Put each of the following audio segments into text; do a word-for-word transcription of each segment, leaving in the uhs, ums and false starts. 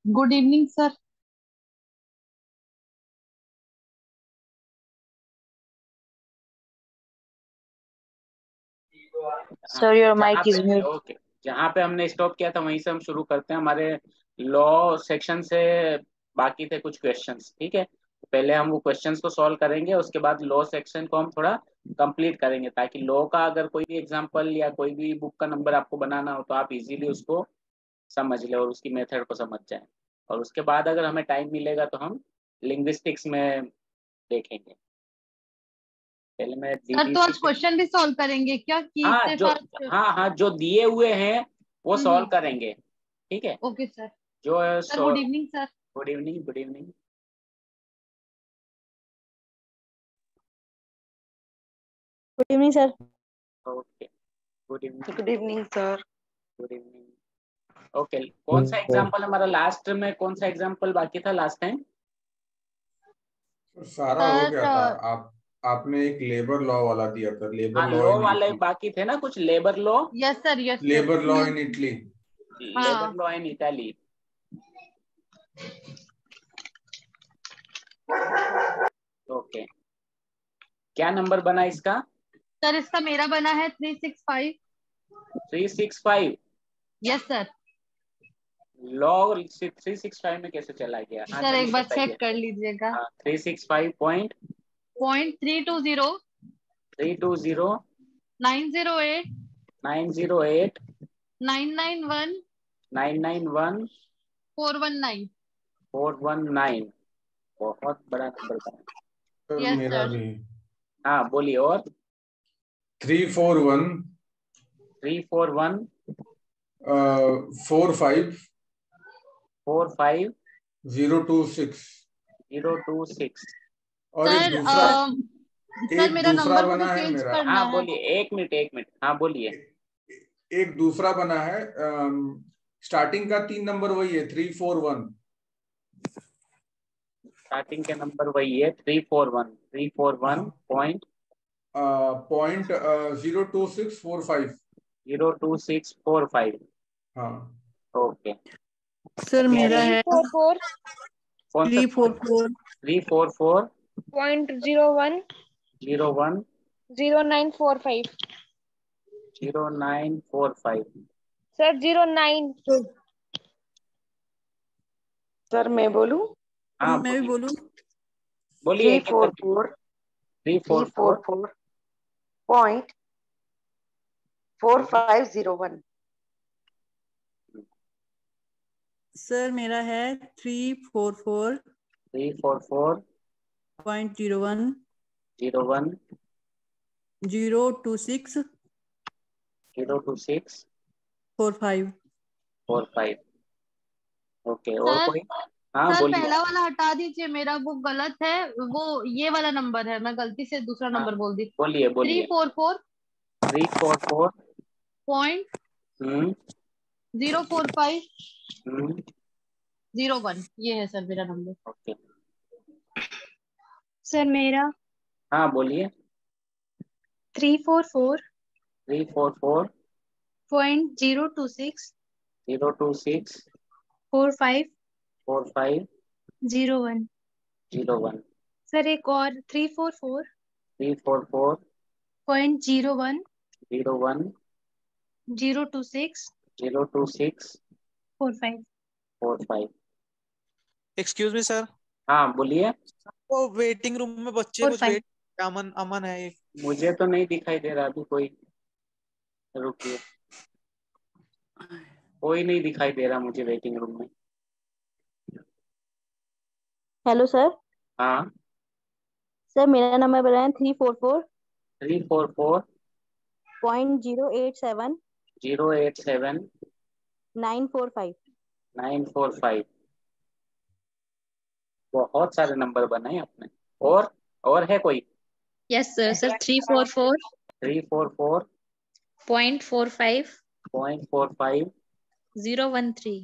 Good evening sir. Sir your जहाँ mic is पे mute. Okay जहाँ पे हमने स्टॉप किया था वहीं से हम शुरू करते हैं। हमारे लॉ सेक्शन से बाकी थे कुछ क्वेश्चंस, ठीक है। पहले हम वो क्वेश्चंस को सॉल्व करेंगे, उसके बाद लॉ सेक्शन को हम थोड़ा कंप्लीट करेंगे, ताकि लॉ का अगर कोई भी एग्जांपल या कोई भी बुक का नंबर आपको बनाना हो तो आप इजीली उसको समझ ले और उसकी मेथड को समझ जाए। और उसके बाद अगर हमें टाइम मिलेगा तो हम लिंग्विस्टिक्स में देखेंगे। पहले मैं सर तो डीटीसी आज पे। क्वेश्चन भी सॉल्व करेंगे क्या कि हाँ सिर्फ जो आज? हाँ हाँ जो दिए हुए हैं वो सॉल्व हम्म। करेंगे, ठीक है। Okay sir. जो sir good evening sir. Good evening, good evening. Good evening sir. Okay, good evening. Good evening sir. Good evening. Okay, कौन सा एग्जांपल हमारा लास्ट में, कौन सा एग्जांपल बाकी था लास्ट टाइम? सारा हो सर गया था। आप आपने एक लेबर लॉ वाला दिया था, लेबर हाँ, लॉ लॉ इन वाले इटली। बाकी थे ना, कुछ labour law. Yes sir yes sir. Labour law in Italy. Labour हाँ लॉ इन इटाली। ओके, क्या नंबर बना इसका? सर इसका मेरा बना है three six five. Three six five. Yes sir. Law three six five में कैसे चला गया? हाँ सर चलिए एक बार बताइए। चेक कर लीजिएगा। हाँ, three six five point point three two zero three two zero nine zero eight nine zero eight nine nine one nine nine one four one nine. Four one nine. बहुत बड़ा number बना। Sir yes मेरा sir. भी हाँ बोलिए। और three four one, three four one, four five, four five, zero two six. Zero two six. और एक सर दूसरा अ, सर एक मेरा दूसरा नंबर मुझे बना है चेंज मेरा। करना हाँ है। बोलिए, एक मिनट एक मिनट, हाँ बोलिए। एक दूसरा बना है, स्टार्टिंग का तीन नंबर वही है, थ्री फोर वन। स्टार्टिंग के नंबर वही है, three four one three four one हाँ, point point zero two six four five. Zero two six four five. हाँ, ओके। सर मेरा नेक्स्ट। है फोर फोर कौन सा? Three four four three four four point zero one zero one zero nine four five. Zero nine four five. Sir zero nine. Sir मैं बोलूं? हाँ मैं भी बोलिए बोलूं? बोलिए, थ्री एक एक फोर करके। Four three three four four four four point four five zero one. Sir मेरा है three four four three four four point zero one zero one zero two six zero two six four five. Four five. Okay, और sir कोई? हाँ sir बोलिए। पहला वाला हटा दीजिए, मेरा वो गलत है। वो ये वाला नंबर है, मैं गलती से दूसरा हाँ नंबर बोल दी। बोलिए थ्री बोलिए। Four four three four four point hmm zero four five hmm zero one, ये है सर मेरा नंबर। ओके। सर मेरा हाँ बोलिए। Three four four three four four point zero two six zero two six four five four five zero one. Zero one. Sir एक और three four four three four four point zero one zero one zero two six zero two six four five. Four five. Excuse me sir, हाँ बोलिए। वो waiting room में बच्चे four कुछ five. Wait. अमन अमन है एक। मुझे तो नहीं दिखाई दे रहा अभी कोई। रुकिए, कोई नहीं दिखाई दे रहा मुझे वेटिंग रूम में। Hello sir. हाँ, सर मेरा नंबर बना है three four four three four four point zero eight seven zero eight seven nine four five. Nine four five. बहुत सारे नंबर बनाए आपने। और और है कोई? Yes sir. Sir three four four three four four point four five point four five zero one three.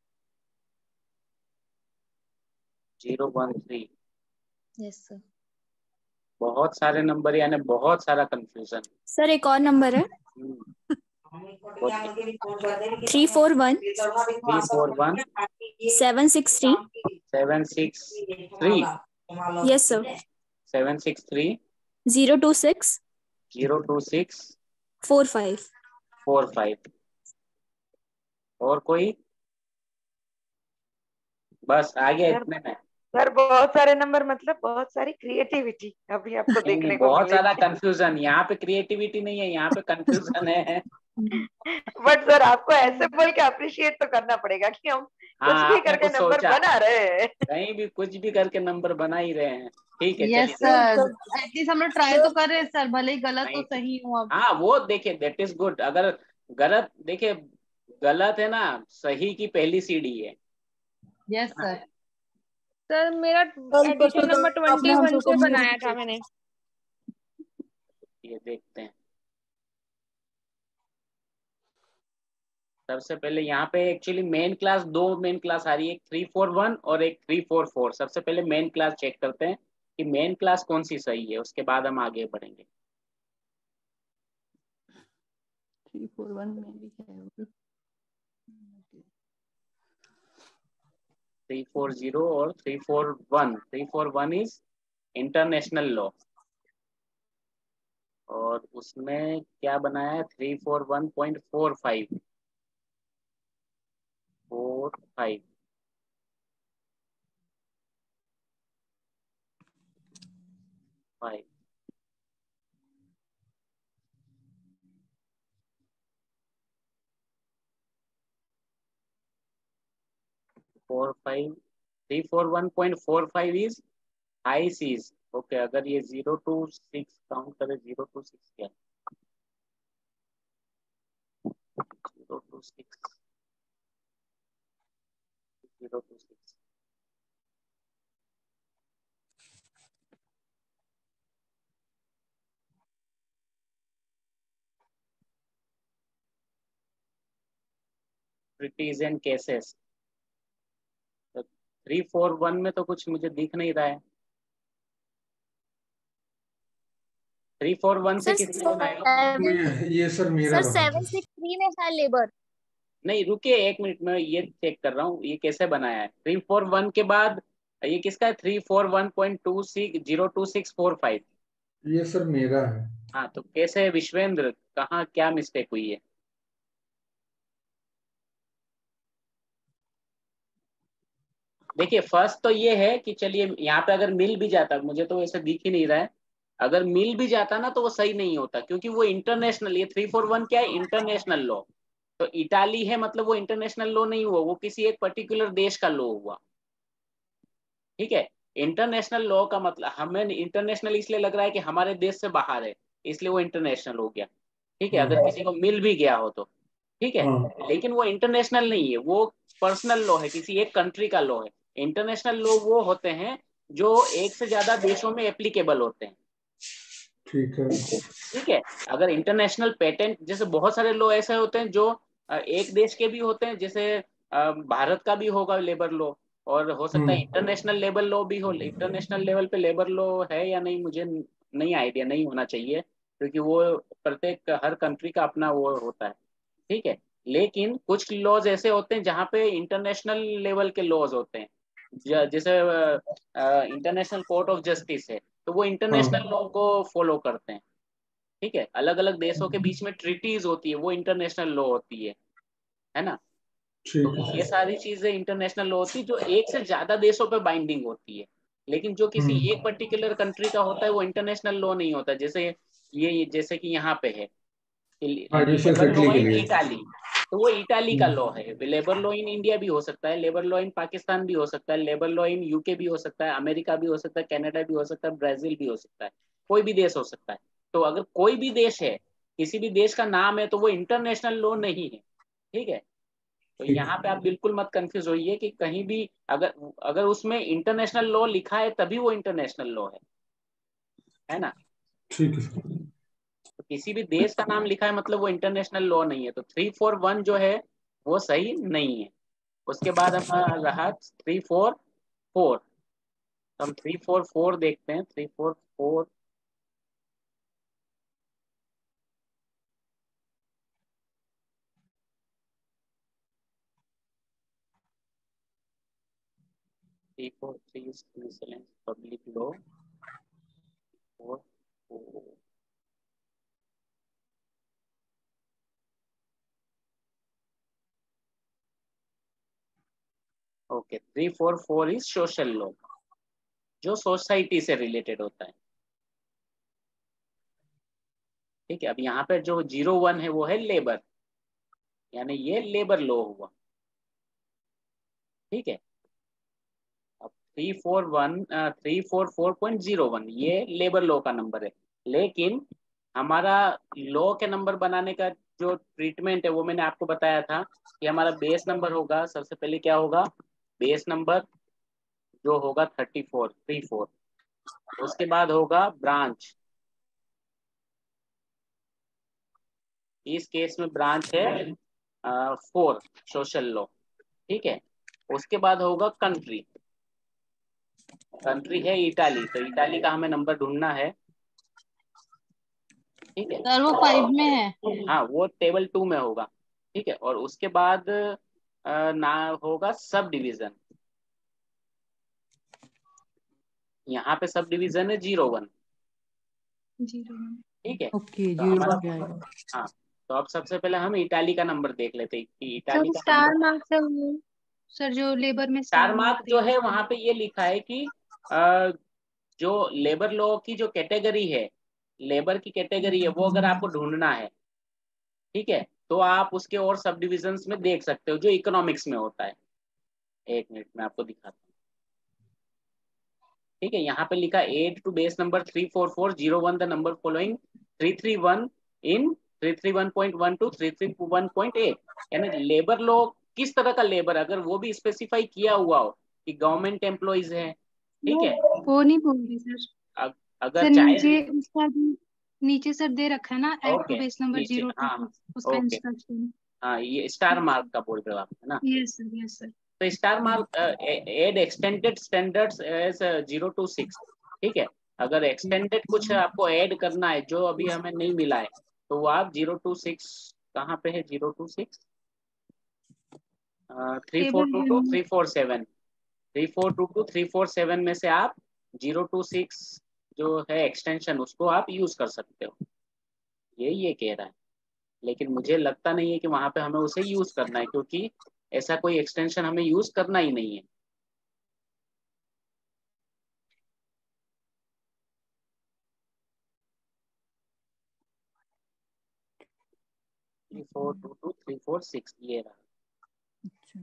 Zero one three. Yes sir. बहुत सारे नंबर, यानी बहुत सारा कंफ्यूजन। सर एक और नंबर है बोलिए। Three four one three four one seven six three seven six three yes sir seven six three zero two six zero two six four five four five. और कोई? बस आगे सर इतने में? सर बहुत सारे नंबर मतलब बहुत सारी क्रिएटिविटी अभी आपको नहीं नहीं, देखने को बहुत सारा मिलेगी। कंफ्यूजन। यहाँ पे क्रिएटिविटी नहीं है, यहाँ पे कंफ्यूजन है। बट सर आपको ऐसे बोल के अप्रिशिएट तो करना पड़ेगा कि हम हाँ, कुछ भी आपने करके कुछ नंबर सोचा, बना रहे हैं। कहीं भी कुछ भी करके नंबर बना ही रहे हैं। ठीक है, यस चलिए। सर, एटलीस्ट हम लोग ट्राई तो कर रहे हैं सर, भले ही गलत तो नहीं, सही हूँ अब। हाँ वो देखिए, दैट इज गुड। अगर गलत, देखिए गलत है ना, सही की पहली सीढ़ी है। Yes sir. सर मेरा कल परसों एडिशन तो नंबर आपने ट्वेंटी वन हमसे से कम्युनिकेट बनाया था मैंने। ये देखते हैं। सबसे पहले यहाँ पे एक्चुअली मेन क्लास, दो मेन क्लास आ रही है, एक थ्री फोर वन और एक थ्री फोर फोर। सबसे पहले मेन क्लास चेक करते हैं कि मेन क्लास कौन सी सही है, उसके बाद हम आगे बढ़ेंगे। थ्री फोर वन में भी है। थ्री फोर जीरो और three four one. Three four one is international law, और उसमें क्या बनाया है? Three four one point four five four five. Five four five three four one point four five is high seas. Okay, अगर ये zero two six count करें, zero two six क्या? Zero two six zero two six treaties and cases. तो three four one में तो कुछ मुझे दिख नहीं रहा है। थ्री फोर वन से सर किसने बनाया? तो ये, ये सर मेरा सर बना था। सेवन सिक्स थ्री में है लेबर। नहीं रुकिए एक मिनट, में ये चेक कर रहा हूँ ये कैसे बनाया है। थ्री फोर वन के बाद ये किसका है? Three four one point two six zero two six four five. ये सर मेरा है। हाँ, तो कैसे विश्वेंद्र, कहाँ क्या मिस्टेक हुई है? देखिए फर्स्ट तो ये है कि चलिए यहाँ पे अगर मिल भी जाता, मुझे तो ऐसे दिख ही नहीं रहा है, अगर मिल भी जाता ना तो वो सही नहीं होता, क्योंकि वो इंटरनेशनल, ये थ्री फोर वन क्या है? International law. तो इटाली है मतलब वो इंटरनेशनल लॉ नहीं हुआ, वो किसी एक पर्टिकुलर देश का लॉ हुआ। ठीक है, इंटरनेशनल लॉ का मतलब, हमें इंटरनेशनल इसलिए लग रहा है कि हमारे देश से बाहर है, इसलिए वो इंटरनेशनल हो गया। ठीक है, अगर हाँ किसी को मिल भी गया हो तो ठीक है, हाँ लेकिन वो इंटरनेशनल नहीं है, वो पर्सनल लॉ है, किसी एक कंट्री का लॉ है। इंटरनेशनल लॉ वो होते हैं जो एक से ज्यादा देशों में एप्लीकेबल होते हैं। ठीक है। ठीक है, अगर इंटरनेशनल पेटेंट, जैसे बहुत सारे लॉ ऐसे होते हैं जो अ, एक देश के भी होते हैं, जैसे अ, भारत का भी होगा लेबर लॉ, और हो सकता है हम्म इंटरनेशनल लेबर लॉ भी हो। इंटरनेशनल लेवल पे लेबर लॉ है या नहीं मुझे नहीं आइडिया, नहीं होना चाहिए, क्योंकि वो प्रत्येक हर कंट्री का अपना वो होता है। ठीक है, लेकिन कुछ लॉज ऐसे होते हैं जहाँ पे इंटरनेशनल लेवल के लॉज होते हैं, ज- जैसे इंटरनेशनल कोर्ट ऑफ जस्टिस है, तो वो हाँ इंटरनेशनल लॉ को फॉलो करते हैं। ठीक है, अलग अलग देशों के बीच में ट्रीटीज होती है, वो इंटरनेशनल लॉ होती है है ना? तो ठीक है ये सर। सारी चीजें इंटरनेशनल लॉ होती है जो एक से ज्यादा देशों पे बाइंडिंग होती है, लेकिन जो किसी हम्म एक पर्टिकुलर कंट्री का होता है वो इंटरनेशनल लॉ नहीं होता। जैसे ये जैसे कि यहाँ पे है हाँ ये सिर्फ लेबर लॉ इटली के इन लिए। इटाली, तो वो इटाली का हम्म लॉ है। लेबर लॉ इन इंडिया भी हो सकता है, लेबर लॉ इन पाकिस्तान भी हो सकता है, लेबर लॉ इन यूके भी हो सकता है, अमेरिका भी हो सकता है, कनाडा भी हो सकता है, ब्राजील भी हो सकता है, कोई भी देश हो सकता है। तो अगर कोई भी देश है, किसी भी देश का नाम है, तो वो इंटरनेशनल लॉ नहीं है। ठीक है, तो ठीक यहाँ पे आप बिल्कुल मत कंफ्यूज होइए कि कहीं भी अगर अगर उसमें इंटरनेशनल लॉ लिखा है तभी वो इंटरनेशनल लॉ है है ना? ठीक है सर। तो किसी भी देश का नाम लिखा है मतलब वो इंटरनेशनल लॉ नहीं है। तो थ्री फोर वन जो है वो सही नहीं है। उसके बाद हम रहा थ्री फोर फोर। तो हम थ्री फोर फोर देखते हैं। Three four four three four three is miscellaneous public law four four okay three four four is social law, जो सोसाइटी से रिलेटेड होता है। ठीक है, अब यहाँ पे जो जीरो वन है वो है लेबर, यानी ये लेबर लॉ हुआ। ठीक है, अब three four one three four four point zero one ये लेबर लॉ का नंबर है, लेकिन हमारा लॉ के नंबर बनाने का जो ट्रीटमेंट है वो मैंने आपको बताया था कि हमारा बेस नंबर होगा। सबसे पहले क्या होगा, बेस नंबर जो होगा थर्टी फोर थ्री फोर, उसके बाद होगा ब्रांच, इस केस में ब्रांच है फोर सोशल लॉ। ठीक है, उसके बाद होगा कंट्री, कंट्री है इटाली, तो इटाली का हमें नंबर ढूंढना है। ठीक है सर वो फाइव में है। हाँ, वो टेबल टू में होगा। ठीक है, और उसके बाद अ, ना होगा सब डिवीजन, यहाँ पे सब डिवीजन है जीरो वन। Zero one. ठीक है, ओके तो जीरो हमारा वन आएगा। हाँ, तो अब सबसे पहले हम इटाली का नंबर देख लेते हैं कि इटाली सर का स्टार नंबर। मार्क सर वो सर जो लेबर में स्टार स्टार मार्क मार्क जो दिया है होता वहां पे ये लिखा है कि अ, जो लेबर लॉ की जो कैटेगरी है, लेबर की कैटेगरी है, वो अगर आपको ढूंढना है, ठीक है, तो आप उसके और सब डिविजन्स में देख सकते हो जो इकोनॉमिक्स में होता है। एक मिनट में आपको दिखाता हूँ। ठीक है, यहाँ पे लिखा add to base number three four four zero one the number following three three one in three three one point one two three three one point eight, यानी लेबर लॉ किस तरह का लेबर, अगर वो भी स्पेसिफाई किया हुआ हो कि गवर्नमेंट एम्प्लॉइज है। ठीक है, वो नहीं बोल रही सर। अ- अगर सर चाहे नीचे उसका भी नीचे सर दे रखा है ना add to okay base number नीचे जीरो हाँ टू, उसका ओके इंस्ट्रक्शन। हाँ, ये स्टार मार्क का बोल रहे हो आप, है ना। Yes sir, yes sir. तो star mark add extended standards as zero two six. ठीक है, अगर एक्सटेंडेड कुछ आपको ऐड करना है जो अभी हमें नहीं मिला है, तो वो आप जीरो टू सिक्स, कहाँ पे है zero two six, three four table two to three four seven three four two to three four seven में से आप जीरो टू सिक्स जो है एक्सटेंशन, उसको आप यूज कर सकते हो, ये ये कह रहा है। लेकिन मुझे लगता नहीं है कि वहां पे हमें उसे यूज करना है, क्योंकि ऐसा कोई एक्सटेंशन हमें यूज करना ही नहीं है। Three four two to three four six ये रहा। अच्छा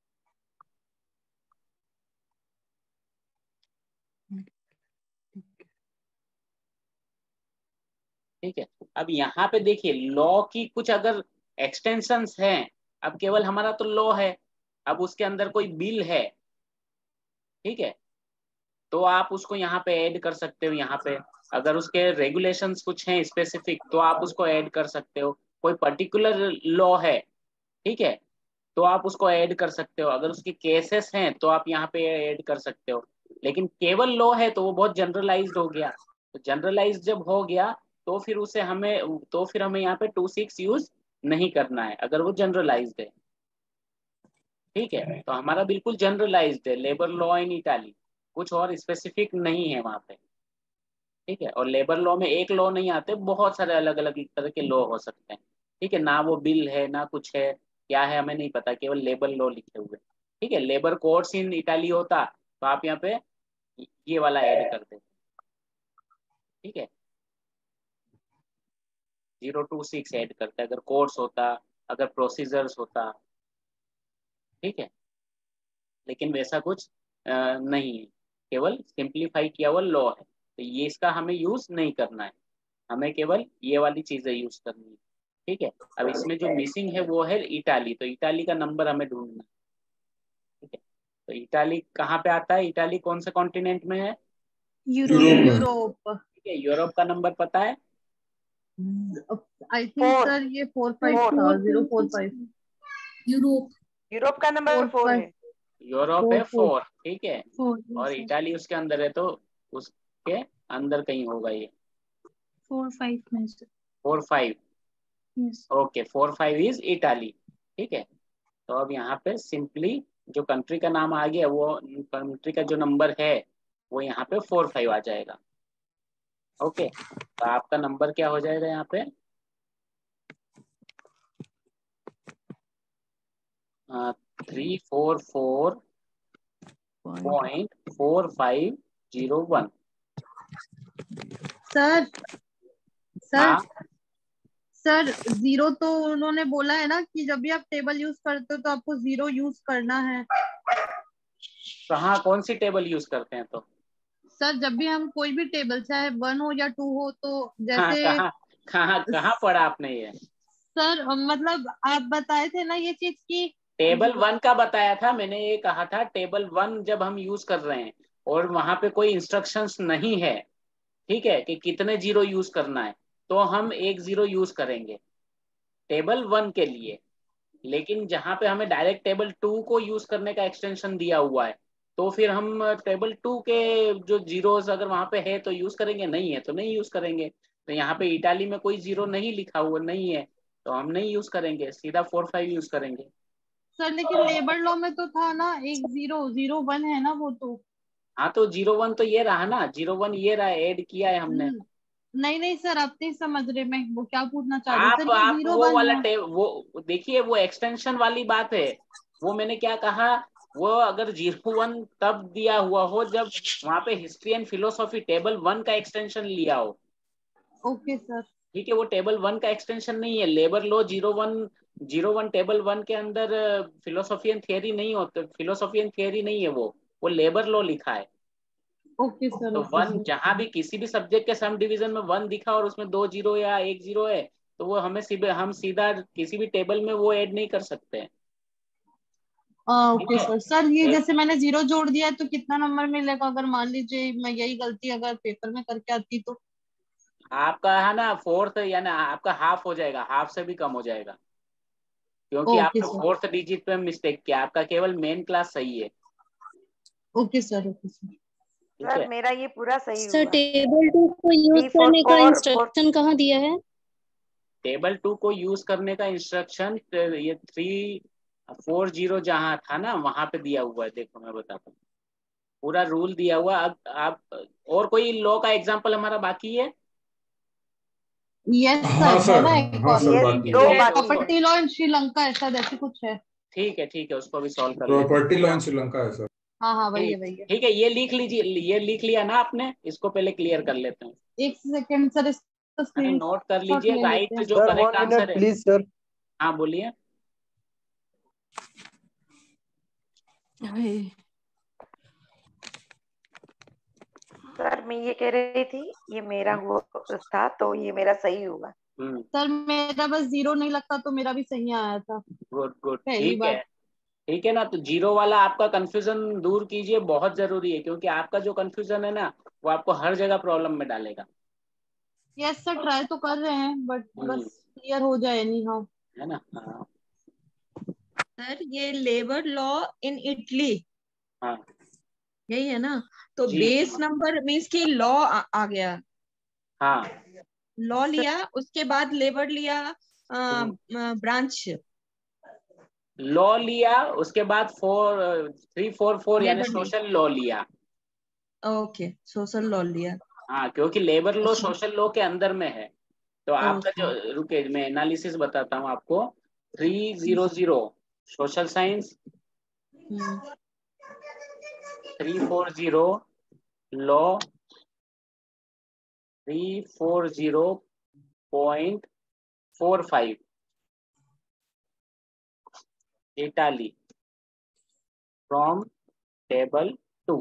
ठीक है, अब यहाँ पे देखिए लॉ की कुछ अगर एक्सटेंशंस हैं, अब केवल हमारा तो लॉ है, अब उसके अंदर कोई बिल है, ठीक है, तो आप उसको यहाँ पे ऐड कर सकते हो। यहाँ पे अगर उसके रेगुलेशंस कुछ हैं स्पेसिफिक, तो आप उसको ऐड कर सकते हो। कोई पर्टिकुलर लॉ है, ठीक है, तो आप उसको ऐड कर सकते हो। अगर उसके केसेस हैं तो आप यहाँ पे ऐड कर सकते हो। लेकिन केवल लॉ है तो वो बहुत जनरलाइज्ड हो गया, तो जनरलाइज्ड जब हो गया तो फिर उसे हमें तो फिर हमें यहाँ पे टू सिक्स यूज नहीं करना है, अगर वो जनरलाइज्ड है। ठीक है, तो हमारा बिल्कुल जनरलाइज्ड है लेबर लॉ इन इटाली, कुछ और स्पेसिफिक नहीं है वहाँ पे। ठीक है, और लेबर लॉ में एक लॉ नहीं आते, बहुत सारे अलग अलग तरह के लॉ हो सकते हैं। ठीक है, ना वो बिल है ना कुछ है, क्या है हमें नहीं पता, केवल लेबर लॉ लिखे हुए। ठीक है, लेबर कोर्ट्स इन इटाली होता तो आप यहाँ पे ये वाला ऐड कर देते। ठीक है, जीरो टू सिक्स ऐड करते अगर कोर्ट्स होता, अगर प्रोसीजर्स होता। ठीक है, लेकिन वैसा कुछ अ, नहीं है, केवल सिंप्लीफाई किया हुआ लॉ है, तो ये इसका हमें यूज नहीं करना है, हमें केवल ये वाली चीजें यूज करनी है। ठीक है, अब इसमें जो मिसिंग है वो है इटाली, तो इटाली का नंबर हमें ढूंढना है। ठीक है, तो इटाली कहाँ पे आता है, इटाली कौन से कॉन्टिनेंट में है, यूरोप। यूरोप। ठीक है, यूरोप का नंबर पता है, आई थिंक Four. सर ये फोर फाइव Four. था, zero four five. Europe. Europe का नंबर फोर फोर फाइव है। यूरोप फोर है फोर फोर। ठीक है, फोर और सर, इटाली उसके अंदर है, तो उसके अंदर कहीं होगा ये फोर फाइव में sir. Four five. Yes. Okay, four five is Italy. ठीक है, तो अब यहाँ पे सिंपली जो कंट्री का नाम आ गया वो कंट्री का जो नंबर है वो यहाँ पे फोर फाइव आ जाएगा। ओके, तो आपका नंबर क्या हो जाएगा यहाँ पे three four four point four five zero one. Sir sir हाँ सर जीरो तो उन्होंने बोला है ना कि जब भी आप टेबल यूज करते हो तो आपको जीरो यूज करना है। कहाँ कौन सी टेबल यूज करते हैं? तो सर जब भी हम कोई भी टेबल चाहे वन हो या टू हो तो हाँ, जैसे कहाँ कहाँ कहाँ पढ़ा आपने ये? सर मतलब आप बताए थे ना ये चीज की टेबल वन का बताया था मैंने, ये कहा था टेबल वन जब हम यूज कर रहे हैं और वहां पे कोई इंस्ट्रक्शंस नहीं है, ठीक है, कि कितने जीरो यूज करना है, तो हम एक जीरो यूज करेंगे टेबल वन के लिए। लेकिन जहां पे हमें डायरेक्ट टेबल टू को यूज करने का एक्सटेंशन दिया हुआ है तो फिर हम टेबल टू के जो जीरोस अगर वहां पे है तो यूज करेंगे, नहीं है तो नहीं यूज करेंगे। तो यहाँ पे इटाली में कोई जीरो नहीं लिखा हुआ नहीं है तो हम नहीं यूज करेंगे, सीधा फोर फाइव यूज करेंगे। सर लेकिन लेबर लॉ में तो था ना एक जीरो जीरो वन है ना वो तो। हाँ तो जीरो वन तो ये रहा ना, जीरो वन ये रहा, ऐड किया है हमने। नहीं नहीं सर आप नहीं समझ रहे मैं वो क्या पूछना चाह रही आप सर, ये आप जीरो वो वन वाला है। टे वो देखिए वो एक्सटेंशन वाली बात है। वो मैंने क्या कहा, वो अगर जीरो वन तब दिया हुआ हो जब वहां पे history and philosophy table one का एक्सटेंशन लिया हो। ओके सर ठीक है, वो टेबल वन का एक्सटेंशन नहीं है। Labour law zero one zero one table one के अंदर फिलोसॉफी एंड थियरी नहीं होते, फिलोसॉफी एंड थियरी नहीं है वो वो लेबर लॉ लिखा है। ओके सर तो ओके वन सर जहां भी किसी भी सब्जेक्ट के सम डिवीजन में वन दिखा और उसमें दो जीरो या एक जीरो है तो वो हमें सीधे हम सीधा किसी भी टेबल में वो ऐड नहीं कर सकते हैं। ओके ठीक सर सर ये है, जैसे मैंने जीरो जोड़ दिया है तो कितना नंबर मिलेगा अगर मान लीजिए मैं यही गलती अगर पेपर में करके आती तो? आपका है ना फोर्थ या ना आपका हाफ हो जाएगा, हाफ से भी कम हो जाएगा क्योंकि ओके आपने सर फोर्थ डिजिट पे मिस्टेक किया। आपका केवल मेन क्लास सही है। ओके सर ओके सर ठीक सर है, मेरा ये पूरा सही सर हुआ। टेबल टू को यूज थ्री फोर करने का फोर फोर इंस्ट्रक्शन कहाँ दिया है? टेबल टू को यूज करने का इंस्ट्रक्शन ये थ्री फोर जीरो जहाँ था ना वहां पे दिया हुआ है। देखो मैं बताता हूँ, पूरा रूल दिया हुआ। अब आप और कोई लॉ का एग्जांपल हमारा बाकी है? यस हाँ सर है सर, ना एक हाँ और सर ये बाकी दो है। बाकी है। प्रॉपर्टी लॉ इन श्रीलंका ऐसा जैसे कुछ है। ठीक है ठीक है, उसको भी सॉल्व कर लेते हैं। प्रॉपर्टी लॉ इन श्रीलंका है सर। हाँ हाँ वही है ठीक वही है। ठीक है, ये लिख लीजिए, ये लिख लिया ना आपने, इसको पहले क्लियर कर लेते हैं। एक सेकेंड सर इसका अरे स्क्रीन नोट कर शॉट लीजिए, ले लेते राइट हैं। जो sir correct one answer minute है। Please sir. हाँ बोलिए। सर मैं ये कह रही थी ये मेरा हुआ था तो ये मेरा सही हुआ। हम्म, सर मेरा बस जीरो नहीं लगता तो मेरा भी सही आया था गुड गुड, पहली ठीक है बार। ठीक है ना। तो जीरो वाला आपका कंफ्यूजन दूर कीजिए, बहुत जरूरी है क्योंकि आपका जो कंफ्यूजन है ना वो आपको हर जगह प्रॉब्लम में डालेगा। यस सर ट्राई तो कर रहे हैं बट हम्म, बस क्लियर हो जाए एनी हाउ। है ना। हाँ सर ये लेबर लॉ इन इटली हाँ यही है ना? तो जी बेस नंबर मीन्स कि लॉ आ, आ गया, हाँ। लॉ लिया उसके बाद लेबर लिया ब्रांच लॉ लिया उसके बाद फोर थ्री फोर फोर यानी लेबर लिया। सोशल लॉ लिया। ओके सोशल लॉ लिया। हाँ क्योंकि लेबर लॉ अच्छा सोशल लॉ के अंदर में है। तो आपका ओके जो, रुके मैं एनालिसिस बताता हूँ आपको। Three zero zero social science, hmm three four zero law, three four zero point four five Italy from table two.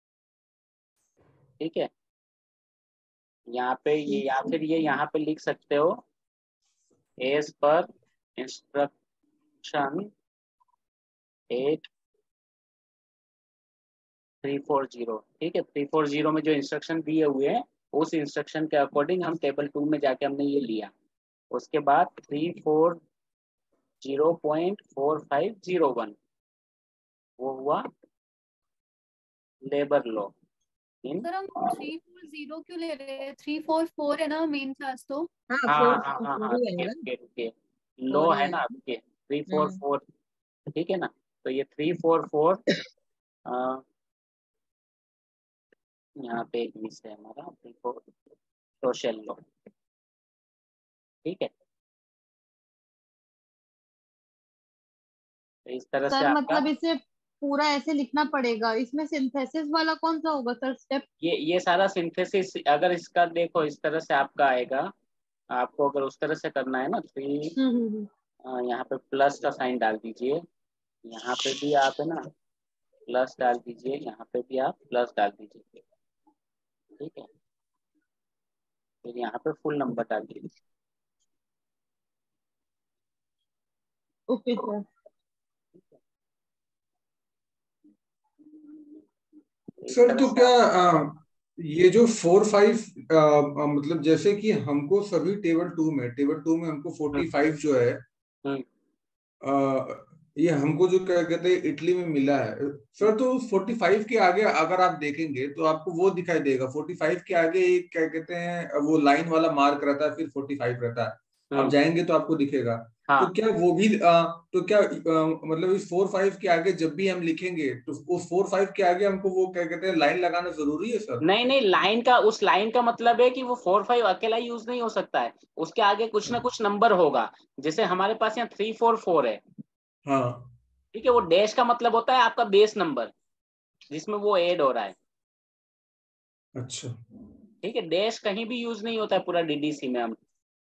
ठीक है, यहाँ पे ये या फिर ये यहाँ पे लिख सकते हो as per instruction at three four zero. ठीक है, थ्री फोर जीरो में जो इंस्ट्रक्शन दिए हुए हैं उस इंस्ट्रक्शन के अकॉर्डिंग हम टेबल टू में जाके हमने ये लिया। उसके बाद three four zero point four five zero one वो हुआ लेबर लॉ इन। सर हम थ्री फोर जीरो क्यों ले रहे हैं? थ्री फोर फोर है ना मेन क्लास तो। हाँ हाँ फोर हाँ हाँ हाँ फोर ही रुके आएगा रुके रुके लॉ फोर ही है ना, आएगा। रुके थ्री फोर हम्म फोर ठीक है ना। तो ये थ्री फोर फोर यहाँ पे एक मिस है हमारा, थ्री फोर सोशल लॉ। ठीक है, तो इस तरह से सर आपका मतलब इसे पूरा ऐसे लिखना पड़ेगा, इसमें सिंथेसिस वाला कौन सा होगा सर स्टेप? ये ये सारा सिंथेसिस अगर इसका देखो इस तरह से आपका आएगा, आपको अगर उस तरह से करना है ना, थ्री यहाँ पे प्लस का साइन डाल दीजिए, यहाँ पे भी आप है ना प्लस डाल दीजिए, यहाँ पे भी आप प्लस डाल दीजिए। ठीक है, फिर यहाँ पे फुल नंबर डाल दीजिए। Okay sir. सर तो क्या आ, ये जो फोर फाइव मतलब जैसे कि हमको सभी टेबल टू में टेबल टू में हमको फोर्टी फाइव जो है आ, ये हमको जो क्या कहते हैं इटली में मिला है सर, तो फोर्टी फाइव के आगे अगर आप देखेंगे तो आपको वो दिखाई देगा, फोर्टी फाइव के आगे एक क्या कहते हैं वो लाइन वाला मार्क रहता है, फिर फोर्टी फाइव रहता है, आप जाएंगे तो आपको दिखेगा। हाँ। तो क्या वो भी आ, तो क्या आ, मतलब इस फोर फाइव के आगे जब भी हम लिखेंगे तो उस फोर फाइव के आगे हमको वो क्या कहते हैं लाइन लगाना जरूरी है सर? नहीं नहीं, लाइन का उस लाइन का मतलब है कि वो फोर फाइव अकेला यूज नहीं हो सकता है, उसके आगे कुछ ना कुछ नंबर होगा। जैसे हमारे पास यहाँ थ्री फोर फोर है, हाँ ठीक है, वो डैश का मतलब होता है आपका बेस नंबर जिसमें वो ऐड हो रहा है। अच्छा ठीक है, डैश कहीं भी यूज नहीं होता है पूरा डीडीसी में। हम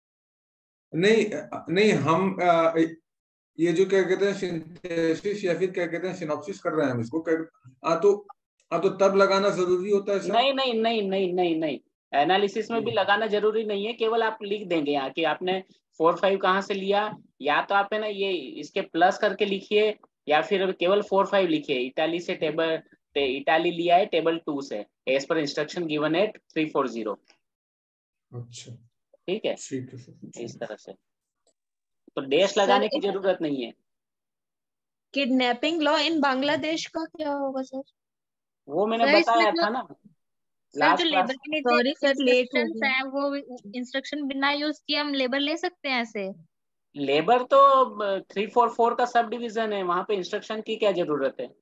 नहीं नहीं हम आ, ये जो क्या कहते हैं सिंथेसिस या फिर क्या कहते हैं सिनॉप्सिस कर रहे हैं हम इसको आ, तो आ, तो तब लगाना जरूरी होता है सर? नहीं नहीं नहीं नहीं नहीं नहीं, एनालिसिस में भी लगाना जरूरी नहीं है, केवल आप लिख देंगे यहाँ कि आपने फोर फाइव कहाँ से लिया, या तो आप है ना ये इसके प्लस करके लिखिए, या फिर केवल फोर फाइव लिखिए, इटाली से टेबल इटाली लिया है टेबल टू से as per instruction given at three four zero. अच्छा ठीक है, ठीक है सर, इस तरह से तो डैश लगाने की जरूरत नहीं है। किडनैपिंग लॉ इन बांग्लादेश का क्या होगा सर? वो मैंने बताया था ना सर, जो लेबर के नीचे सॉरी सर लेट हो इंस्ट्रक्शंस गया। हैं वो इंस्ट्रक्शन बिना यूज किए हम लेबर ले सकते हैं ऐसे? लेबर तो थ्री फोर फोर का सब डिवीजन है, वहां पे इंस्ट्रक्शन की क्या जरूरत है?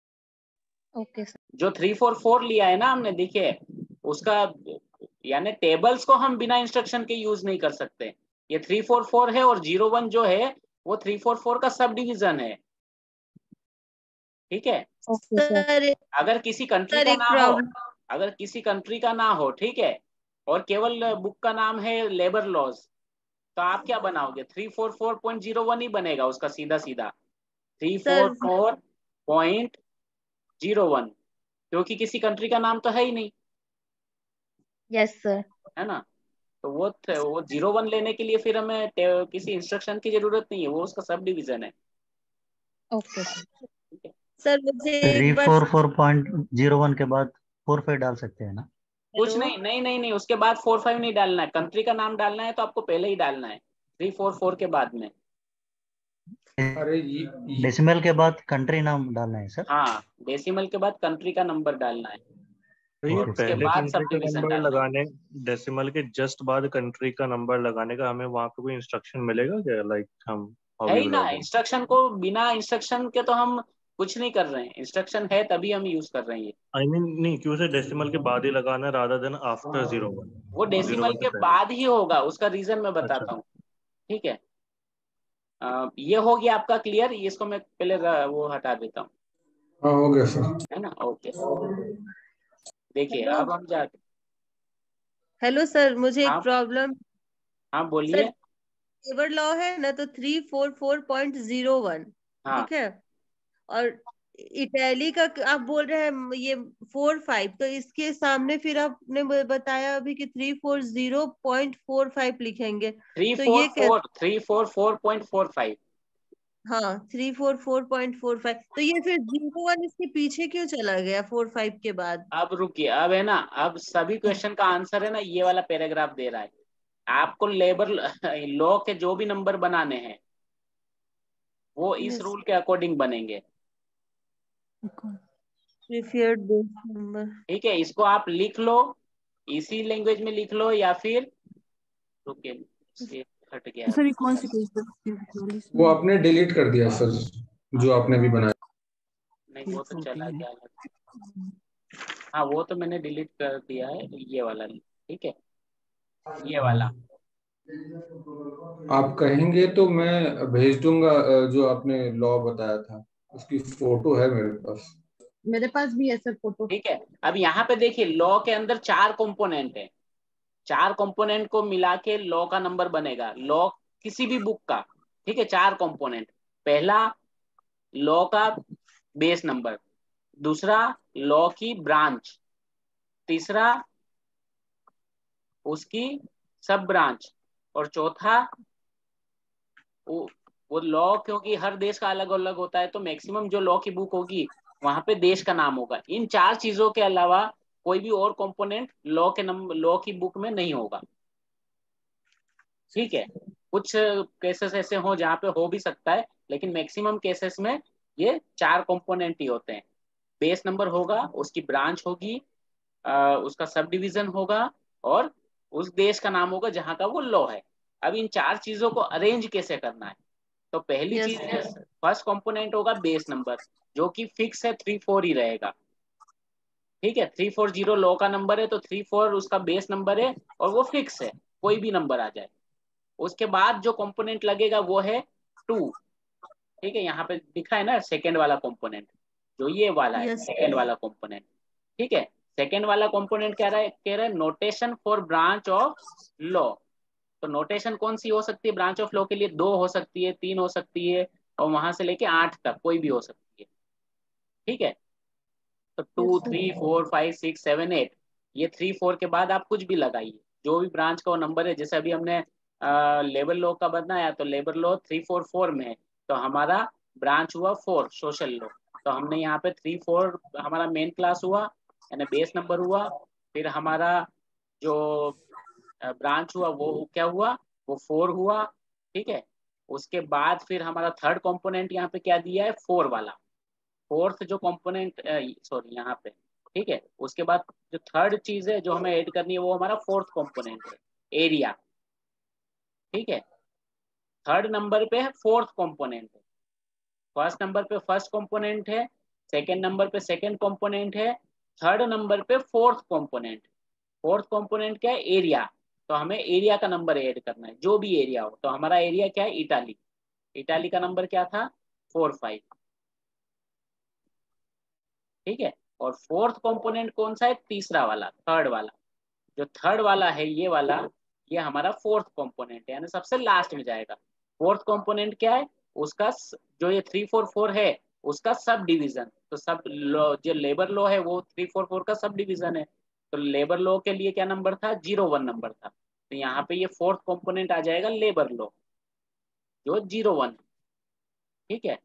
Okay sir. जो थ्री फोर फोर लिया है ना हमने, देखिए उसका यानी टेबल्स को हम बिना इंस्ट्रक्शन के यूज नहीं कर सकते। ये थ्री फोर फोर है और जीरो वन जो है वो थ्री फोर फोर का सब डिवीजन है। ठीक है, सर अगर किसी कंट्री का ना हो, अगर किसी कंट्री का ना हो, ठीक है, और केवल बुक का नाम है लेबर लॉज, तो आप क्या बनाओगे? Three four four point zero one ही बनेगा उसका सीधा सीधा, three four four point zero one, क्योंकि किसी कंट्री का नाम तो है ही नहीं। Yes sir. है ना, तो वो वो जीरो वन लेने के लिए फिर हमें किसी इंस्ट्रक्शन की जरूरत नहीं है, वो उसका सब डिवीजन है। Okay sir. सर मुझे थ्री एक बार four four point zero one के बाद फोर फाइव डाल सकते हैं ना? कुछ नहीं नहीं नहीं नहीं, उसके बाद फोर फाइव नहीं डालना है, कंट्री का नाम डालना है तो आपको पहले ही डालना है थ्री फोर फोर के बाद में। अरे ये, ये... डेसिमल के बाद कंट्री नाम डालना है सर? हाँ, डेसिमल के बाद कंट्री का नंबर डालना है, तो ये उसके पहले बाद कंट्री सब का डिवीजन नंबर डालना है। लगाने, डेसिमल के जस्ट बाद कंट्री का नंबर लगाने का हमें वहाँ पे कोई इंस्ट्रक्शन मिलेगा क्या? लाइक हम है ही ना, इंस्ट्रक्शन को बिना इंस्ट्रक्शन के तो हम कुछ नहीं कर रहे हैं, इंस्ट्रक्शन है तभी हम यूज कर रहे हैं। आई मीन नहीं, क्यों से डेसिमल के बाद ही लगाना rather than after zero one? वो डेसिमल के बाद ही होगा, उसका रीजन मैं बताता अच्छा। हूँ। ठीक है, आ, ये हो गया आपका क्लियर, इसको मैं पहले वो हटा देता हूँ। हाँ हो गया सर, है ना, ओके। देखिए अब हम जाते। हेलो सर, मुझे एक हाँ प्रॉब्लम। हाँ बोलिए। लेबर लॉ है ना, तो three four four point zero one, ठीक है, और इटैली का आप बोल रहे हैं ये फोर फाइव, तो इसके सामने फिर आपने बताया अभी कि three four zero point four five लिखेंगे, थ्री तो फोर ये four three four four point four five. हाँ three four four point four five, तो ये फिर जीरो वन इसके पीछे क्यों चला गया फोर फाइव के बाद? अब रुकिए, अब है ना, अब सभी क्वेश्चन का आंसर है ना ये वाला पैराग्राफ दे रहा है आपको। लेबर लॉ के जो भी नंबर बनाने हैं वो इस रूल के अकॉर्डिंग बनेंगे। प्रीफर्ड बेस नंबर, ठीक है, इसको आप लिख लो, इसी लैंग्वेज में लिख लो, या फिर रुकिए से हट गया सर ये कौन सी पेज पर? वो आपने डिलीट कर दिया सर जो आपने भी बनाया। वो तो चला गया। हाँ वो तो मैंने डिलीट कर दिया है, ये वाला नहीं, ठीक है, ये वाला आप कहेंगे तो मैं भेज दूंगा। जो आपने लॉ बताया था उसकी फोटो है मेरे पास। मेरे पास भी है सर फोटो। ठीक है, अब यहाँ पे देखिए लॉ के अंदर चार कंपोनेंट है, चार कंपोनेंट को मिला के लॉ का नंबर बनेगा, लॉ किसी भी बुक का, ठीक है, चार कंपोनेंट। पहला लॉ का बेस नंबर, दूसरा लॉ की ब्रांच, तीसरा उसकी सब ब्रांच, और चौथा वो, वो लॉ, क्योंकि हर देश का अलग अलग होता है तो मैक्सिमम जो लॉ की बुक होगी वहां पे देश का नाम होगा। इन चार चीजों के अलावा कोई भी और कंपोनेंट लॉ के नंबर लॉ की बुक में नहीं होगा। ठीक है, कुछ केसेस ऐसे हो जहाँ पे हो भी सकता है, लेकिन मैक्सिमम केसेस में ये चार कंपोनेंट ही होते हैं। बेस नंबर होगा, उसकी ब्रांच होगी, आ, उसका सब डिवीजन होगा, और उस देश का नाम होगा जहाँ का वो लॉ है। अब इन चार चीजों को अरेंज कैसे करना है, तो पहली चीज है फर्स्ट कंपोनेंट होगा बेस नंबर, जो कि फिक्स है, थ्री फोर ही रहेगा। ठीक है, थ्री फोर जीरो लॉ का नंबर है तो थ्री फोर उसका बेस नंबर है और वो फिक्स है, कोई भी नंबर आ जाए। उसके बाद जो कंपोनेंट लगेगा वो है टू। ठीक है, यहाँ पे दिखा है ना सेकेंड वाला कंपोनेंट, जो ये वाला है सेकेंड वाला कंपोनेंट। ठीक है, सेकेंड वाला कंपोनेंट कह रहा है कह रहा है notation for branch of law. तो नोटेशन कौन सी हो सकती है ब्रांच ऑफ लॉ के लिए? दो हो सकती है, तीन हो सकती है, और वहां से लेके आठ तक कोई भी हो सकती है। ठीक है, तो two three four five six seven eight, ये थ्री फोर के बाद आप कुछ भी लगाइए, जो भी ब्रांच का वो नंबर है। जैसे अभी हमने लेबर लॉ का बनाया तो labour law three four four में है, तो हमारा ब्रांच हुआ फोर, सोशल लॉ। तो हमने यहाँ पे थ्री फोर हमारा मेन क्लास हुआ, यानी बेस नंबर हुआ। फिर हमारा जो ब्रांच हुआ वो क्या हुआ, वो फोर हुआ। ठीक है, उसके बाद फिर हमारा थर्ड कंपोनेंट यहाँ पे क्या दिया है, फोर वाला, फोर्थ जो कंपोनेंट, सॉरी यहाँ पे। ठीक है, उसके बाद जो थर्ड चीज है जो हमें ऐड करनी है वो हमारा फोर्थ कंपोनेंट है, एरिया। ठीक है, थर्ड नंबर पे है फोर्थ कंपोनेंट है, फर्स्ट नंबर पे फर्स्ट कंपोनेंट है, सेकंड नंबर पे सेकंड कंपोनेंट है, थर्ड नंबर पे फोर्थ कंपोनेंट। फोर्थ कंपोनेंट क्या है, एरिया। तो हमें एरिया का नंबर ऐड करना है, जो भी एरिया हो। तो हमारा एरिया क्या है, इटाली। इटाली का नंबर क्या था, फोर फाइव। ठीक है, और फोर्थ कंपोनेंट कौन सा है, तीसरा वाला, थर्ड वाला। जो थर्ड वाला है ये वाला, ये हमारा फोर्थ कंपोनेंट है, यानी सबसे लास्ट में जाएगा। फोर्थ कंपोनेंट क्या है, उसका जो ये थ्री फोर फोर है उसका सब डिवीजन। तो सब लॉ, जो लेबर लॉ है वो थ्री फोर फोर का सब डिवीजन है। तो लेबर लॉ के लिए क्या नंबर था, जीरो वन नंबर था। तो यहाँ पे ये फोर्थ कंपोनेंट आ जाएगा लेबर लॉ, जो जीरो वन। ठीक है,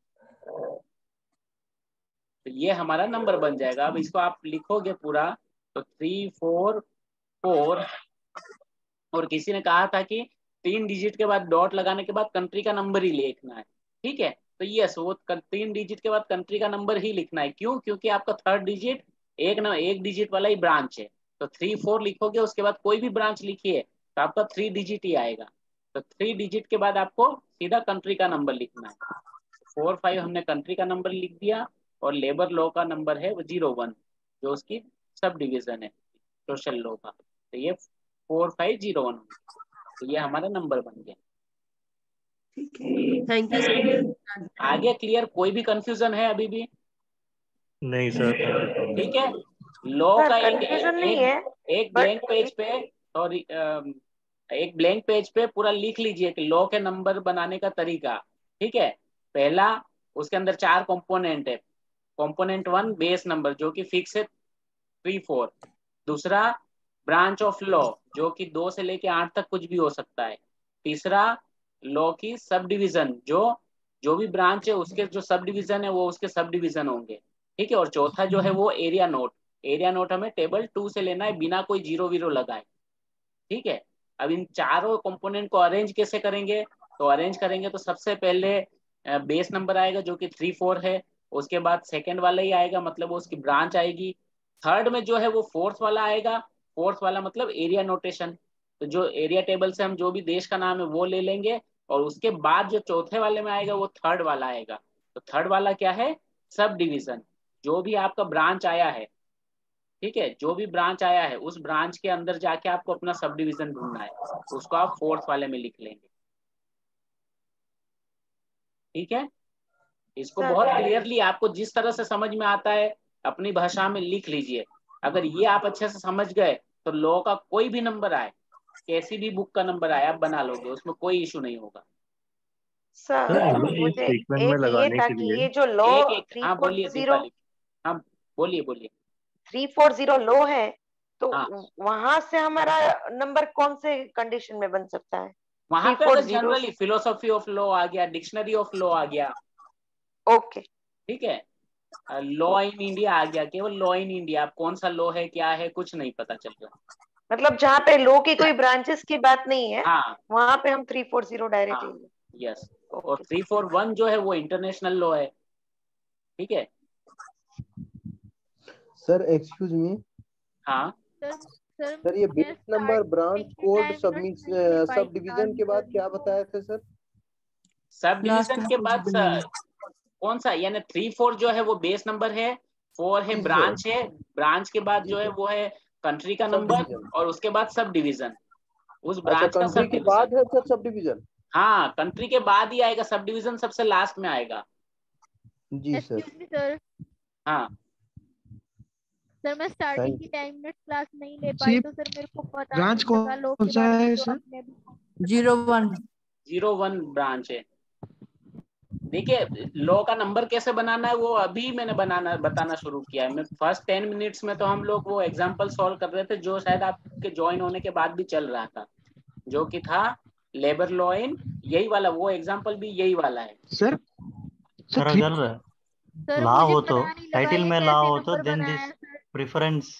तो ये हमारा नंबर बन जाएगा। अब इसको आप लिखोगे पूरा तो थ्री फोर फोर, और किसी ने कहा था कि तीन डिजिट के बाद डॉट लगाने के बाद कंट्री का नंबर ही लिखना है। ठीक है, तो यस, वो तीन डिजिट के बाद कंट्री का नंबर ही लिखना है। क्यों? क्योंकि आपका थर्ड डिजिट एक न एक डिजिट वाला ही ब्रांच है। तो थ्री फोर लिखोगे, उसके बाद कोई भी ब्रांच लिखिए तो आपका थ्री डिजिट ही आएगा। तो थ्री डिजिट के बाद आपको सीधा कंट्री का नंबर लिखना है। फोर फाइव हमने कंट्री का नंबर लिख दिया, और लेबर लॉ का नंबर है वो जीरो वन, जो उसकी सब डिवीजन है सोशल लॉ का। तो ये फोर फाइव जीरो वन, तो ये हमारा नंबर बन गया। ठीक है, थैंक यू। आगे क्लियर? कोई भी कंफ्यूजन है अभी भी? नहीं सर। ठीक है, लॉ का एक कंफ्यूजन नहीं है, एक ब्लैंक पेज पे, सॉरी एक ब्लैंक पेज पे पूरा लिख लीजिए कि लॉ के नंबर बनाने का तरीका। ठीक है, पहला, उसके अंदर चार कंपोनेंट है। कंपोनेंट वन बेस नंबर, जो कि फिक्स है थ्री फोर। दूसरा ब्रांच ऑफ लॉ, जो कि दो से लेके आठ तक कुछ भी हो सकता है। तीसरा लॉ की सब डिवीजन, जो जो भी ब्रांच है उसके जो सब डिवीजन है वो उसके सब डिवीजन होंगे। ठीक है, और चौथा जो है वो एरिया नोट। एरिया नोट हमें टेबल टू से लेना है, बिना कोई जीरो वीरो लगाए। ठीक है, अब इन चारों कंपोनेंट को अरेंज कैसे करेंगे? तो अरेंज करेंगे तो सबसे पहले बेस नंबर आएगा जो कि थ्री फोर है, उसके बाद सेकंड वाला ही आएगा, मतलब वो उसकी ब्रांच आएगी। थर्ड में जो है वो फोर्थ वाला आएगा, फोर्थ वाला मतलब एरिया नोटेशन। तो जो एरिया टेबल से हम जो भी देश का नाम है वो ले लेंगे, और उसके बाद जो चौथे वाले में आएगा वो थर्ड वाला आएगा। तो थर्ड वाला क्या है, सब डिवीजन। जो भी आपका ब्रांच आया है, ठीक है, जो भी ब्रांच आया है उस ब्रांच के अंदर जाके आपको अपना सब डिविजन ढूंढना है, उसको आप फोर्थ वाले में लिख लेंगे। ठीक है, इसको बहुत क्लियरली आपको जिस तरह से समझ में आता है अपनी भाषा में लिख लीजिए। अगर ये आप अच्छे से समझ गए तो लॉ का कोई भी नंबर आए, कैसी भी बुक का नंबर आए, आप बना लोगे, उसमें कोई इशू नहीं होगा। सर मुझे एक ये था कि ये जो लॉ थ्री फोर जीरो हाँ बोलिए बोलिए थ्री फोर जीरो लॉ है, तो हाँ। वहां से हमारा नंबर कौन से कंडीशन में बन सकता है? वहां पे जनरली फिलोसॉफी ऑफ लॉ आ गया, डिक्शनरी ऑफ लॉ आ गया। ओके ठीक है, लॉ इन इंडिया आ गया, केवल लॉ इन इंडिया, कौन सा लॉ है क्या है कुछ नहीं पता चल रहा। मतलब जहाँ पे लॉ की कोई ब्रांचेस की बात नहीं है, हाँ वहां पे हम थ्री फोर जीरो डायरेक्ट हाँ, यस। और थ्री फोर वन जो है वो इंटरनेशनल लॉ है। ठीक है सर, एक्सक्यूज मी। हाँ सर, सर ये base number, branch code, sub division के बाद क्या बताया था सर? सब डिवीजन के बाद सर कौन सा, यानी थ्री फोर जो है वो बेस नंबर है, फोर है ब्रांच है, ब्रांच के बाद जो है वो है कंट्री का नंबर, और उसके बाद सब डिवीजन। उस ब्रांच का सब के बाद है सर सब डिवीजन? हाँ, कंट्री के बाद ही आएगा, सब डिवीजन सबसे लास्ट में आएगा। जी सर। सर हाँ सर, मैं स्टार्टिंग की टाइम में क्लास नहीं ले पाई, तो सर मेरे को पता ब्रांच कौन सा है sir? Zero one zero one branch है। देखिए लॉ का नंबर कैसे बनाना है वो अभी मैंने बनाना बताना शुरू किया है। मैं फर्स्ट टेन मिनट्स में तो हम लोग वो एग्जांपल सॉल्व कर रहे थे जो शायद आपके ज्वाइन होने के बाद भी चल रहा था, जो कि था लेबर लॉ इन, यही वाला, वो एग्जांपल भी यही वाला है। सर सर अगर ला हो तो टाइटल में ला हो तो then this preference,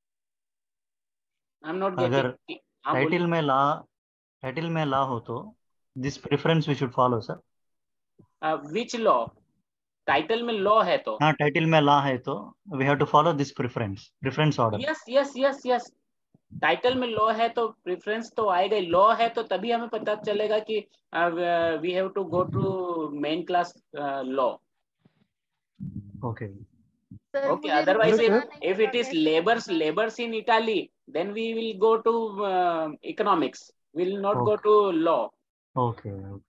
I am not अगर टाइटल में ला टाइटल में ला हो तो this preference we should follow sir. Which law? Title में लॉ है तो हाँ, टाइटल में लॉ है तो we have to follow this preference preference order. Yes yes yes yes, title में लॉ है तो प्रेफरेंस तो आएगा ही। लॉ है तो तभी हमें पता चलेगा कि we have to go to main class law. Okay okay, otherwise if it is labours labours in Italy then we will go to economics, will not go to law. Okay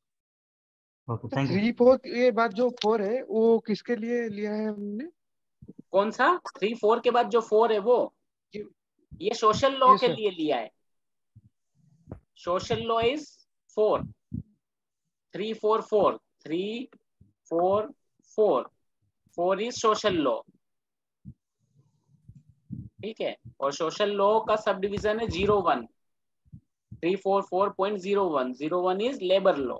okay, thank you. Three four के बाद जो four है वो किसके लिए लिया है हमने? कौन सा? थ्री फोर के बाद जो फोर है वो ये सोशल लॉ के लिए लिया है। Social law is four, three four four, three four four, four is social law. ठीक है, और सोशल लॉ का सब डिवीजन है zero one, three four four point zero one, zero one is labour law.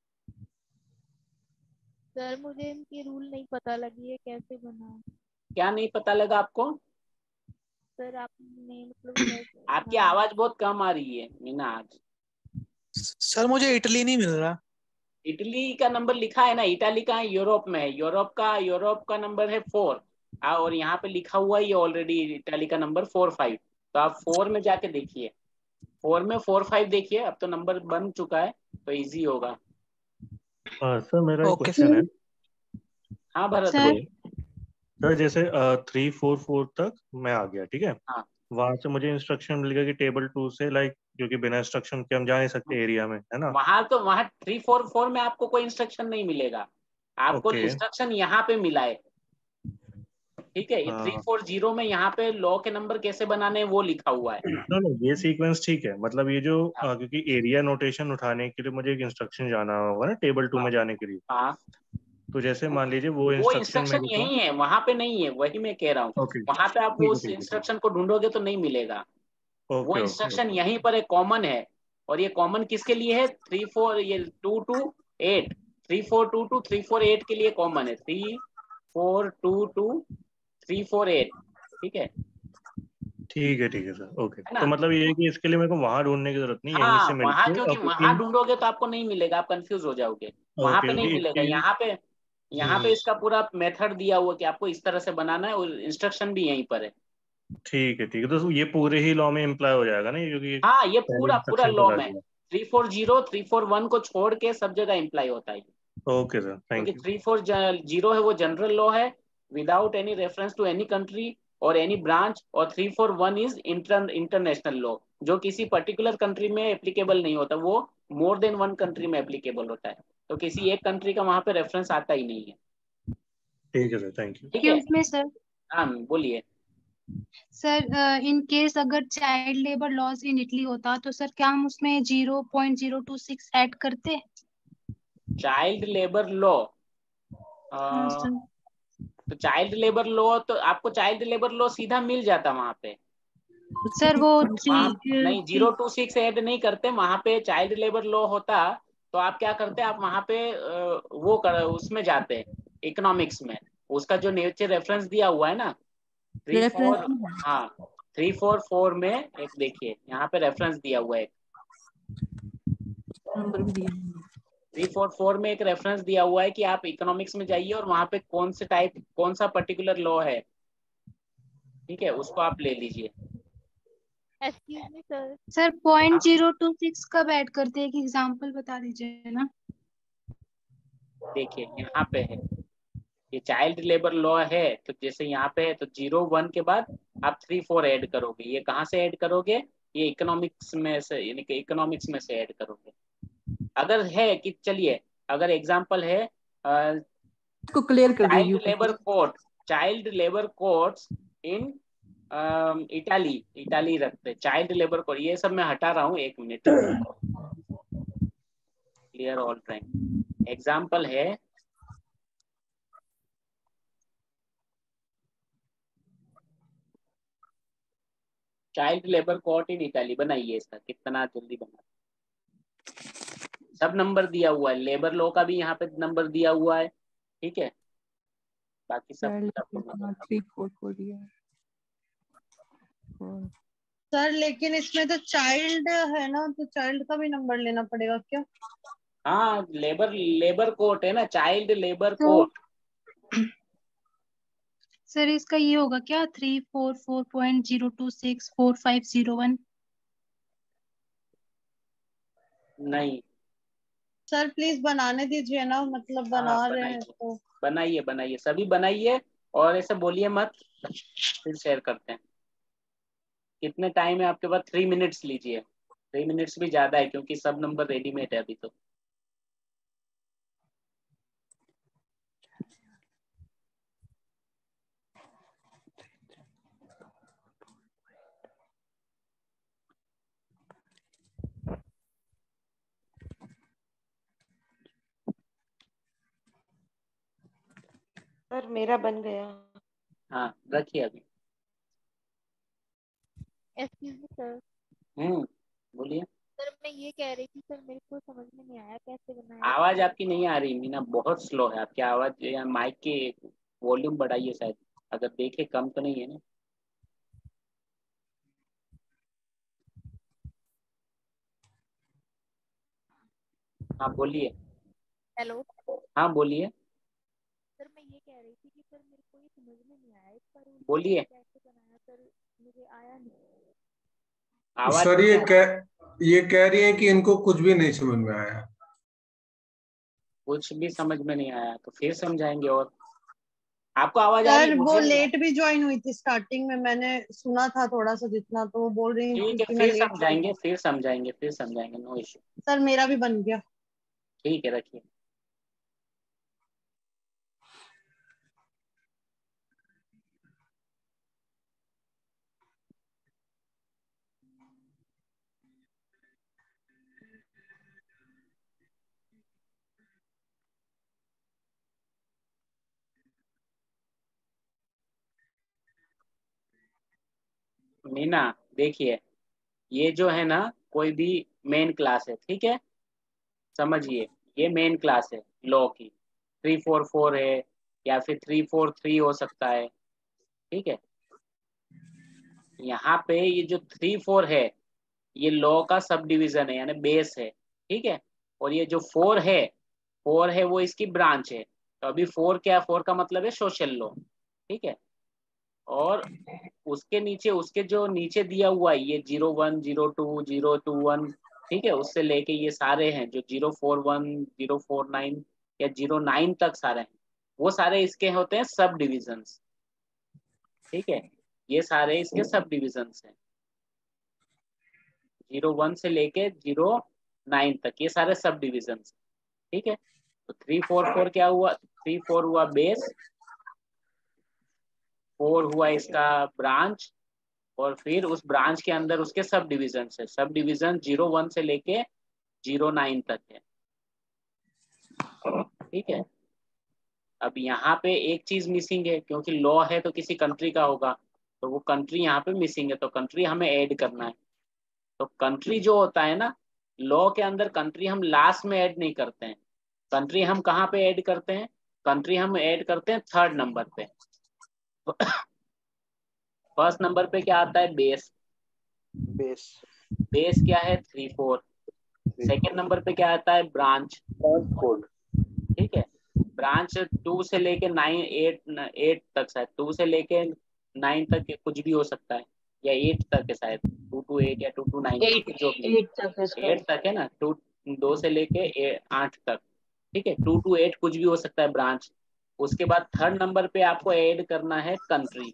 Sir मुझे इनकी rule नहीं पता लगी है, कैसे बना? क्या नहीं पता लगा आपको? सर आपने मतलब आपकी आवाज बहुत कम आ रही है मीना आज। सर मुझे इटली नहीं मिल रहा। इटली का नंबर लिखा है ना, इटाली का है, यूरोप में है, यूरोप का यूरोप का नंबर है फोर, और यहाँ पे लिखा हुआ है ये ऑलरेडी इटाली का नंबर फोर फाइव। तो आप फोर में जाके देखिए, फोर में फोर फाइव देखिए, अब तो नंबर बन चुका है तो इजी होगा। हाँ सर, मेरा एक क्वेश्चन है। हाँ भरत सर, सर जैसे थ्री फोर फोर तक मैं आ गया, ठीक है, हाँ। वहां से मुझे इंस्ट्रक्शन मिल गया कि टेबल टू से लाइक, क्योंकि बिना इंस्ट्रक्शन के हम जा नहीं सकते एरिया में, है ना? वहां तो वहां थ्री फोर फोर में आपको कोई इंस्ट्रक्शन नहीं मिलेगा, आपको okay. इंस्ट्रक्शन यहाँ पे मिला है। ठीक है, ये थ्री फोर जीरो में यहाँ पे लॉ के नंबर कैसे बनाने वो लिखा हुआ है। नो नो, ये सीक्वेंस ठीक है, मतलब ये जो आ, क्योंकि एरिया नोटेशन उठाने के लिए मुझे एक इंस्ट्रक्शन जाना होगा ना टेबल टू में जाने के लिए। हाँ, तो जैसे मान लीजिए वो वो इंस्ट्रक्शन यही है, वहां पे नहीं है, वही मैं कह रहा हूँ। okay. वहां पे आप वो उस इंस्ट्रक्शन को ढूंढोगे तो नहीं मिलेगा। okay, वो इंस्ट्रक्शन okay. यहीं पर एक कॉमन है, और ये कॉमन किसके लिए है? थ्री फोर ये two two eight, three four two to three four eight के लिए कॉमन है, three four two to three four eight. ठीक है ठीक है ठीक है सर, ओके। तो मतलब ये है कि इसके लिए मेरे को वहां ढूंढने की जरूरत नहीं है, हाँ, यहीं से मिल वहां क्योंकि वहां ढूंढोगे तो आपको नहीं मिलेगा, आप कंफ्यूज हो जाओगे। वहां पे नहीं मिलेगा, यहाँ पे यहाँ पे इसका पूरा मेथड दिया हुआ कि आपको इस तरह से बनाना है, और इंस्ट्रक्शन भी यहीं पर है। ठीक है ठीक है, तो ये पूरे ही लॉ में इम्प्लाई हो जाएगा ना, क्योंकि हाँ ये पूरा पूरा लॉ में three four zero three four one को छोड़ के सब जगह इम्प्लाई होता है। Okay sir, thank you. Three four zero है वो जनरल लॉ है, without any reference to any country or any branch, और three four one is inter international law, जो किसी particular country में applicable नहीं होता, वो more than one country में applicable होता है, तो किसी एक country का वहां पे reference आता ही नहीं है। ठीक है सर, थैंक यू। ठीक है उसमें सर हाँ बोलिए सर, इन केस अगर child labour laws in Italy होता तो सर क्या हम उसमें zero point zero two six add करते? चाइल्ड लेबर लॉ, तो चाइल्ड लेबर लॉ तो आपको चाइल्ड लेबर लॉ सीधा मिल जाता वहां पे सर। वो वहाँ नहीं जीरो टू सिक्स ऐड नहीं करते वहां पे, चाइल्ड लेबर लॉ होता तो आप क्या करते, आप वहां पे वो कर उसमें जाते इकोनॉमिक्स में, उसका जो नीचे रेफरेंस दिया हुआ है ना थ्री फोर, हाँ थ्री फोर फोर में एक देखिए यहाँ पे रेफरेंस दिया हुआ है, नंबर भी दिया थ्री फोर फोर में एक रेफरेंस दिया हुआ है कि आप इकोनॉमिक्स में जाइए और वहां पे कौन से टाइप कौन सा पर्टिकुलर लॉ है, ठीक है उसको आप ले लीजिए। Excuse me sir. Sir point zero two six कब ऐड करते हैं, एक एग्जांपल बता दीजिए ना। देखिए यहाँ पे है ये चाइल्ड लेबर लॉ है, तो जैसे यहाँ पे है तो जीरो वन के बाद आप थ्री फोर ऐड करोगे, ये कहाँ से ऐड करोगे, ये इकोनॉमिक्स में से, यानी कि इकोनॉमिक्स में से ऐड करोगे। अगर है कि चलिए अगर एग्जांपल है को क्लियर कर चाइल्ड दीजिए। Labour court, child labour courts in Italy, Italy रखते चाइल्ड लेबर कोर्ट, ये सब मैं हटा रहा हूँ एक मिनट, क्लियर ऑल टाइम। एग्जांपल है child labour court in Italy, बनाइए इसका, कितना जल्दी बना, सब नंबर दिया हुआ है, लेबर लॉ का भी यहाँ पे नंबर दिया हुआ है, ठीक है बाकी सब थ्री फोर फोर दिया है सर, लेकिन इसमें तो चाइल्ड है ना, तो चाइल्ड का भी नंबर लेना पड़ेगा क्या? हाँ लेबर लेबर कोर्ट है ना, चाइल्ड लेबर कोर्ट। सर इसका ये होगा क्या three four four point zero two six four five zero one? नहीं सर प्लीज बनाने दीजिए ना, मतलब बना हाँ, रहे हैं तो बनाइए बनाइए सभी बनाइए, और ऐसे बोलिए मत, फिर शेयर करते हैं। कितने टाइम है आपके पास? थ्री मिनट्स लीजिए, थ्री मिनट्स भी ज्यादा है क्योंकि सब नंबर रेडीमेड है अभी तो। सर मेरा बन गया। हाँ रखिए अभी। Excuse me sir. हम्म बोलिए। सर मैं ये कह रही थी सर, मेरे को समझ में नहीं आया कैसे बनाया। आवाज आपकी नहीं आ रही मीना, बहुत स्लो है आपकी आवाज, या माइक के वॉल्यूम बढ़ाइए शायद, अगर देखे कम तो नहीं है ना। हाँ बोलिए। हेलो। हाँ बोलिए। सर मैं ये कह रही थी कि सर मेरे को ये समझ में नहीं आया, इसका रूल बोलिए। कैसे बनाया सर, मुझे आया नहीं। आवाज सर ये कह ये कह रही है कि इनको कुछ भी नहीं समझ में आया। कुछ भी समझ में नहीं आया तो फिर समझाएंगे। और आपको आवाज आ रही है? सर वो मुझे लेट भी ज्वाइन हुई थी स्टार्टिंग में, मैंने सुना था थोड़ा सा जितना, तो वो बोल रही थी ठीक है, कि मैं फिर लेट। समझाएंगे फिर समझाएंगे फिर समझाएंगे, नो इश्यू। सर मेरा भी बन गया। ठीक है रखिए। मीना देखिए, ये जो है ना कोई भी मेन क्लास है, ठीक है समझिए, ये मेन क्लास है लॉ की, थ्री फोर फोर है या फिर थ्री फोर थ्री हो सकता है, ठीक है। यहाँ पे ये जो थ्री फोर है ये लॉ का सब डिवीजन है, यानी बेस है, ठीक है। और ये जो फोर है, फोर है वो इसकी ब्रांच है, तो अभी फोर क्या, फोर का मतलब है सोशल लॉ, ठीक है। और उसके नीचे, उसके जो नीचे दिया हुआ है ये zero one zero two zero two one, ठीक है, उससे लेके ये सारे हैं जो zero four one zero four nine या जीरो नाइन तक सारे हैं, वो सारे इसके होते हैं सब डिविजन्स। ठीक है, ये सारे इसके सब डिविजन्स हैं, जीरो वन से लेके जीरो नाइन तक ये सारे सब डिविजन्स। ठीक है, तो थ्री फोर फोर क्या हुआ, थ्री फोर हुआ बेस, फोर हुआ इसका ब्रांच, और फिर उस ब्रांच के अंदर उसके सब डिविजन है। सब डिविजन जीरो वन से लेके जीरो नाइन तक है। ठीक है, अब यहाँ पे एक चीज मिसिंग है, क्योंकि लॉ है तो किसी कंट्री का होगा, तो वो कंट्री यहाँ पे मिसिंग है, तो कंट्री हमें ऐड करना है। तो कंट्री जो होता है ना, लॉ के अंदर कंट्री हम लास्ट में ऐड नहीं करते हैं, कंट्री हम कहाँ पे ऐड करते हैं, कंट्री हम ऐड करते हैं थर्ड नंबर पे। फर्स्ट नंबर पे क्या आता है, बेस, बेस बेस क्या है थ्री फोर। सेकेंड नंबर पे क्या आता है, ब्रांच, ब्रांच कोड। ठीक है, ब्रांच टू से लेके नाइन एट एट तक, शायद टू से लेके नाइन तक कुछ भी हो सकता है, या एट तक है शायद, टू टू एट या टू टू नाइन, जो भी एट तक है, एट तक है ना, टू दो से लेके आठ तक। ठीक है, टू टू एट कुछ भी हो सकता है ब्रांच। उसके बाद थर्ड नंबर पे आपको ऐड करना है कंट्री।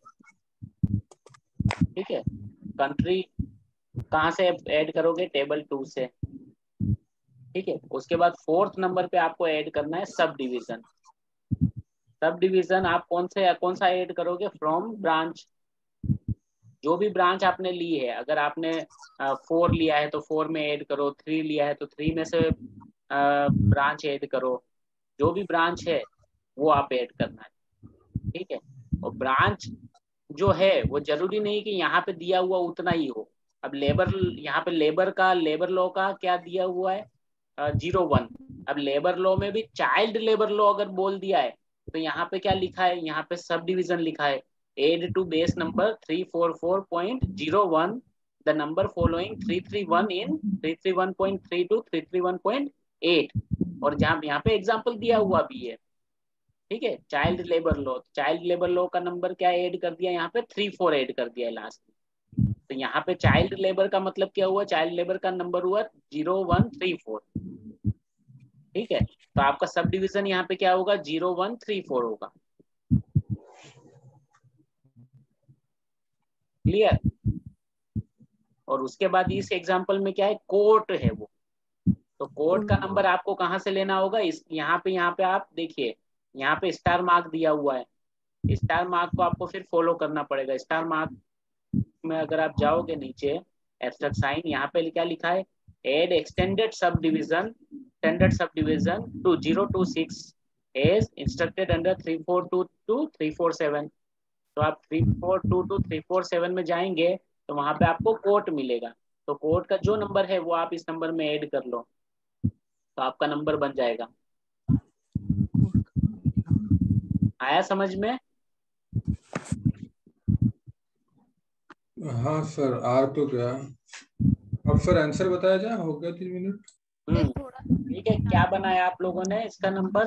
ठीक है, कंट्री कहाँ से ऐड करोगे, टेबल टू से। ठीक है, उसके बाद फोर्थ नंबर पे आपको ऐड करना है सब डिवीजन। सब डिवीजन आप कौन से कौन सा ऐड करोगे, फ्रॉम ब्रांच, जो भी ब्रांच आपने ली है। अगर आपने फोर लिया है तो फोर में ऐड करो, थ्री लिया है तो थ्री में से ब्रांच ऐड करो, जो भी ब्रांच है वो आप ऐड करना है। ठीक है, और ब्रांच जो है वो जरूरी नहीं कि यहाँ पे दिया हुआ उतना ही हो। अब लेबर, यहाँ पे लेबर का, लेबर लॉ का क्या दिया हुआ है, जीरो वन। अब लेबर लॉ में भी चाइल्ड लेबर लॉ अगर बोल दिया है तो यहाँ पे क्या लिखा है, यहाँ पे सब डिविजन लिखा है, add to base number three four four point zero one the number following three three one in three three one point three two three three one point eight. और जहाँ यहाँ पे एग्जाम्पल दिया हुआ भी है। ठीक है, child labour law, child labour law का नंबर क्या ऐड कर दिया, यहाँ पे थ्री फोर ऐड कर दिया है लास्ट में। तो यहाँ पे चाइल्ड लेबर का मतलब क्या हुआ, चाइल्ड लेबर का नंबर हुआ जीरो वन थ्री फोर। ठीक है, तो आपका सब डिविजन यहाँ पे क्या होगा, जीरो वन थ्री फोर होगा। क्लियर। और उसके बाद इस एग्जाम्पल में क्या है, कोर्ट है वो, तो कोर्ट का नंबर आपको कहाँ से लेना होगा, इस यहाँ पे यहाँ पे आप देखिए, यहाँ पे स्टार मार्क दिया हुआ है, स्टार मार्क को आपको फिर फॉलो करना पड़ेगा। स्टार मार्क में अगर आप जाओगे नीचे, एब्स्ट्रैक्ट साइन, यहाँ पे क्या लिखा है, add extended subdivision standard subdivision two zero two six as instructed under three four two to three four seven. तो आप three four two to three four seven में जाएंगे तो वहां पे आपको कोर्ट मिलेगा। तो कोर्ट का जो नंबर है वो आप इस नंबर में ऐड कर लो, तो आपका नंबर बन जाएगा। आया समझ में? हाँ सर, आर तो क्या, अब सर आंसर बताया जाए, हो गया तीन मिनट। ठीक है, क्या बनाया आप लोगों ने इसका नंबर?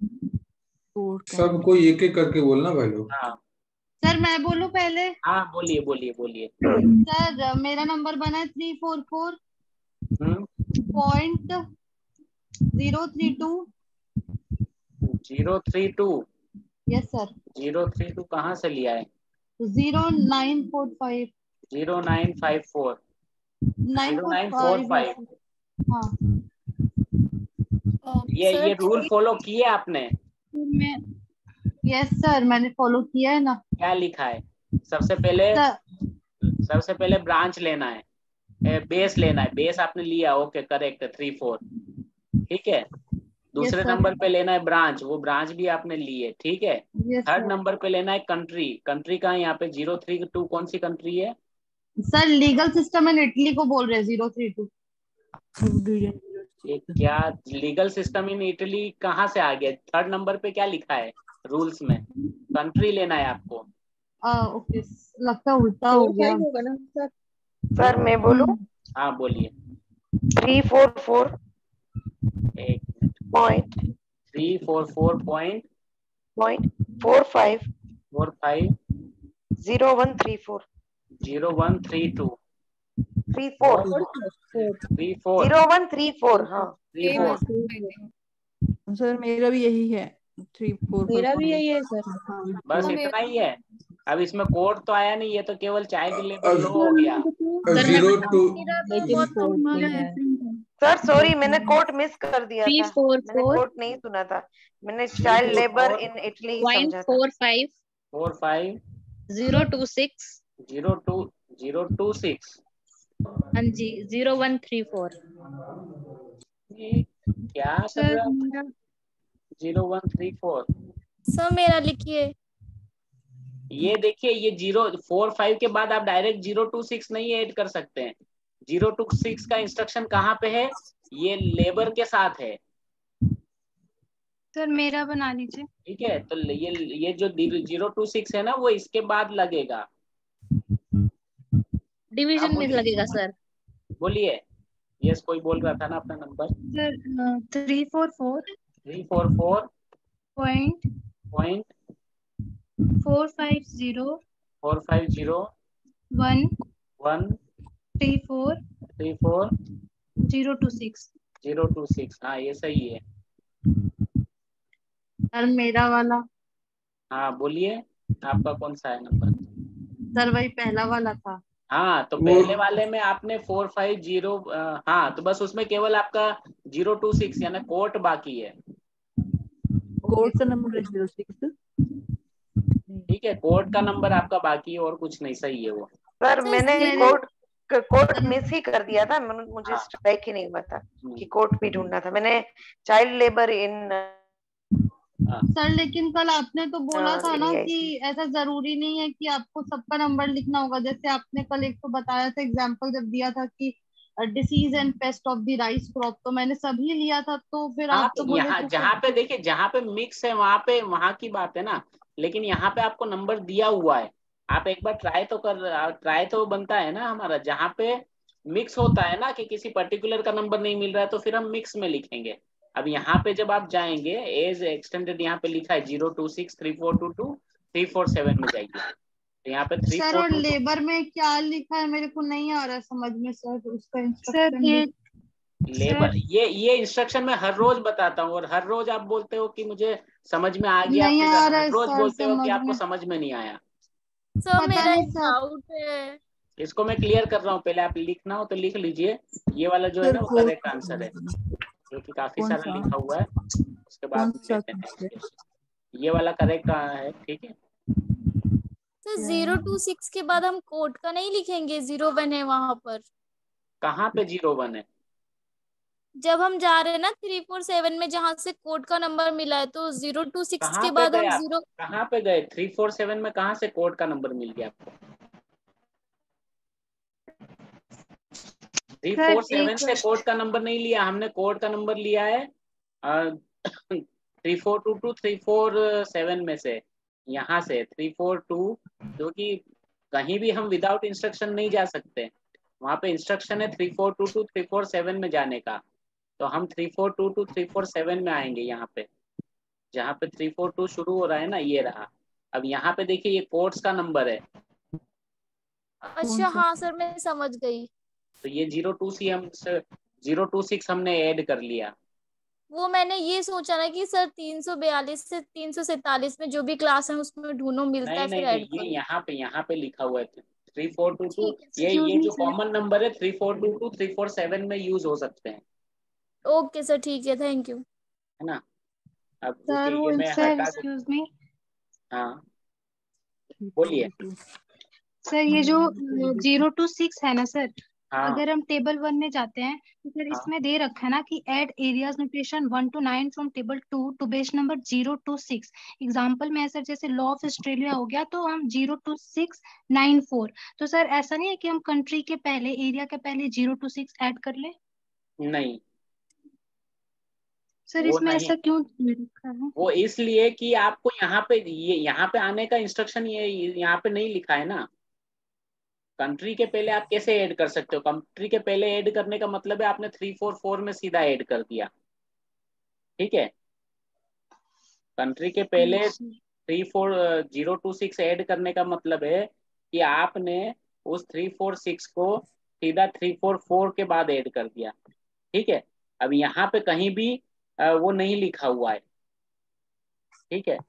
सब कोई एक एक करके बोलना भाई लोग। हाँ सर मैं बोलूं पहले? हाँ बोलिए बोलिए बोलिए। सर मेरा नंबर बना है three four four point zero three two zero three two. Yes sir. Zero three two कहाँ से लिया है? Zero nine four five zero nine five four zero nine four five. हाँ ये ये रूल फॉलो किए आपने? मैं यस सर मैंने फॉलो किया है ना। क्या लिखा है? सबसे पहले सबसे पहले ब्रांच लेना है, ए, बेस लेना है, बेस आपने लिया, ओके करेक्ट, थ्री फोर। ठीक है, दूसरे नंबर पे लेना है ब्रांच, वो ब्रांच भी आपने ली है। ठीक है, थर्ड नंबर पे लेना है कंट्री, कंट्री का यहाँ पे जीरो थ्री टू कौन सी कंट्री है sir? Legal system in Italy को बोल रहे हैं जीरो थ्री टू। क्या लीगल सिस्टम इन इटली कहाँ से आ गया? थर्ड नंबर पे क्या लिखा है रूल्स में? कंट्री लेना है आपको। आ, ओके, लगता उल्टा हो गया ना सर। सर मैं बोलूं? हाँ बोलिए। थ्री फोर फोर एक point three four four point point four five four five zero one three four zero one three two three four three four zero one three four. हाँ three four. Sir मेरा भी यही है, three four मेरा भी यही है sir. बस इतना ही है। अब इसमें कोड तो आया नहीं, ये तो केवल चाइल्ड लेबर लो हो गया। जीरो टू लेकिन फोर है सर सॉरी, मैंने कोट मिस कर दिया थ्री था, फोर मैंने फोर कोट नहीं सुना था, मैंने चाइल्ड लेबर इन इटली ही पॉइंट समझा था। Four five four five zero two six zero two zero two six हाँ जी जीरो वन थ्री फोर। ये क्या कर सर रहा है? मेरा zero one three four. Sir मेरा लिखिए। ये देखिए, ये जीरो फोर फाइव के बाद आप डायरेक्ट जीरो टू सिक्स नहीं ऐड कर सकते हैं। जीरो टू सिक्स का इंस्ट्रक्शन कहाँ पे है? ये लेबर के साथ है। सर मेरा बना लीजिए। ठीक है, तो ये ये जो जीरो टू सिक्स है ना, वो इसके बाद लगेगा। डिवीजन में लगेगा सर। बोलिए। यस, कोई बोल रहा था ना अपना number. Sir three four four three four four point point four five zero four five zero one one three four three four zero two six zero two six. हाँ, ये सही है। सर मेरा वाला। हाँ बोलिए, आपका कौन सा है नंबर? सर वही पहला वाला था। हाँ, तो पहले वाले में आपने फोर फाइव जीरो, हाँ तो बस उसमें केवल आपका जीरो टू सिक्स यानी कोट बाकी है। कोड का नंबर है जीरो सिक्स। ठीक है, कोड का नंबर आपका बाकी है और कुछ नहीं। सही है वो। सर मैंने कोड कोड मिस ही कर दिया था, मुझे स्ट्राइक ही नहीं हुआ था कि कोड भी ढूंढना था। मैंने चाइल्ड लेबर इन सर लेकिन कल आपने तो बोला था ना एरिया कि ऐसा जरूरी नहीं है कि आपको सबका नंबर लिखना होगा। जैसे आपने कल एक तो बताया था, एग्जांपल जब दिया था कि disease and pest of the rice crop, तो मैंने सभी लिया था। तो फिर हाँ, आप तो तो बोले यहाँ थे जहाँ पे देखिए, जहाँ पे मिक्स है वहां पे वहां की बात है ना, लेकिन यहाँ पे आपको नंबर दिया हुआ है। आप एक बार ट्राई तो कर ट्राई तो बनता है ना हमारा। जहाँ पे मिक्स होता है ना कि किसी पर्टिकुलर का नंबर नहीं मिल रहा है, तो फिर हम मिक्स में लिखेंगे। अब यहाँ पे जब आप जाएंगे, एज एक्सटेंडेड यहाँ पे लिखा है zero two six three four two to three four seven में जाइए, तो यहाँ पे थ्री सर फोर और टू लेबर में क्या लिखा है मेरे को नहीं आ रहा है समझ में सर। उसका सर इंस्ट्रक्शन ये लेबर, ये ये इंस्ट्रक्शन मैं हर रोज बताता हूँ, और हर रोज आप बोलते हो कि मुझे समझ में आ गया, नहीं फिर आ रहा हर है रोज सर बोलते हो कि समझ आपको में। समझ में नहीं आया। सर पता मेरा नहीं एक सर। डाउट है। इसको मैं क्लियर कर रहा हूँ, पहले आप लिखना हो तो लिख लीजिए। ये वाला जो है ना, वो करेक्ट आंसर है, जो कि काफी कौन सारा सा लिखा हुआ है। उसके कौन बाद सा लेते हैं ये वाला करेक्ट है। ठीक है, सर जीरो टू सिक्स के बाद हम कोड का नहीं लिखेंगे, जीरो वन है वहां पर। कहाँ पे जीरो वन है? जब हम जा रहे हैं ना थ्री फोर सेवन में, जहाँ से कोड का नंबर मिला है, तो जीरो टू सिक्स कहाँ के पे बाद गए हम आप? जीरो कहाँ पे गए? थ्री फोर सेवन में कहाँ से कोड का नंबर मिल गया आपको? थ्री फोर सेवन से कोड का नंबर नहीं लिया हमने। कोड का नंबर लिया है three four two to three four seven में से, यहाँ से थ्री फोर टू, जो कि कहीं भी हम विदाउट इंस्ट्रक्शन नहीं जा सकते। वहां पे इंस्ट्रक्शन है three four two to three four seven में जाने का, तो हम three four two to three four seven में आएंगे। यहाँ पे जहाँ पे थ्री फोर टू शुरू हो रहा है ना, ये रहा। अब यहाँ पे देखिए, ये कोड्स का नंबर है। अच्छा हाँ सर मैं समझ गई। तो ये जीरो टू सी हम जीरो टू सिक्स हमने ऐड कर लिया। वो मैंने ये सोचा ना कि सर तीन सौ बयालीस से तीन सौ सैतालीस में जो भी क्लास है उसमें ढूंढो मिलता नहीं है फिर नहीं ऐड नहीं, करो। ये यहाँ पे यहाँ पे लिखा हुआ है थ्री फोर टू टू। ठीक है, ये excuse ये me, जो sir. कॉमन नंबर है three four two to three four seven में यूज हो सकते हैं, ओके सर, ठीक है, थैंक यू। है ना। अब सर देखिए, वो ये मैं सर हटा एक्सक्यूज मी हाँ बोलिए। सर, ये जो जीरो टू सिक्स है ना सर, हाँ अगर हम टेबल वन में जाते हैं तो फिर हाँ इसमें दे रखा है ना कि add areas notation one two nine from table two two base number zero two six. Example में है सर, जैसे लॉ ऑफ ऑस्ट्रेलिया हो गया तो हम zero two six nine four. तो सर ऐसा नहीं है कि हम कंट्री के पहले, एरिया के पहले जीरो टू सिक्स ऐड कर ले? नहीं, सर वो इसमें नहीं। ऐसा क्यों लिखा है? वो इसलिए कि आपको यहाँ पे ये यहाँ पे आने का इंस्ट्रक्शन ये यहाँ पे नहीं लिखा है ना। कंट्री के पहले आप कैसे ऐड कर सकते हो? कंट्री के पहले ऐड करने का मतलब है आपने थ्री फोर फोर में सीधा ऐड कर दिया। ठीक है, कंट्री के पहले three four zero two six add करने का मतलब है कि आपने उस थ्री फोर सिक्स को सीधा थ्री फोर फोर के बाद ऐड कर दिया। ठीक है, अब यहाँ पे कहीं भी वो नहीं लिखा हुआ है। ठीक है।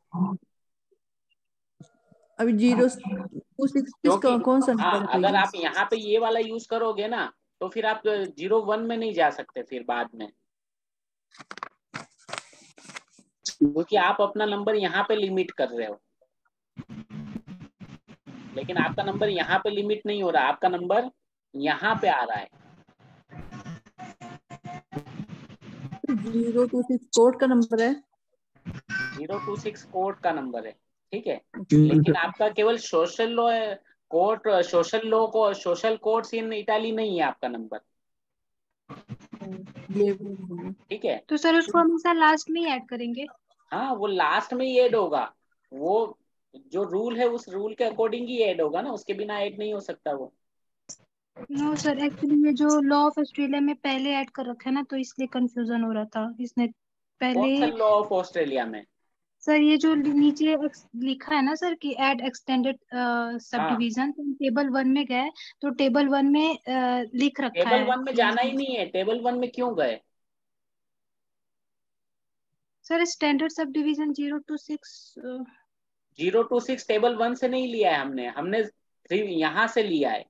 अभी जीरो टू सिक्स क्योंकि कौन सा हाँ, नंबर है अगर ये? आप यहाँ पे ये वाला यूज करोगे ना तो फिर आप जीरो वन में नहीं जा सकते फिर बाद में, क्योंकि आप अपना नंबर यहाँ पे लिमिट कर रहे हो, लेकिन आपका नंबर यहाँ पे लिमिट नहीं हो रहा, आपका नंबर यहाँ पे आ रहा है। जीरो टू सिक्स कोड का नंबर है। जीरो टू सिक्स कोड का नंबर है, ठीक है। लेकिन आपका केवल social law code, social law को सोशल कोड्स इन इटाली नहीं है आपका नंबर, ठीक है। तो सर उसको हमेशा लास्ट में ही ऐड करेंगे? हाँ, वो लास्ट में ही ऐड होगा, वो जो रूल है उस रूल के अकॉर्डिंग ही ऐड होगा ना, उसके बिना ऐड नहीं हो सकता वो। नो सर, एक्चुअली ये जो लॉ ऑफ ऑस्ट्रेलिया में पहले ऐड कर रखा है ना, तो इसलिए कंफ्यूजन हो रहा था। इसने पहले कौन सा लॉ ऑफ ऑस्ट्रेलिया में? सर ये जो नीचे लिखा है ना सर कि ऐड एक्सटेंडेड सब डिवीजन, तो टेबल वन में गए तो टेबल वन में uh, लिख रखा है। टेबल वन में जाना ही नहीं है, टेबल वन में क्यों गए? Sir standard subdivision zero two six zero two six table one से नहीं लिया है हमने, हमने थ्री यहाँ से लिया है,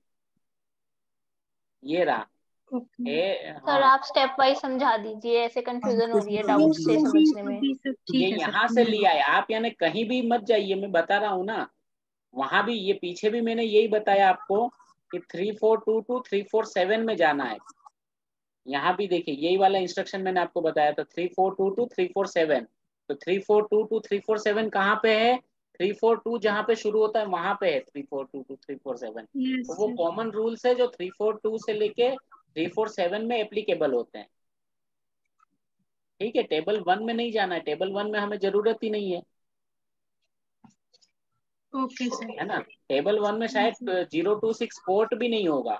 ये रहा। ए, सर हाँ। आप स्टेप वाइज समझा दीजिए, ऐसे कंफ्यूजन हो रही है डाउट से समझने में। ये यहाँ से लिया है, आप यानी कहीं भी मत जाइए, मैं बता रहा हूँ ना, वहां भी ये पीछे भी मैंने यही बताया आपको कि three four two to three four seven में जाना है। यहाँ भी देखिए यही वाला इंस्ट्रक्शन मैंने आपको बताया था, three four two to three four seven. तो three four two to three four seven कहाँ पे है? थ्री फोर टू जहाँ पे शुरू होता है वहां पे है three four two to three four seven. तो वो कॉमन रूल्स है जो थ्री फोर टू से लेके थ्री फोर सेवन में एप्लीकेबल होते हैं, ठीक है। टेबल वन में नहीं जाना है, टेबल वन में हमें जरूरत ही नहीं है, ओके सर, है ना। टेबल वन में शायद जीरो टू सिक्स कोट भी नहीं होगा।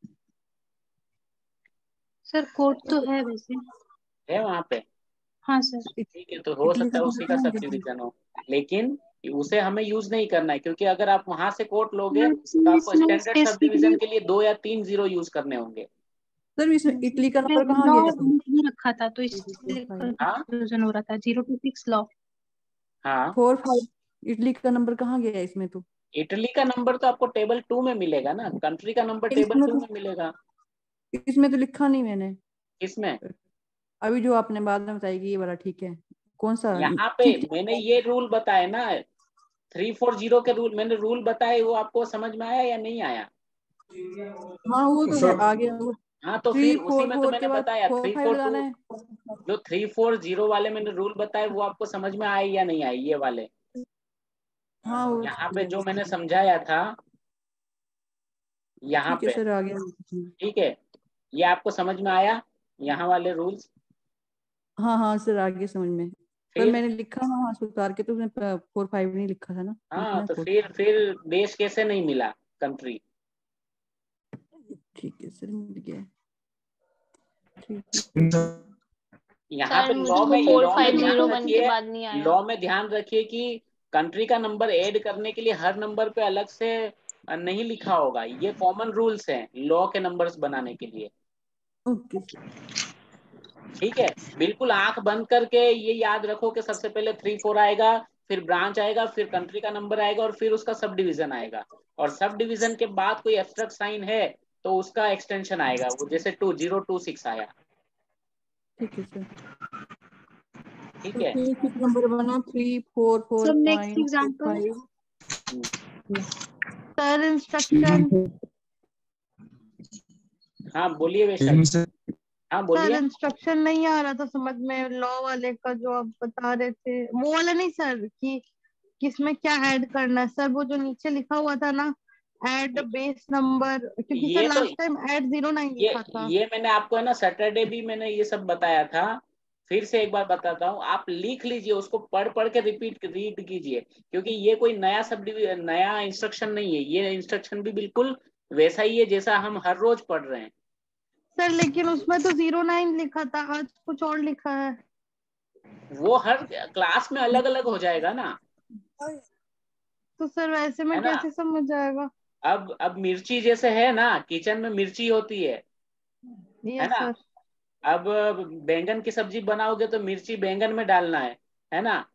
सर कोड तो है वैसे, है वहां पे? हाँ सर। ठीक है, तो हो सकता है उसी का सब डिवीजन हो, लेकिन उसे हमें यूज नहीं करना है, क्योंकि अगर आप वहां से कोट लोगे तो आपको स्टैंडर्ड सब डिवीजन के लिए दो या तीन जीरो यूज करने होंगे। सर इसमें इटली का नंबर कहाँ गया? रखा था तो इसलिए कंफ्यूजन हो रहा था। जीरो टू सिक्स लॉ, हाँ फोर फाइव, इटली का नंबर कहाँ गया इसमें? तो इटली का नंबर तो आपको टेबल टू में मिलेगा ना, कंट्री का नंबर टेबल टू में मिलेगा। इसमें तो लिखा नहीं मैंने। किसमें? अभी जो आपने बाद में बताएगी ये वाला, ठीक है। कौन सा? यहाँ पे मैंने ये रूल बताया ना, थ्री फोर जीरो के रूल मैंने रूल बताए, वो आपको समझ में आया या नहीं आया? हाँ वो तो आ गया। हाँ तो फिर उसी में तो मैंने बताया थ्री फोर टू जो थ्री फोर जीरो वाले मैंने रूल बताए वो आपको समझ में आए या नहीं आए ये वाले? हाँ यहाँ पे जो मैंने समझाया था यहाँ पे, सर आ गया, ठीक है, ये आपको समझ में आया यहाँ वाले रूल्स? हाँ हाँ सर आ गया समझ में, पर मैंने लिखा ना हाँ उतार के, तो उसने फोर फाइव नहीं लिखा था ना। हाँ तो फिर फिर देश कैसे नहीं मिला, कंट्री? ठीक है सर मिल गया। यहाँ पे लॉ में लॉ में ध्यान रखिए, लॉ में ध्यान रखिए कि कंट्री का नंबर ऐड करने के लिए हर नंबर पे अलग से नहीं लिखा होगा, ये कॉमन रूल्स हैं लॉ के नंबर्स बनाने के लिए। ओके ठीक है, बिल्कुल आंख बंद करके ये याद रखो कि सबसे पहले थ्री फोर आएगा, फिर ब्रांच आएगा, फिर कंट्री का नंबर आएगा और फिर उसका सब डिवीजन आएगा, और सब डिवीजन के बाद कोई एब्स्ट्रैक्ट साइन है तो उसका एक्सटेंशन आएगा, वो जैसे टू जीरो टू सिक्स आया। ठीक है सर, ठीक है। नंबर बना three four four sir next example sir instruction. हाँ बोलिए वैसे। हाँ बोलिए। सर इंस्ट्रक्शन नहीं आ रहा था समझ में, लॉ वाले का जो आप बता रहे थे वो वाला नहीं सर, कि किसमें क्या ऐड करना है सर, वो जो नीचे लिखा हुआ था ना ऐड बेस नंबर, क्योंकि sir last time add zero nine लिखा था। ये मैंने आपको है ना सैटरडे भी मैंने ये सब बताया था, फिर से एक बार बताता हूँ, आप लिख लीजिए उसको, पढ़ पढ़ के रिपीट रीड कीजिए, क्योंकि ये कोई नया सब नया इंस्ट्रक्शन नहीं है, ये इंस्ट्रक्शन भी बिल्कुल वैसा ही है जैसा हम हर रोज पढ़ रहे हैं। सर लेकिन उसमें तो जीरो नाइन लिखा था, आज कुछ और लिखा है। वो हर क्लास में अलग अलग हो जाएगा ना, तो सर वैसे में कैसे समझ जाएगा? अब अब मिर्ची जैसे है ना, किचन में मिर्ची होती है, है ना। सर। अब बैंगन की सब्जी बनाओगे तो मिर्ची बैंगन में डालना है है ना,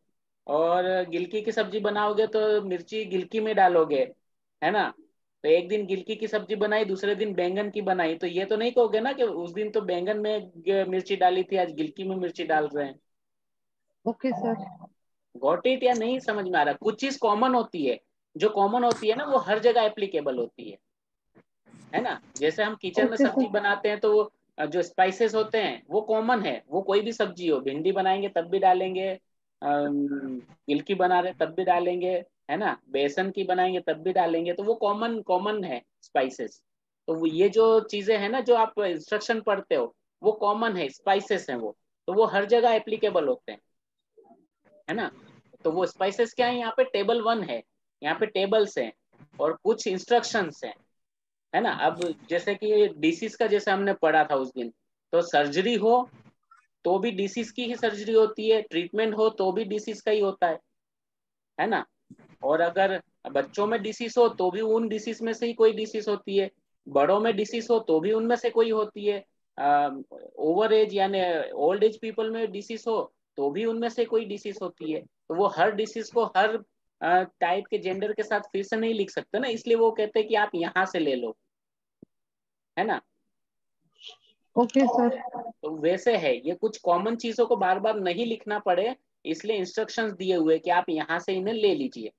और गिलकी की सब्जी बनाओगे तो मिर्ची गिलकी में डालोगे, है ना। तो एक दिन गिलकी की सब्जी बनाई, दूसरे दिन बैंगन की बनाई, तो ये तो नहीं कहोगे ना कि उस दिन तो बैंगन में मिर्ची डाली थी, आज गिलकी में मिर्ची डाल रहे हैं। Okay sir. गॉट इट या नहीं समझ में आ रहा? कुछ चीज कॉमन होती है, जो कॉमन होती है ना वो हर जगह एप्लीकेबल होती है, है ना। जैसे हम किचन में ओके सब्जी सर। बनाते हैं तो वो जो स्पाइसेस होते हैं वो कॉमन है, वो कोई भी सब्जी हो, भिंडी बनाएंगे तब भी डालेंगे, गिलकी बना रहे तब भी डालेंगे, है ना, बेसन की बनाएंगे तब भी डालेंगे, तो वो कॉमन कॉमन है स्पाइसेस। तो वो ये जो चीजें हैं ना जो आप इंस्ट्रक्शन पढ़ते हो वो कॉमन है, स्पाइसेस हैं वो, तो वो हर जगह एप्लीकेबल होते हैं, है ना। तो वो स्पाइसेस क्या है, यहाँ पे टेबल वन है, यहाँ पे टेबल्स हैं और कुछ इंस्ट्रक्शंस हैं, है ना। अब जैसे कि डिसीज का जैसे हमने पढ़ा था उस दिन, तो सर्जरी हो तो भी डिसीज की ही सर्जरी होती है, ट्रीटमेंट हो तो भी डिसीज का ही होता है, है ना। और अगर बच्चों में डिसीज हो तो भी उन डिसीज में से ही कोई डिसीज होती है, बड़ों में डिसीज हो तो भी उनमें से कोई होती है, ओवर एज यानी ओल्ड एज पीपल में डिसीज हो तो भी उनमें से कोई डिसीज होती है। तो वो हर डिसीज को हर टाइप के जेंडर के साथ फिर से नहीं लिख सकते ना, इसलिए वो कहते हैं कि आप यहाँ से ले लो, है ना। Okay sir. तो वैसे है, ये कुछ कॉमन चीजों को बार बार नहीं लिखना पड़े इसलिए इंस्ट्रक्शंस दिए हुए कि आप यहाँ से इन्हें ले लीजिए।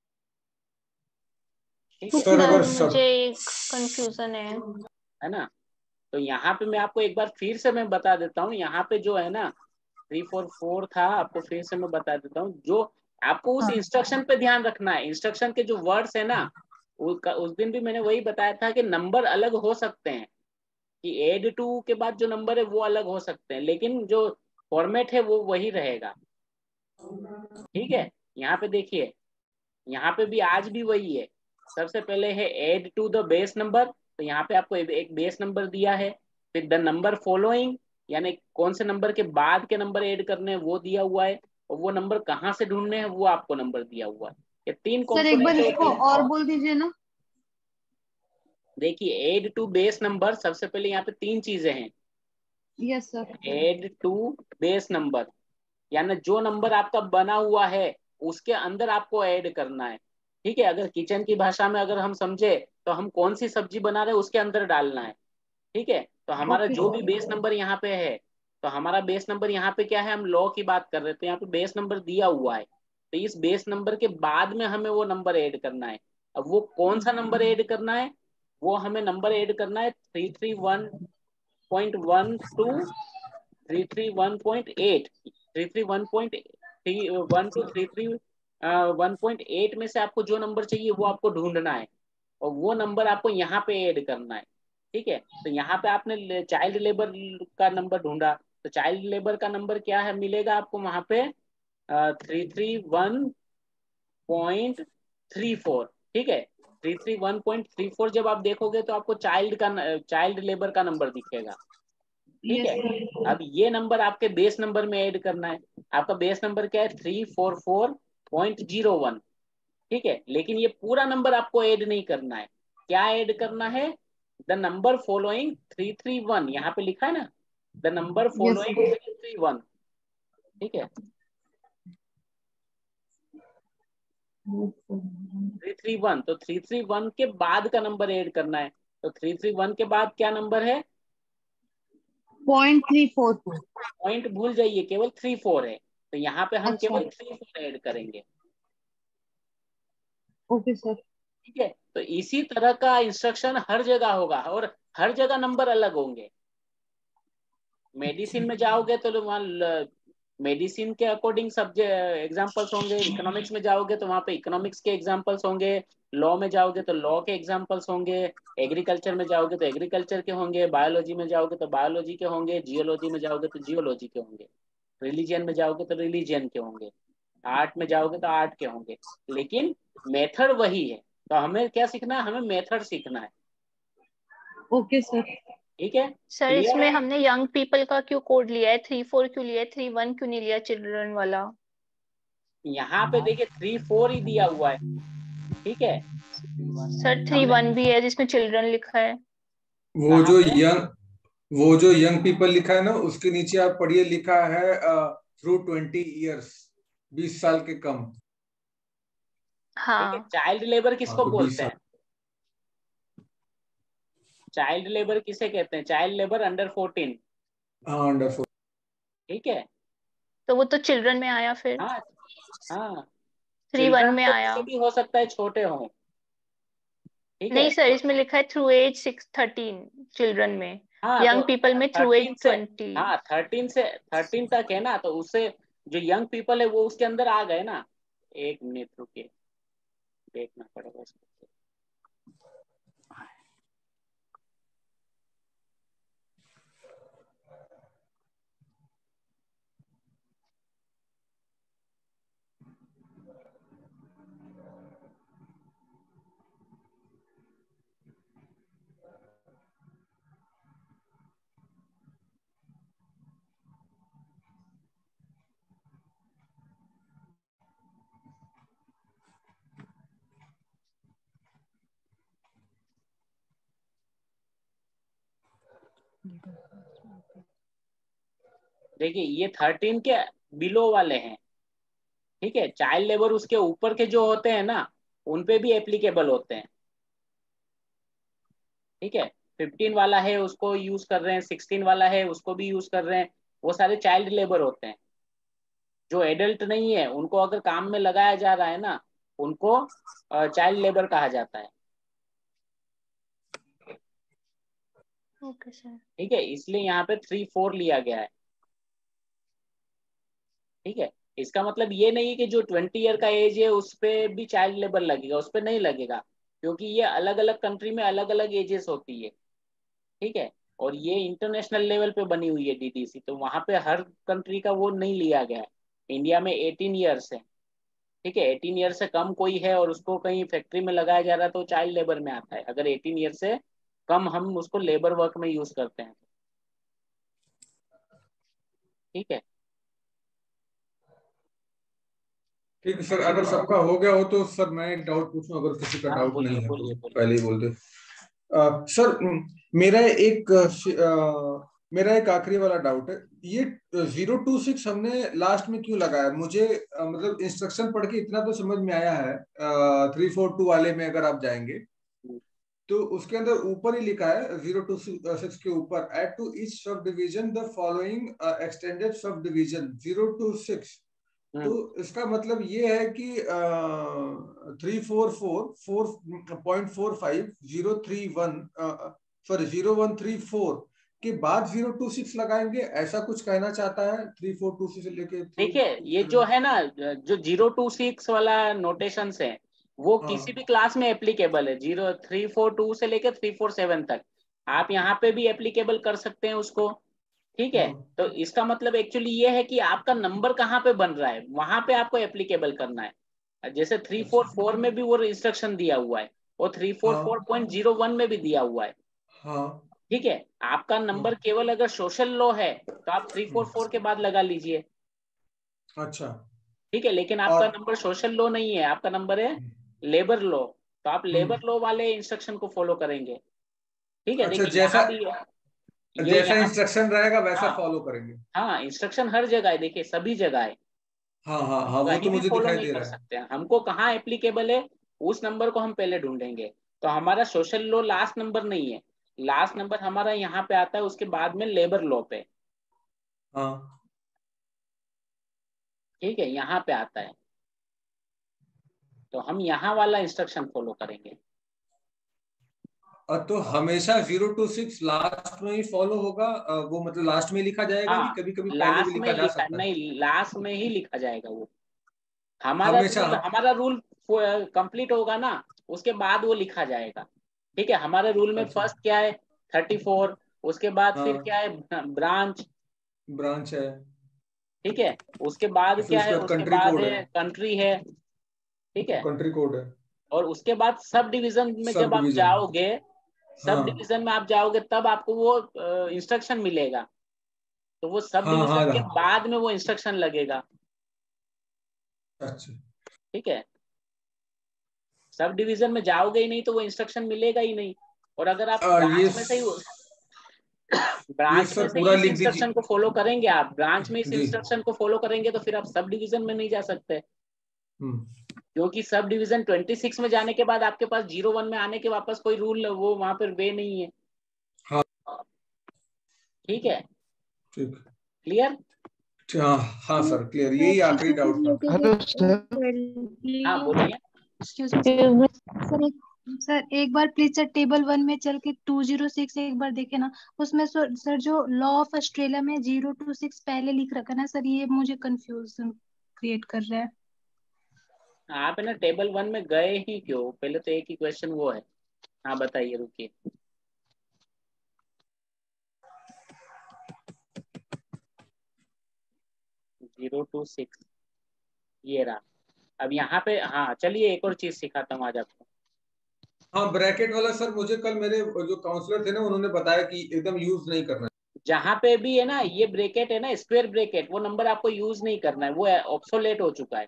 सर मुझे एक कंफ्यूजन है है ना। तो यहाँ पे मैं आपको एक बार फिर से मैं बता देता हूँ, यहाँ पे जो है ना थ्री फोर फोर था, आपको फिर से मैं बता देता हूँ, जो आपको उस इंस्ट्रक्शन पे ध्यान रखना है। इंस्ट्रक्शन के जो वर्ड्स है ना उसका उस दिन भी मैंने वही बताया था कि नंबर अलग हो सकते हैं, कि एड टू के बाद जो नंबर है वो अलग हो सकते हैं, लेकिन जो फॉर्मेट है वो वही रहेगा, ठीक है। यहाँ पे देखिए, यहाँ पे भी आज भी वही है। सबसे पहले है add to the base number, तो यहाँ पे आपको एक बेस नंबर दिया है, फिर द नंबर फॉलोइंग यानी कौन से नंबर के बाद के नंबर ऐड करने हैं वो दिया हुआ है, और वो नंबर कहाँ से ढूंढने हैं वो आपको नंबर दिया हुआ है। ये तीन सर एक बार कंपोनेंट इसको और बोल दीजिए ना। देखिए एड टू बेस नंबर, सबसे पहले यहाँ पे तीन चीजें हैं। Yes sir. Add to base number यानी जो नंबर आपका बना हुआ है उसके अंदर आपको ऐड करना है, ठीक है। अगर किचन की भाषा में अगर हम समझे तो हम कौन सी सब्जी बना रहे हैं उसके अंदर डालना है, ठीक है। तो हमारा ओके जो सर। भी बेस नंबर यहाँ पे है, तो हमारा बेस नंबर यहाँ पे क्या है, हम लॉ की बात कर रहे थे, यहाँ पे बेस नंबर दिया हुआ है, तो इस बेस नंबर के बाद में हमें वो नंबर ऐड करना है। अब वो कौन सा नंबर ऐड करना है, वो हमें नंबर ऐड करना है three three one point one two three three one point eight three three one point three one two three three one point eight में से आपको जो नंबर चाहिए वो आपको ढूंढना है, और वो नंबर आपको यहाँ पे ऐड करना है, ठीक है। तो यहाँ पे आपने चाइल्ड लेबर का नंबर ढूंढा, तो चाइल्ड लेबर का नंबर क्या है मिलेगा आपको वहां पे three three one point three four, ठीक है। Three three one point three four जब आप देखोगे तो आपको चाइल्ड का चाइल्ड लेबर का नंबर दिखेगा, ठीक है। अब ये नंबर आपके बेस नंबर में ऐड करना है। आपका बेस नंबर क्या है, three four four point zero one, ठीक है। लेकिन ये पूरा नंबर आपको ऐड नहीं करना है, क्या ऐड करना है, the number following three three one, यहाँ पे लिखा है ना the number following three three one, ठीक है। थ्री थ्री वन, तो थ्री थ्री वन के बाद का नंबर ऐड करना है, तो थ्री थ्री वन के बाद क्या नंबर है, point three four four. Point भूल जाइए, केवल थ्री फोर है, तो यहाँ पे हम अच्छा। केवल थ्री फोर ऐड करेंगे, ओके सर। ठीक है। तो इसी तरह का इंस्ट्रक्शन हर जगह होगा और हर जगह नंबर अलग होंगे। मेडिसिन में जाओगे तो वहाँ मेडिसिन के अकॉर्डिंग सब्जेक्ट एग्जाम्पल्स होंगे, इकोनॉमिक्स में जाओगे तो वहाँ पे इकोनॉमिक्स के एग्जाम्पल्स होंगे, लॉ में जाओगे तो लॉ के एग्जाम्पल्स होंगे, एग्रीकल्चर में जाओगे तो एग्रीकल्चर के होंगे, बायोलॉजी में जाओगे तो बायोलॉजी के होंगे, जियोलॉजी में जाओगे तो जियोलॉजी के होंगे, रिलीजियन में जाओगे तो रिलीजियन के होंगे, आर्ट में जाओगे तो आर्ट के होंगे, लेकिन मेथड वही है। तो हमें क्या सीखना है, हमें मेथड सीखना है। Okay sir. ठीक है सर, इसमें हमने यंग पीपल का क्यों कोड लिया है, थ्री फोर क्यों लिया है, थ्री वन क्यों नहीं लिया चिल्ड्रन वाला? यहाँ पे देखिए थ्री फोर ही दिया हुआ है, ठीक है सर थ्री वन भी है जिसमें चिल्ड्रन लिखा है। वो जो यंग वो जो यंग पीपल लिखा है ना उसके नीचे आप पढ़िए, लिखा है थ्रू ट्वेंटी इयर्स। बीस साल के कम। हाँ चाइल्ड लेबर किसको हाँ, तो बीस बोलते हैं? चाइल्ड लेबर किसे कहते हैं? Child labour under fourteen. हाँ अंडर फोर्टीन। ठीक है, तो वो तो चिल्ड्रन में आया फिर। हाँ हाँ, थ्री वन चिल्ड्रन में तो आया। किसी भी हो सकता है, छोटे हों। ठीक नहीं है, सर, इसमें लिखा है through age six thirteen children में, हाँ तो यंग पीपल में थ्रू एज थर्टीन से, ट्वेंटी। हाँ थर्टीन से थर्टीन तक है ना, तो उससे जो यंग पीपल है वो उसके अंदर आ गए ना। एक मिनट रुकिए, देखना पड़ेगा इसको। देखिए ये थर्टीन के बिलो वाले हैं। ठीक है, चाइल्ड लेबर उसके ऊपर के जो होते हैं ना, उनपे भी एप्लीकेबल होते हैं। ठीक है, फिफ्टीन वाला है उसको यूज कर रहे हैं, सिक्सटीन वाला है उसको भी यूज कर रहे हैं, वो सारे चाइल्ड लेबर होते हैं। जो एडल्ट नहीं है उनको अगर काम में लगाया जा रहा है ना, उनको चाइल्ड लेबर कहा जाता है। Okay sir. ठीक है, इसलिए यहाँ पे थ्री फोर लिया गया है। ठीक है, इसका मतलब ये नहीं कि जो ट्वेंटी ईयर का एज है उस पे भी चाइल्ड लेबर लगेगा, उस पे नहीं लगेगा, क्योंकि ये अलग अलग कंट्री में अलग अलग एजेस होती है। ठीक है, और ये इंटरनेशनल लेवल पे बनी हुई है डीडीसी, तो वहां पे हर कंट्री का वो नहीं लिया गया है। इंडिया में एटीन ईयर्स है। ठीक है, एटीन ईयर से कम कोई है और उसको कहीं फैक्ट्री में लगाया जा रहा है तो चाइल्ड लेबर में आता है, अगर एटीन ईयर से कम हम उसको लेबर वर्क में यूज करते हैं। ठीक है, ठीक है सर, अगर सबका हो गया हो तो सर मैं एक डाउट पूछूं, अगर किसी का हाँ डाउट बोलिए नहीं है बोलिए तो बोलिए। पहले ही बोल दे। अ, सर मेरा एक अ, मेरा एक आखिरी वाला डाउट है, ये जीरो टू सिक्स हमने लास्ट में क्यों लगाया? मुझे अ, मतलब इंस्ट्रक्शन पढ़ के इतना तो समझ में आया है, थ्री फोर टू वाले में अगर आप जाएंगे तो उसके अंदर ऊपर ही लिखा है जीरो टू सिक्स के ऊपर, add to each subdivision the following extended subdivision zero two six. तो इसका मतलब ये है कि three four four four point four five zero three one sorry zero one three four के बाद जीरो टू सिक्स लगाएंगे, ऐसा कुछ कहना चाहता है? थ्री फोर टू से लेके देखिए ये जो है ना, जो जीरो टू सिक्स वाला नोटेशन है वो हाँ। किसी भी क्लास में एप्लीकेबल है, जीरो थ्री फोर टू से लेकर थ्री फोर सेवन तक आप यहाँ पे भी एप्लीकेबल कर सकते हैं उसको। ठीक है, तो इसका मतलब एक्चुअली ये है कि आपका नंबर कहाँ पे बन रहा है वहां पे आपको एप्लीकेबल करना है। जैसे थ्री फोर फोर में भी वो इंस्ट्रक्शन दिया हुआ है और three four four point zero one में भी दिया हुआ है। हाँ। ठीक है, आपका नंबर केवल अगर सोशल लॉ है तो आप थ्री फोर फोर के बाद लगा लीजिए। अच्छा। ठीक है, लेकिन आपका और नंबर सोशल लॉ नहीं है, आपका नंबर है लेबर लॉ, तो आप लेबर लॉ वाले इंस्ट्रक्शन को फॉलो करेंगे। ठीक है, अच्छा, देखिए जैसा यहाँ भी है, ये जैसा यहाँ, इंस्ट्रक्शन रहेगा वैसा हाँ फॉलो करेंगे। हाँ, इंस्ट्रक्शन हर जगह है, देखिए सभी जगह है, हाँ हाँ हाँ, वो कहीं तो भी मुझे फॉलो दिखाई नहीं दे कर रहा है। सकते हैं। हमको कहाँ एप्लीकेबल है उस नंबर को हम पहले ढूंढेंगे। तो हमारा सोशल लॉ लास्ट नंबर नहीं है, लास्ट नंबर हमारा यहाँ पे आता है, उसके बाद में लेबर लॉ पे। हाँ। ठीक है, यहाँ पे आता है, तो हम यहाँ वाला इंस्ट्रक्शन फॉलो करेंगे। और तो हमेशा जीरो टू सिक्स लास्ट में ही फॉलो होगा, अ, वो मतलब लास्ट में लिखा जाएगा कि हाँ, कभी कभी पहले भी लास्ट में लिखा ही जा लिखा, सकता है? नहीं लास्ट में ही लिखा जाएगा वो। हमारा हमेशा। रूल हमारा रूल कंप्लीट होगा ना, उसके बाद वो लिखा जाएगा। ठीक है, हमारे रूल में अच्छा। फर्स्ट क्या है, थर्टी फोर, उसके बाद फिर हाँ, क्या है, ब्रांच। ब्रांच है। ठीक है, उसके बाद और फिर क्या उसके है, बाद उसके कंट्री बाद कोड है। है कंट्री है। ठीक है, कंट्री कोड है। और उसके बाद सब डिवीजन में सब जब आप डिवीजन। जाओगे, सब हाँ डिवीजन में आप जाओगे तब आपको वो इंस्ट्रक्शन मिलेगा, तो वो सब हाँ हाँ डिवीजन के हाँ। बाद में वो इंस्ट्रक्शन लगेगा। अच्छा। ठीक है, सब डिवीजन में जाओगे ही नहीं तो वो इंस्ट्रक्शन मिलेगा ही नहीं, और अगर आप आ, ये ब्रांच में से ही ब्रांच सर में से पूरा इस लिख इंस्ट्रक्शन दीजिए को फॉलो करेंगे आप, ब्रांच में इस जी। इंस्ट्रक्शन को फॉलो करेंगे तो फिर आप सब डिवीजन में नहीं जा सकते, हम्म, क्योंकि सब डिवीजन छब्बीस में जाने के बाद आपके पास जीरो वन में आने के वापस कोई रूल वो वहां पर वे नहीं है। हाँ ठीक है, ठीक। क्लियर? हाँ हाँ सर क्लियर, यही आखिरी डाउट था। Hello sir. हाँ बोलिए। एक्सक्यूज मी सर, एक सर एक बार प्लीज सर टेबल वन में चल के टू जीरो सिक्स एक बार देखे ना, उसमें सर सर जो लॉ ऑफ ऑस्ट्रेलिया में जीरो टू सिक्स पहले लिख रखा है ना सर, ये मुझे कंफ्यूजन क्रिएट कर रहा है। आप है ना टेबल वन में गए ही क्यों, पहले तो एक ही क्वेश्चन वो है। हाँ बताइए, रुकिए। जीरो टू सिक्स ये रहा। अब यहाँ पे हाँ चलिए एक और चीज सिखाता हूँ आज आपको। हाँ ब्रैकेट वाला सर मुझे कल मेरे जो काउंसलर थे ना उन्होंने बताया कि एकदम यूज नहीं करना है। जहाँ पे भी है ना ये ब्रेकेट है ना, स्क्वायर ब्रेकेट, वो नंबर आपको यूज नहीं करना है, वो ऑब्सोलेट हो चुका है।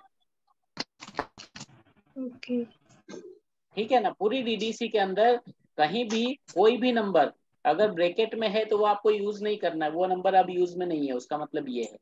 ओके ठीक है ना, पूरी डीडीसी के अंदर कहीं भी कोई भी नंबर अगर ब्रैकेट में है तो वो आपको यूज नहीं करना है, वो नंबर अब यूज में नहीं है, उसका मतलब ये है।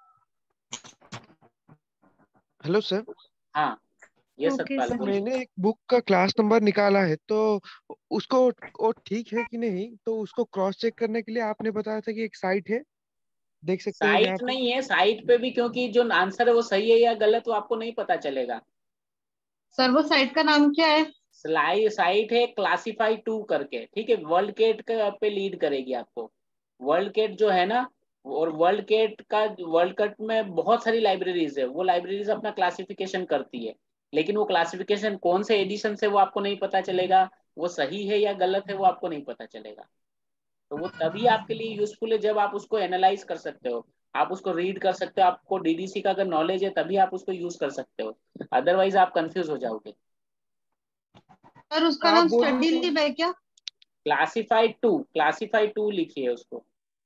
Hello sir. हाँ ये ओके सतपाल सर। बोलिए। मैंने एक बुक का क्लास नंबर निकाला है, तो उसको वो ठीक है कि नहीं, तो उसको क्रॉस चेक करने के लिए आपने बताया था कि एक साइट है, देख सकते हैं जहाँ साइट पे। नहीं है, साइट पे भी क्योंकि जो आंसर है वो सही है या गलत वो आपको नहीं पता चलेगा। सर वो साइट का नाम क्या है? स्लाई साइट है क्लासीफाई टू करके, ठीक है, वर्ल्ड केट पे लीड करेगी आपको। वर्ल्ड केट जो है ना, और वर्ल्ड केट का वर्ल्ड केट में बहुत सारी लाइब्रेरीज है, वो लाइब्रेरीज अपना क्लासिफिकेशन करती है, लेकिन वो क्लासिफिकेशन कौन से एडिशन से वो आपको नहीं पता चलेगा, वो सही है या गलत है वो आपको नहीं पता चलेगा। तो वो तभी आपके लिए यूजफुल है जब आप उसको एनालाइज कर सकते हो, आप उसको रीड कर सकते हो, आपको डीडीसी का अगर नॉलेज है तभी आप उसको यूज कर सकते हो, अदरवाइज आप कंफ्यूज हो जाओगे। सर उसका आप नाम बोल स्टडी रहे थे लिब है क्या? क्लासीफाइड टू, क्लासीफाइड टू लिखिए उसको।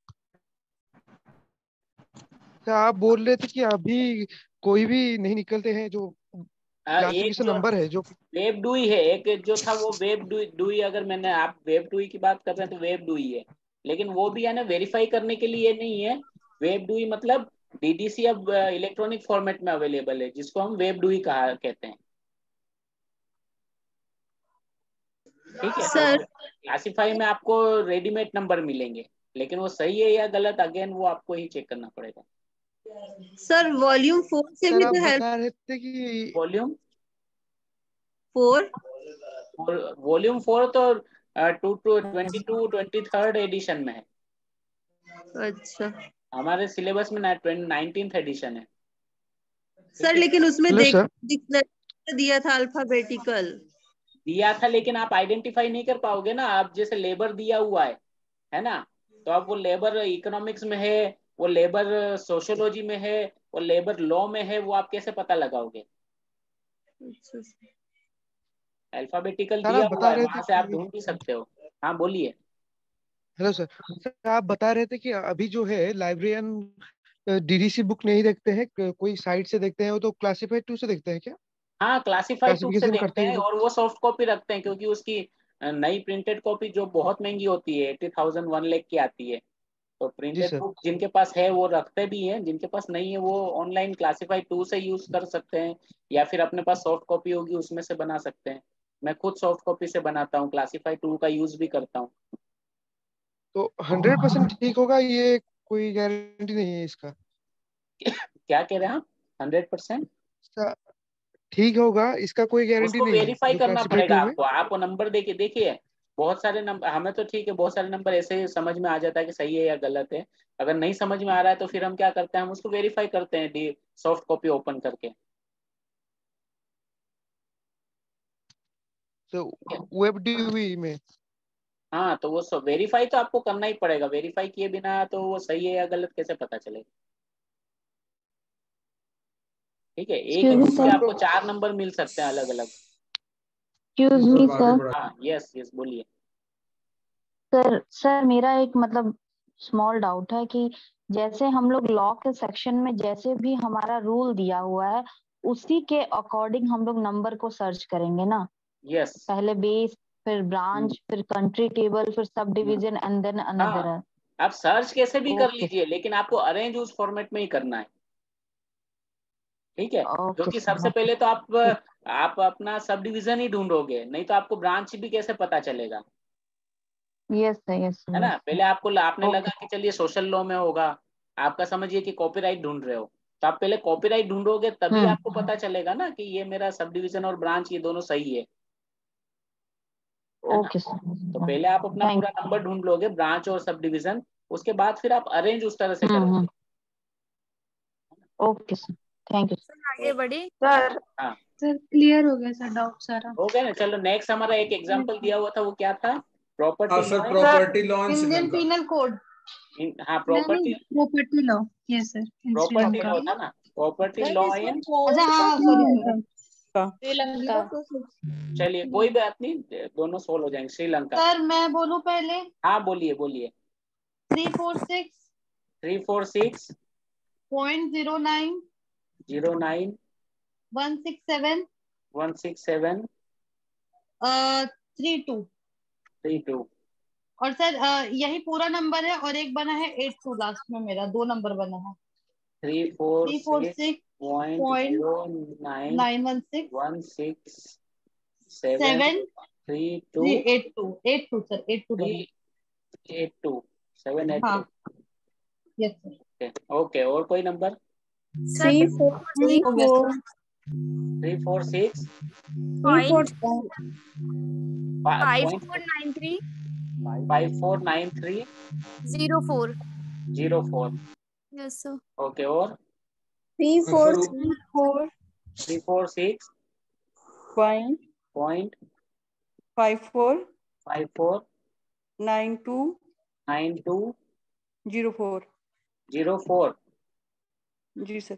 तो आप बोल रहे थे कि अभी कोई भी नहीं निकलते हैं जो आ, एक क्लासिफिकेशन जो नंबर है जो। वेब डुई है, एक जो था वो वेब डुई डुई अगर मैंने आप वेब डुई की बात कर रहे हैं तो वेब डुई है, लेकिन वो भी है ना वेरीफाई करने के लिए नहीं है। वेब डुई मतलब डीडीसी अब इलेक्ट्रॉनिक फॉर्मेट में अवेलेबल है, जिसको हम वेब डुई कहा कहते हैं। ठीक है, तो सर क्लासीफाई में आपको रेडीमेड नंबर मिलेंगे, लेकिन वो सही है या गलत अगेन वो आपको ही चेक करना पड़ेगा। सर वॉल्यूम फोर से सर भी आप तो हेल्प। बता रहे थे कि वॉल्यूम फोर वॉल्यूम फोर तो two two twenty two twenty third edition में है। अच्छा हमारे सिलेबस में नाइनटीन्थ एडिशन है। सर, लेकिन उसमें हेलो देख सर। डिक्शनरी दिया था अल्फाबेटिकल। दिया था लेकिन आप आइडेंटिफाई नहीं कर पाओगे ना, आप जैसे लेबर दिया हुआ है है ना, तो आप वो लेबर इकोनॉमिक्स में है, वो लेबर सोशियोलॉजी में है, वो लेबर लॉ में है, वो आप कैसे पता लगाओगे? अच्छा अल्फाबेटिकल सर दिया आप हुआ बता है, रहे थे वहां से आप कि ढूंढ भी सकते हो। हाँ बोलिए। Hello sir. सर आप बता रहे थे कि अभी जो है लाइब्रेरियन डीडीसी बुक नहीं देखते हैं, क- कोई साइट से देखते हैं, वो तो क्लासिफाइड टू से देखते हैं क्या? हाँ क्लासिफाइड टू से क्लासिफिकेशन देखते करते हैं हैं, जो। और वो सॉफ्ट कॉपी रखते हैं क्योंकि उसकी अ, नई प्रिंटेड कॉपी जो बहुत महंगी होती है, एट्टी थाउजेंड वन लेख की आती है, तो जी प्रिंटेड सर। बुक जिनके पास है वो रखते भी हैं, जिनके पास नहीं है वो ऑनलाइन क्लासिफाइड टू से यूज कर सकते हैं, या फिर अपने पास सॉफ्ट कॉपी होगी उसमें से बना सकते हैं। मैं खुद सॉफ्ट कॉपी से बनाता हूँ, क्लासिफाइड टू का यूज भी करता हूँ। तो हंड्रेड परसेंट ठीक होगा, ये कोई गारंटी नहीं है इसका? क्या कह रहे हैं आप? हंड्रेड परसेंट इसका ठीक होगा, इसका कोई गारंटी उसको नहीं है वेरीफाई जो करना क्लासिफाइड पड़ेगा टू में? आपको, आप वो नंबर देके देखिए। बहुत सारे नंबर हमें तो ठीक है, बहुत सारे नंबर ऐसे ही समझ में आ जाता है कि सही है या गलत है। अगर नहीं समझ में आ रहा है तो फिर हम क्या करते हैं, हम उसको वेरीफाई करते हैं डी सॉफ्ट कॉपी ओपन करके। तो वेब डीबी में। हाँ तो वो वेरीफाई तो आपको करना ही पड़ेगा, वेरीफाई किए बिना तो वो सही है या गलत कैसे पता चलेगा? ठीक है, एक सर ही बुक से उसको आपको चार नंबर मिल सकते हैं अलग अलग। Excuse me sir. हाँ यस यस बोलिए। सर सर मेरा एक मतलब स्मॉल डाउट है कि जैसे हम लोग लॉ के सेक्शन में जैसे भी हमारा रूल दिया हुआ है उसी के अकॉर्डिंग हम लोग नंबर को सर्च करेंगे ना? यस पहले बेस, फिर ब्रांच, फिर कंट्री टेबल, फिर सब डिवीजन एंड देन हाँ अनदर। आप सर्च कैसे भी कर ओके लीजिए, लेकिन आपको अरेंज उस फॉर्मेट में ही करना है, ठीक है। ओके क्योंकि सर सबसे पहले तो आप आप अपना सब डिवीजन ही ढूंढोगे, नहीं तो आपको ब्रांच भी कैसे पता चलेगा, यस सर यस है सर ना। यस पहले आपको आपने ओके लगा कि चलिए सोशल लॉ में होगा, आपका समझिए कि कॉपीराइट ढूंढ रहे हो, तो आप पहले कॉपीराइट ढूंढोगे तभी हम्म आपको पता चलेगा ना कि ये मेरा सब डिवीजन और ब्रांच ये दोनों सही है है ना। ओके सर तो पहले आप अपना थैंक पूरा नंबर ढूंढ लोगे, ब्रांच और सब डिवीजन, उसके बाद फिर आप अरेंज उस तरह से हम्म करोगे। Hmm okay sir thank you आगे बढ़ी सर हाँ सर क्लियर हो गया सर डाउट सारा। हो गया ना। चलो नेक्स्ट हमारा एक एग्जांपल दिया हुआ था, वो क्या था, हाँ property sir, law. Property law in Indian Sri Lanka. Penal code. हाँ नहीं property property law yes sir in property Sri Lanka. Law था ना, प्रॉपर्टी सर लॉ इसमें इन अच्छा कोड का हाँ क्या सॉरी है? सॉरी श्रीलंका। चलिए कोई बात नहीं, दोनों सोल्व हो जाएंगे। श्रीलंका। सर मैं बोलूं पहले। हाँ बोलिए बोलिए। Three four six three four six point zero nine zero nine one six seven one six seven three two. Three two. और सर अ, यही पूरा नंबर है और एक बना है एट टू लास्ट में, मेरा दो नंबर बना है। Three four three four six six point point zero nine nine one six one six seven seven three two जी eight two eight two sir eight two three बना। Eight two seven eight हाँ two. Yes sir. Okay, और कोई number? Sir three four three हो गया four sir. Three four six three four point five point four nine three five four nine three zero four. Zero four. Yes sir. Okay, और three sir four उ- three four three four six point point five four five four nine two nine two zero four. Zero four. जी sir.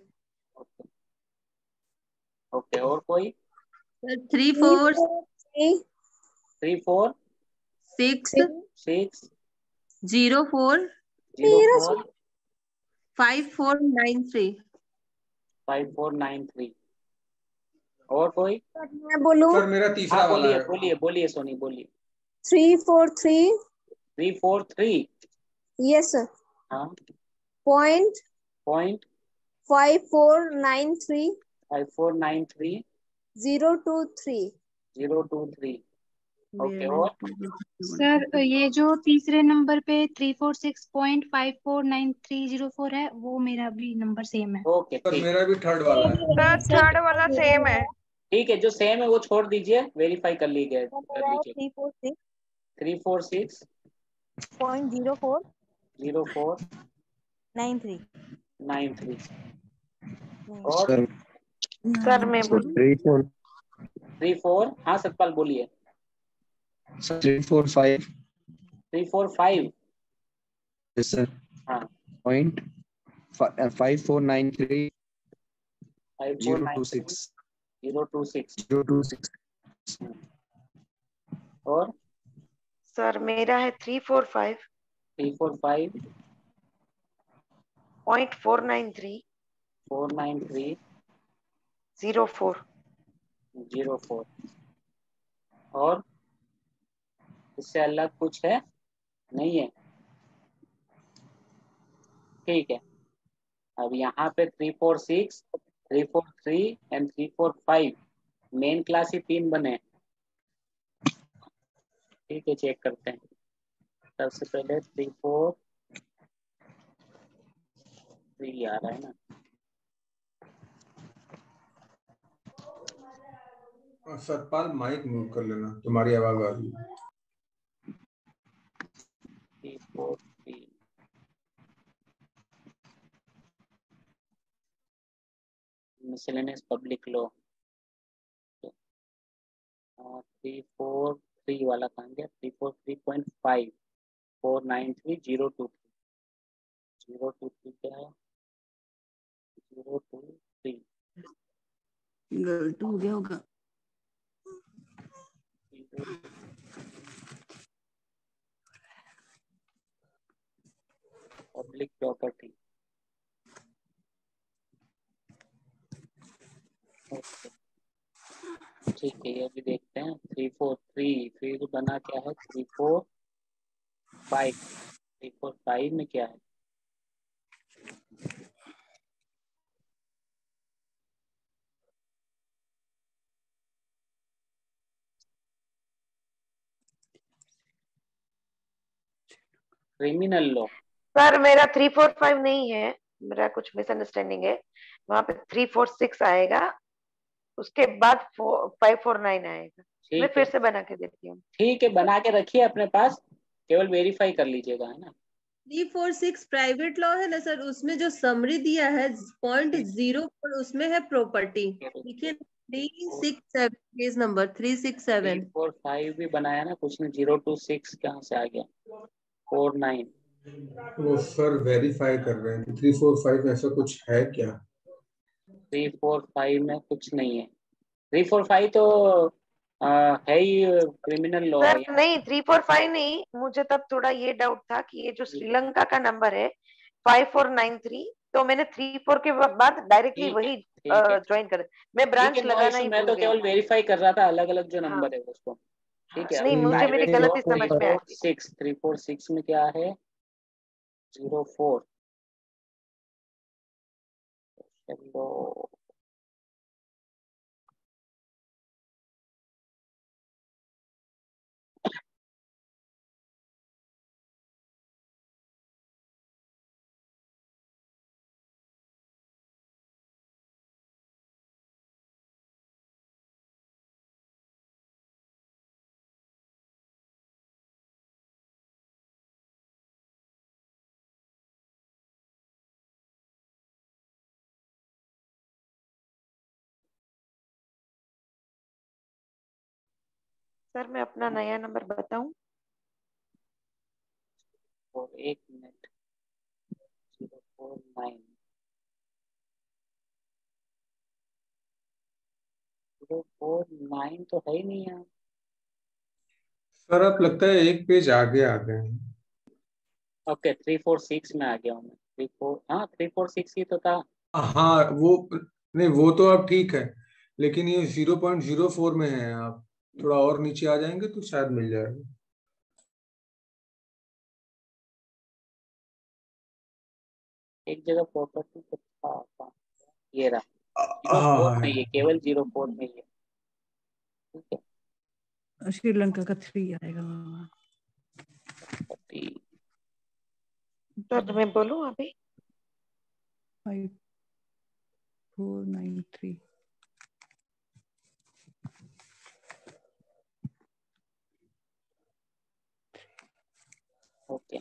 Okay, और कोई? Sir three three four four three three four six six zero four zero four five four nine three. Five four nine three. और कोई? मैं बोलूं sir मेरा तीसरा हाँ वाला बोलिए है। बोलिए बोलिए सोनी बोलिए। Three four three three four three yes sir हाँ point point five four nine three five four nine three zero two three. Zero two three. Okay, और? सर ये जो तीसरे नंबर पे three four six point five four nine three zero four है वो मेरा भी नंबर सेम है। ओके सर ठीक मेरा भी थर्ड वाला है। सर थर्ड वाला सेम है। ठीक है, जो सेम है वो छोड़ दीजिए, वेरीफाई कर लीजिए कर लीजिए। Three four six three four six point zero four zero four nine three. Nine three. और सर सर मैं सर बोलूं। थ्री फोर थ्री फोर हाँ सतपाल बोलिए। Sir three four five three four five sir हाँ point five four nine three five four zero nine two three six zero two six. Zero two six. और sir मेरा है three four five three four five point four nine three four nine three zero four. Zero four. और इससे अलग कुछ है? नहीं है। ठीक है, अब यहाँ पे three four six three four three and three four five main class ही तीन बने। ठीक है, चेक करते हैं। सबसे पहले थ्री फोर थ्री आ रहा है ना। सतपाल माइक म्यूट कर लेना, तुम्हारी आवाज आ रही है। Three four three miscellaneous public law. Three four three वाला कहाँ गया? Three four three point five four nine three zero two three zero two three क्या है? Zero two three. गलत हो गया होगा। Public property. ठीक है, ये भी देखते हैं। थ्री फोर थ्री फिर बना क्या है? Three four five three four five में क्या है? Criminal law. सर मेरा थ्री फोर फाइव नहीं है, मेरा कुछ मिसअंडरस्टैंडिंग है। वहां पे थ्री फोर सिक्स आएगा, उसके बाद फाइव फोर नाइन आएगा। मैं फिर से बना के देती हूँ। ठीक है, बना के रखिए अपने पास, केवल वेरीफाई कर लीजिएगा, है ना। Three four six private law है ना सर, उसमें जो समरी दिया है पॉइंट जीरो पर उसमें है प्रॉपर्टी। देखिए three six seven page number three six seven. Four five भी बनाया ना कुछ ने, जीरो टू सिक्स कहाँ से आ गया? Four nine. वो सर वेरीफाई कर रहे हैं कि थ्री फोर फाइव ऐसा कुछ है क्या? थ्री फोर फाइव में कुछ नहीं है। थ्री फोर फाइव तो आ, है ही क्रिमिनल लॉ सर है। नहीं, थ्री फोर फाइव नहीं, मुझे तब थोड़ा ये डाउट था कि ये जो श्रीलंका का नंबर है फाइव फोर नाइन थ्री, तो मैंने थ्री फोर के बाद डायरेक्टली वही ज्वाइन कर, मैं ब्रांच लगाना ही मैं भूल तो गई। केवल वेरीफाई कर रहा था अलग अलग जो नंबर है उसको। ठीक है, नहीं, मुझे मेरी गलती समझ में आ गई। सिक्स थ्री फोर सिक्स में क्या है? Zero four. चलो सर मैं अपना नया नंबर बताऊं? और एक minute, zero four nine zero four nine तो है ही नहीं यार। सर आप लगता है एक पेज आगे आ गए हैं। ओके, थ्री फोर सिक्स में आ गया हूँ मैं। थ्री फोर हाँ थ्री फोर सिक्स ही तो था। हाँ वो नहीं, वो तो आप ठीक है, लेकिन ये जीरो पॉइंट जीरो फोर में है। आप थोड़ा और नीचे आ जाएंगे तो शायद मिल जाएगा। एक जगह प्रॉपर्टी तो था, था। ये रहा, जीरो हाँ फोर हाँ में ये, केवल जीरो फोर में ये। ठीक है, श्रीलंका का थ्री आएगा। सर मैं बोलूं अभी? Five four nine three. Okay,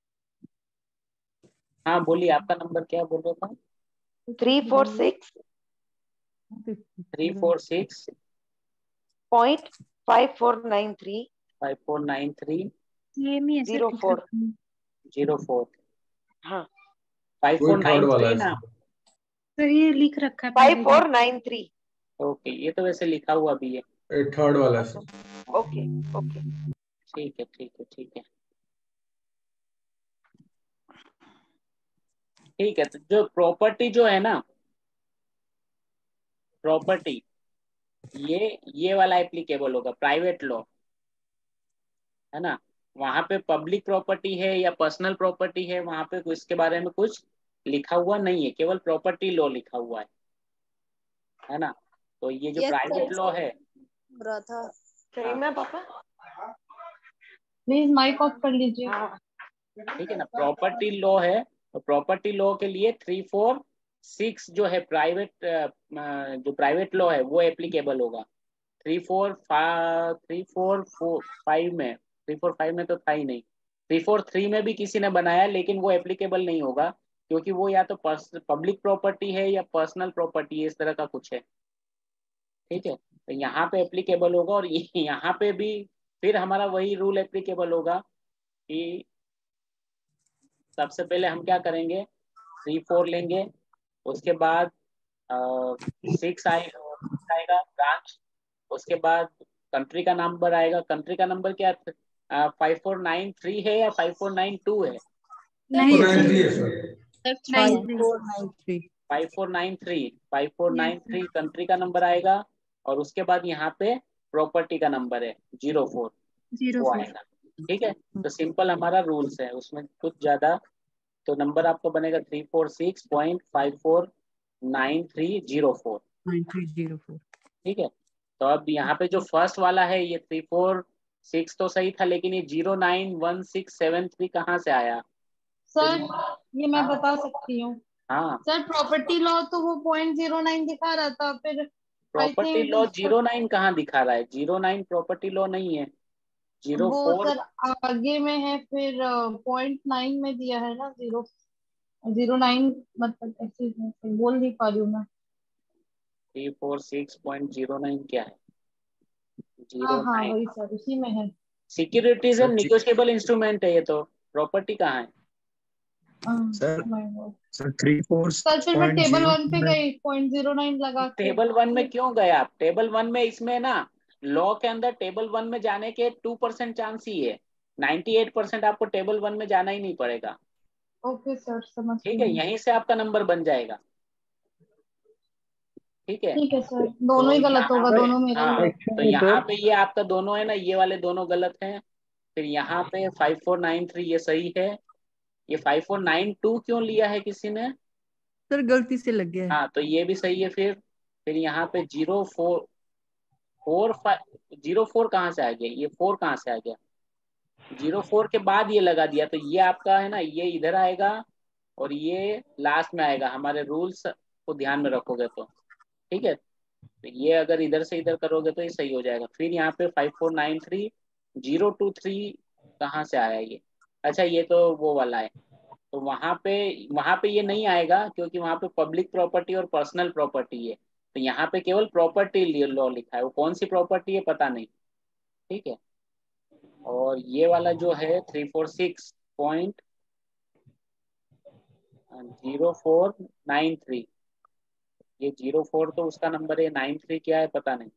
हाँ बोलिए, आपका नंबर क्या बोल रहा था? Three four six three four six point five four nine three five four nine three zero four zero four. हाँ, फाइव फोर नाइन थ्री ना? सर ये लिख रखा है five four nine three. Okay, ये तो वैसे लिखा हुआ भी है। थर्ड वाला सर। ओके ओके, ठीक है ठीक है ठीक है ठीक है। तो जो प्रॉपर्टी जो है ना, प्रॉपर्टी ये ये वाला एप्लीकेबल होगा, प्राइवेट लॉ, है ना। वहां पे पब्लिक प्रॉपर्टी है या पर्सनल प्रॉपर्टी है, वहां पे इसके बारे में कुछ लिखा हुआ नहीं है, केवल प्रॉपर्टी लॉ लिखा हुआ है है ना। तो ये जो प्राइवेट लॉ है, रहा था करीना पापा प्लीज माइक ऑफ कर लीजिए। ठीक है ना, प्रॉपर्टी लॉ है। तो प्रॉपर्टी लॉ के लिए थ्री फोर सिक्स जो है प्राइवेट, जो प्राइवेट लॉ है वो एप्लीकेबल होगा। Three four three four four five में, थ्री फोर फाइव में तो था ही नहीं। थ्री फोर थ्री में भी किसी ने बनाया, लेकिन वो एप्लीकेबल नहीं होगा, क्योंकि वो या तो पब्लिक प्रॉपर्टी है या पर्सनल प्रॉपर्टी है, इस तरह का कुछ है। ठीक है, तो यहाँ पे एप्लीकेबल होगा। और यहाँ पे भी फिर हमारा वही रूल एप्लीकेबल होगा कि सबसे पहले हम क्या करेंगे, थ्री फोर लेंगे, उसके बाद सिक्स आएगा ब्रांच, उसके बाद कंट्री का नंबर आएगा। कंट्री का नंबर क्या फाइव फोर नाइन थ्री है या फाइव फोर नाइन टू है? नहीं five four nine three five four nine three country का नंबर आएगा, और उसके बाद यहाँ पे प्रॉपर्टी का नंबर है जीरो फोर, जीरो वो फोर आएगा। ठीक है, तो सिंपल हमारा रूल्स है, उसमें कुछ ज्यादा। तो नंबर आपको बनेगा three four six point five four nine three zero four nine three zero four. ठीक है, तो अब यहाँ पे जो फर्स्ट वाला है ये थ्री फोर सिक्स तो सही था, लेकिन ये zero nine one six seven three कहाँ से आया? सर ये मैं हाँ बता सकती हूँ। हाँ, सर प्रॉपर्टी लॉ तो वो पॉइंट जीरो नाइन दिखा रहा था, फिर आई property think law zero nine कहाँ दिखा रहा है? जीरो नाइन प्रॉपर्टी लॉ नहीं है, जीरो वो फोर सर आगे में है, फिर पॉइंट नाइन में दिया है ना जीरो जीरो नाइन, मतलब ऐसे ही है, बोल नहीं पा रही हूँ मैं। Three four six point zero nine क्या है? हाँ जीरो हाँ नाइन वही सर, उसी में है। सिक्योरिटीज सर एंड जी- निगोशिएबल इंस्ट्रूमेंट है ये, तो प्रॉपर्टी कहाँ है? Sir my God। Sir three four sir six फिर मैं पॉइंट टेबल जीरो वन पे गई पॉइंट जीरो नाइन लगा के। टेबल वन में क्यों गए आप? टेबल वन में इसमें ना लॉ के अंदर टेबल वन में जाने के टू परसेंट चांस ही है, नाइन्टी एट परसेंट आपको टेबल वन में जाना ही नहीं पड़ेगा। ओके सर समझ ठीक गई है, हूँ। यहीं से आपका नंबर बन जाएगा। ठीक है, ठीक है सर, दोनों तो ही गलत यहाँ होगा, पे दोनों मेरा ही हाँ, है। तो यहाँ पे ये आपका दोनों है ना, ये वाले दोनों गलत हैं। फिर यहाँ पे फाइव फोर नाइन थ्री ये सही है। ये फाइव फोर नाइन टू क्यों लिया है किसी ने? सर गलती से लग गया है। हाँ, तो ये भी सही है। फिर फिर यहाँ पे zero four four five zero four कहाँ से आ गया? ये फोर कहाँ से आ गया? जीरो फोर के बाद ये लगा दिया, तो ये आपका है ना, ये इधर आएगा और ये लास्ट में आएगा, हमारे रूल्स को ध्यान में रखोगे तो। ठीक है, तो ये अगर इधर से इधर करोगे तो ये सही हो जाएगा। फिर यहाँ पे five four nine three zero two three कहाँ से आया ये? अच्छा, ये तो वो वाला है, तो वहां पे वहां पे ये नहीं आएगा, क्योंकि वहां पे पब्लिक प्रॉपर्टी और पर्सनल प्रॉपर्टी है। तो यहाँ पे केवल प्रॉपर्टी लॉ लिखा है, वो कौन सी प्रॉपर्टी है पता नहीं। ठीक है, और ये वाला जो है three four six point zero four nine three, ये जीरो फोर तो उसका नंबर है, नाइन थ्री क्या है पता नहीं।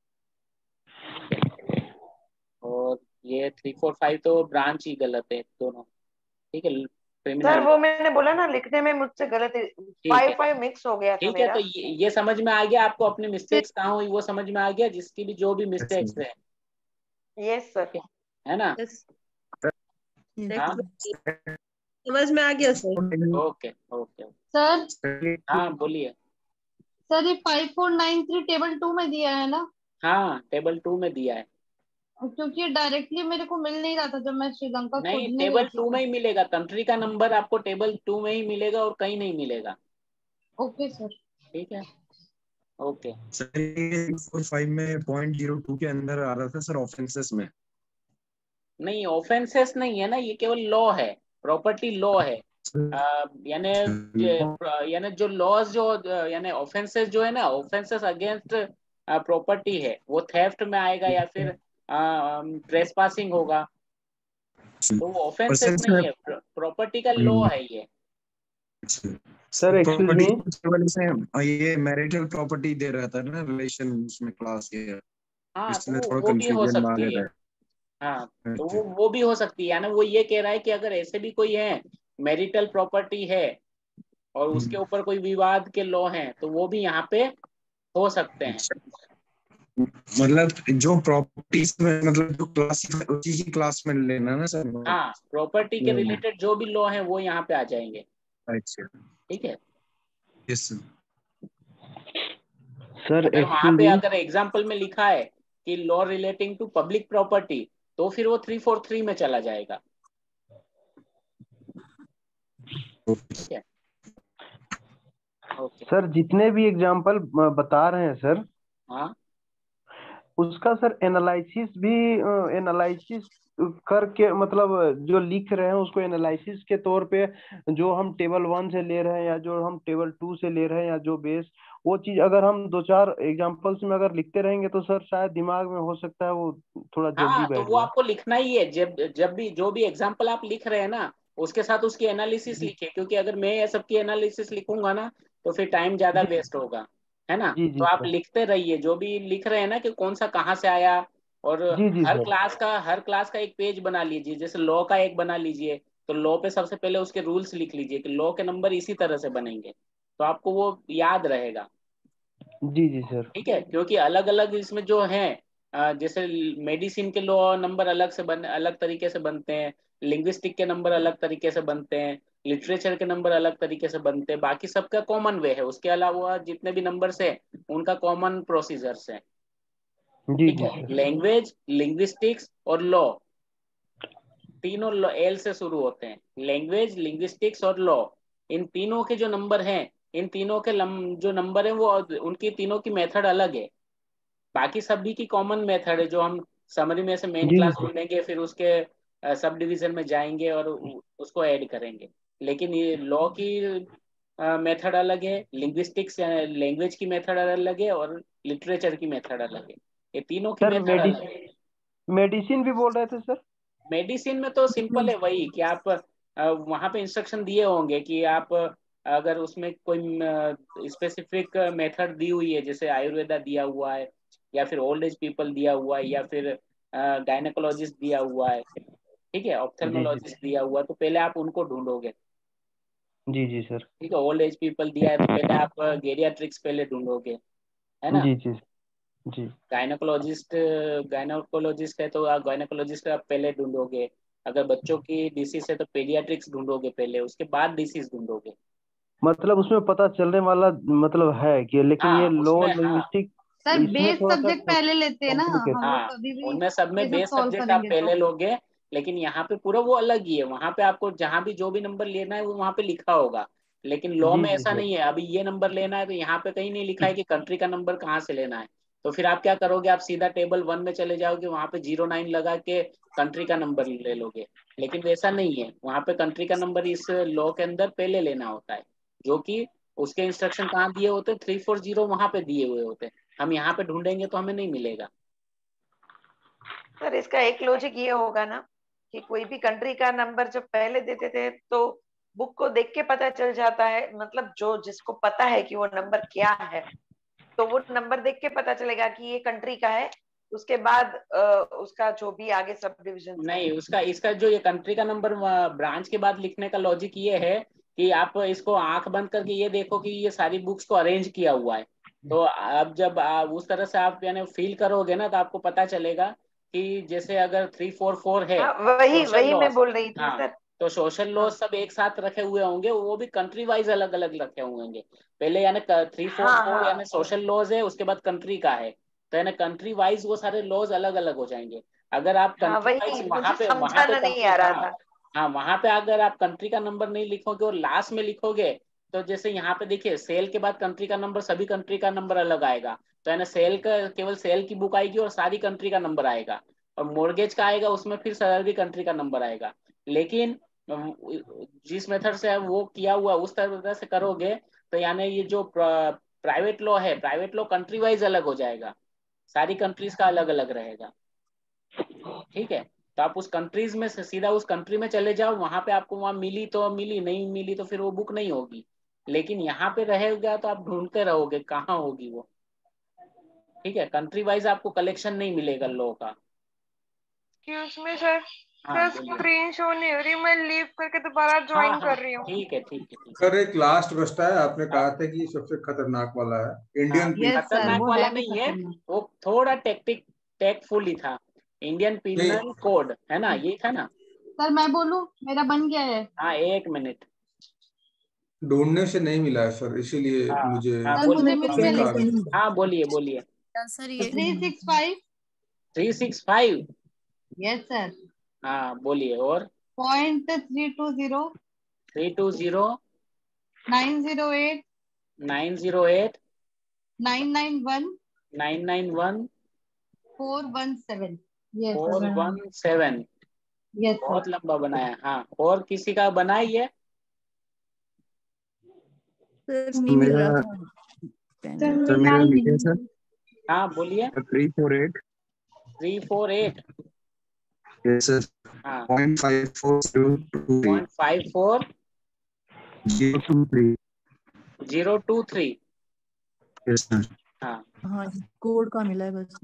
और ये थ्री फोर फाइव तो ब्रांच ही गलत है दोनों। ठीक है, सर क्रिमिनल वो मैंने बोला ना, लिखने में मुझसे गलत है, फाइव है। फाइव मिक्स हो गया था ठीक है, मेरा। तो ये, ये समझ में आ गया आपको, अपनी मिस्टेक्स कहाँ हुई वो समझ में आ गया, जिसकी भी जो भी मिस्टेक्स है। यस सर, है ना? हाँ, समझ में आ गया सर। Okay okay. सर हाँ बोलिए। सर ये five four nine three table two में दिया है ना? हाँ, टेबल टू में दिया है। क्योंकि डायरेक्टली मेरे को मिल नहीं रहा था जब मैं श्रीलंका नहीं, खोजने टेबल गई थी टू में तो। ही मिलेगा, कंट्री का नंबर आपको टेबल टू में ही मिलेगा और कहीं नहीं मिलेगा। Okay sir. ठीक है, ओके। सर ये फोर फाइव में पॉइंट जीरो टू के अंदर आ रहा था सर, ऑफेंसेस में। नहीं, ऑफेंसेस नहीं है ना, ये केवल लॉ है, प्रॉपर्टी लॉ है। अ, यानी ज- यानी जो लॉज जो अ, यानी ऑफेंसेस जो है ना, ऑफेंसेस अगेंस्ट प्रॉपर्टी है, वो थेफ्ट में आएगा या फिर ट्रेसपासिंग होगा, तो वो ऑफेंसेस नहीं है, प्रॉपर्टी का लॉ है ये। सर एक्चुअली से ये मैरिटल प्रॉपर्टी दे रहा था ना, रिलेशन उसमें क्लास ये, हाँ, तो इसमें वो थोड़ा वो भी हो कंफ्यूजन में आ सकती गया है। था। हाँ, तो वो वो भी हो सकती है, यानी वो ये कह रहा है कि अगर ऐसे भी कोई है, मैरिटल प्रॉपर्टी है और उसके ऊपर कोई विवाद के लॉ हैं, तो वो भी यहाँ पे हो सकते हैं। मतलब जो प्रॉपर्टीज में, मतलब जो क्लास उसी की क्लास में लेना ना सर। हाँ, प्रॉपर्टी के रिलेटेड जो भी लॉ हैं वो यहाँ पे आ जाएंगे। अच्छा, ठीक है यस सर। अगर वहां पे एक्चुअली अगर एग्जाम्पल में लिखा है कि law relating to public property, तो फिर वो थ्री फोर थ्री में चला जाएगा। ठीक है, ओके। सर जितने भी एग्जांपल बता रहे हैं सर, हाँ, उसका सर एनालिसिस भी एनालिसिस करके, मतलब जो लिख रहे हैं उसको एनालिसिस के तौर पे, जो हम टेबल वन से ले रहे हैं या जो हम टेबल टू से ले रहे हैं या जो बेस, वो चीज अगर हम दो चार एग्जांपल्स में अगर लिखते रहेंगे तो सर शायद दिमाग में हो सकता है वो थोड़ा जल्दी हाँ, तो बैठ वो जाए। आपको लिखना ही है, जब जब भी जो भी एग्जाम्पल आप लिख रहे हैं ना, उसके साथ उसकी एनालिसिस लिखिए, क्योंकि अगर मैं ये सबकी एनालिसिस लिखूंगा ना तो फिर टाइम ज्यादा जी वेस्ट होगा। है ना? जी तो जी आप सर। लिखते रहिए जो भी लिख रहे हैं ना, कि कौन सा कहाँ से आया, और जी जी हर सर। क्लास का हर क्लास का एक पेज बना लीजिए, जैसे लॉ का एक बना लीजिए, तो लॉ पे सबसे पहले उसके रूल्स लिख लीजिए कि लॉ के नंबर इसी तरह से बनेंगे, तो आपको वो याद रहेगा। जी जी सर। ठीक है, क्योंकि अलग अलग इसमें जो है जैसे मेडिसिन के लॉ नंबर अलग से बन अलग तरीके से बनते हैं, लिंग्विस्टिक के नंबर अलग तरीके से बनते हैं, लिटरेचर के नंबर अलग तरीके से बनते हैं, बाकी सबका कॉमन वे है। उसके अलावा जितने भी नंबर्स है उनका कॉमन प्रोसीजर्स है। जी ठीक जी है, लैंग्वेज, लिंग्विस्टिक्स और लॉ, तीनों एल से शुरू होते हैं। लैंग्वेज, लिंग्विस्टिक्स और लॉ, इन तीनों के जो नंबर हैं, इन तीनों के लम, जो नंबर है वो उनकी तीनों की मेथड अलग है। बाकी सभी की कॉमन मेथड है जो हम समरी में से मेन जी क्लास जी ढूंढेंगे, फिर उसके सब डिवीजन में जाएंगे और उ- उसको ऐड करेंगे। लेकिन ये लॉ की मेथड अलग है, लिंग्विस्टिक्स लैंग्वेज की मेथड अलग है और लिटरेचर की मेथड अलग है। ये तीनों की सर मेथड अलग है। मेडिसिन मेडिसिन भी बोल रहे थे सर। मेडिसिन में तो सिंपल है वही कि आप वहां पे इंस्ट्रक्शन दिए होंगे कि आप अ, अगर उसमें कोई स्पेसिफिक मेथड दी हुई है, जैसे आयुर्वेदा दिया हुआ है या फिर ओल्ड एज पीपल दिया हुआ है या फिर गायनेकोलॉजिस्ट दिया हुआ है, ठीक है, जी जी ऑप्थेल्मोलॉजिस्ट दिया हुआ है, तो पहले आप उनको ढूंढोगे। जी जी सर। ठीक है, ओल्ड एज पीपल दिया है तो पहले आप गेरियाट्रिक्स पहले ढूंढोगे, है ना। जी जी जी गायनेकोलॉजिस्ट गायनेकोलॉजिस्ट है तो आप गायनेकोलॉजिस्ट आप पहले ढूंढोगे। अगर बच्चों की डिसीज है तो पेडियाट्रिक्स ढूंढोगे पहले, उसके बाद डिसीज ढूंढोगे। मतलब उसमें पता चलने वाला मतलब है कि, लेकिन ये हाँ लो उसमें, हाँ लिंग्विस्टिक सर इसमें बेस थोड़ा सा सब्जेक्ट पहले लेते हैं ना कॉम्प्लिकेट। हम लोग, हाँ कभी भी उनमें सब में ये सब बेस सॉल्व सब्जेक्ट आप करेंगे तो। पहले लोगे। लेकिन यहाँ पे पूरा वो अलग ही है, वहां पे आपको जहाँ भी जो भी नंबर लेना है वो वहां पे लिखा होगा। लेकिन लॉ जी में जी ऐसा सर। नहीं है, अभी ये नंबर लेना है तो यहाँ पे कहीं नहीं लिखा है कि कंट्री का नंबर कहाँ से लेना है। तो फिर आप क्या करोगे, आप सीधा टेबल वन में चले जाओगे, वहां पे जीरो नाइन लगा के कंट्री का नंबर ले लोगे। लेकिन वैसा नहीं है, वहां पे कंट्री का नंबर इस लॉ के अंदर पहले लेना होता है, जो कि उसके इंस्ट्रक्शन कहाँ दिए होते, थ्री फोर जीरो वहां पे दिए हुए होते हैं। हम यहाँ पे ढूंढेंगे तो हमें नहीं मिलेगा। सर इसका एक लॉजिक ये होगा ना कि कोई भी कंट्री का नंबर जब पहले देते थे तो बुक को देख के पता चल जाता है, मतलब जो जिसको पता है कि वो नंबर क्या है तो वो नंबर देख के पता चलेगा कि ये कंट्री का है। उसके बाद अ, उसका जो भी आगे सब डिविजन है। नहीं, उसका इसका जो ये कंट्री का नंबर ब्रांच के बाद लिखने का लॉजिक ये है कि आप इसको आंख बंद करके ये देखो कि ये सारी बुक्स को अरेंज किया हुआ है। तो अब जब आप उस तरह से आप यानी फील करोगे ना तो आपको पता चलेगा कि जैसे अगर थ्री फोर फोर है हाँ वही सोशल वही मैं लॉस, बोल रही थी हाँ, सर। तो सोशल हाँ लॉस सब एक साथ रखे हुए होंगे, वो भी कंट्री वाइज अलग अलग रखे हुए होंगे। पहले यानी थ्री फोर हाँ फोर हाँ यानी सोशल लॉज है, उसके बाद कंट्री का है, तो यानी कंट्री वाइज वो सारे लॉज अलग अलग हो जाएंगे। अगर आप हाँ कंट्री वाइज वही वहां मुझे पे वहां पे समझाना नहीं कंट्री, आ रहा हाँ था। हाँ, वहां पे अगर आप कंट्री का नंबर नहीं लिखोगे और लास्ट में लिखोगे, तो जैसे यहाँ पे देखिए सेल के बाद कंट्री का नंबर, सभी कंट्री का नंबर अलग आएगा। तो है ना, सेल का केवल सेल की बुक आएगी और सारी कंट्री का नंबर आएगा, और मोर्गेज का आएगा उसमें फिर सारी कंट्री का नंबर आएगा। लेकिन अम, जिस मेथड से वो किया हुआ उस तरह से करोगे तो यानी ये जो प्राइवेट लॉ है, प्राइवेट लॉ कंट्री वाइज अलग हो जाएगा, सारी कंट्रीज का अलग अलग रहेगा। ठीक है, तो आप उस कंट्रीज में से सीधा उस कंट्री में चले जाओ, वहां पे आपको वहां मिली तो मिली, नहीं मिली तो फिर वो बुक नहीं होगी। लेकिन यहाँ पे रहेगा तो आप ढूंढते रहोगे कहाँ होगी वो। ठीक है, कंट्री वाइज आपको कलेक्शन नहीं मिलेगा लॉ का। एक्सक्यूज मी सर, हाँ सर बोलिए। स्क्रीन शो नहीं हो रही, मैं लीव करके दोबारा हाँ ज्वाइन हाँ कर रही हूँ। ठीक है ठीक है ठीक सर एक लास्ट बचता है, आपने कहा था कि सबसे खतरनाक वाला है है। हाँ, इंडियन पीनल यस सर, खतरनाक वो वाला है भी नहीं है, खतरनाक। वो थोड़ा टेक्टिक टेकफुल ही था। इंडियन नहीं, पिनल कोड है ना, ये था ना। सर मैं बोलूं, मेरा बन गया है। हाँ एक मिनट। ढूंढने से नहीं मिला है सर, इसीलिए हाँ मुझे हाँ सर बोलिए। मुझे मिल गया, क्लिक आ लेकिन गया। हाँ बोलिए बोलिए। सर ये three six five three six five yes sir, हाँ बोलिए। और point three two zero three two zero nine zero eight nine zero eight nine nine one nine nine one four one seven. Yes four sir, one seven yes sir. बहुत लंबा बनाया। हाँ, और किसी का बना ही है? सर नहीं मिल मेरा रहा था पेन। सर मेरा लिखे सर हाँ बोलिए। Three four eight three four eight yes sir हाँ point five four zero two three point five four zero two three zero two three yes sir. हाँ, हाँ कोड का मिला है बस।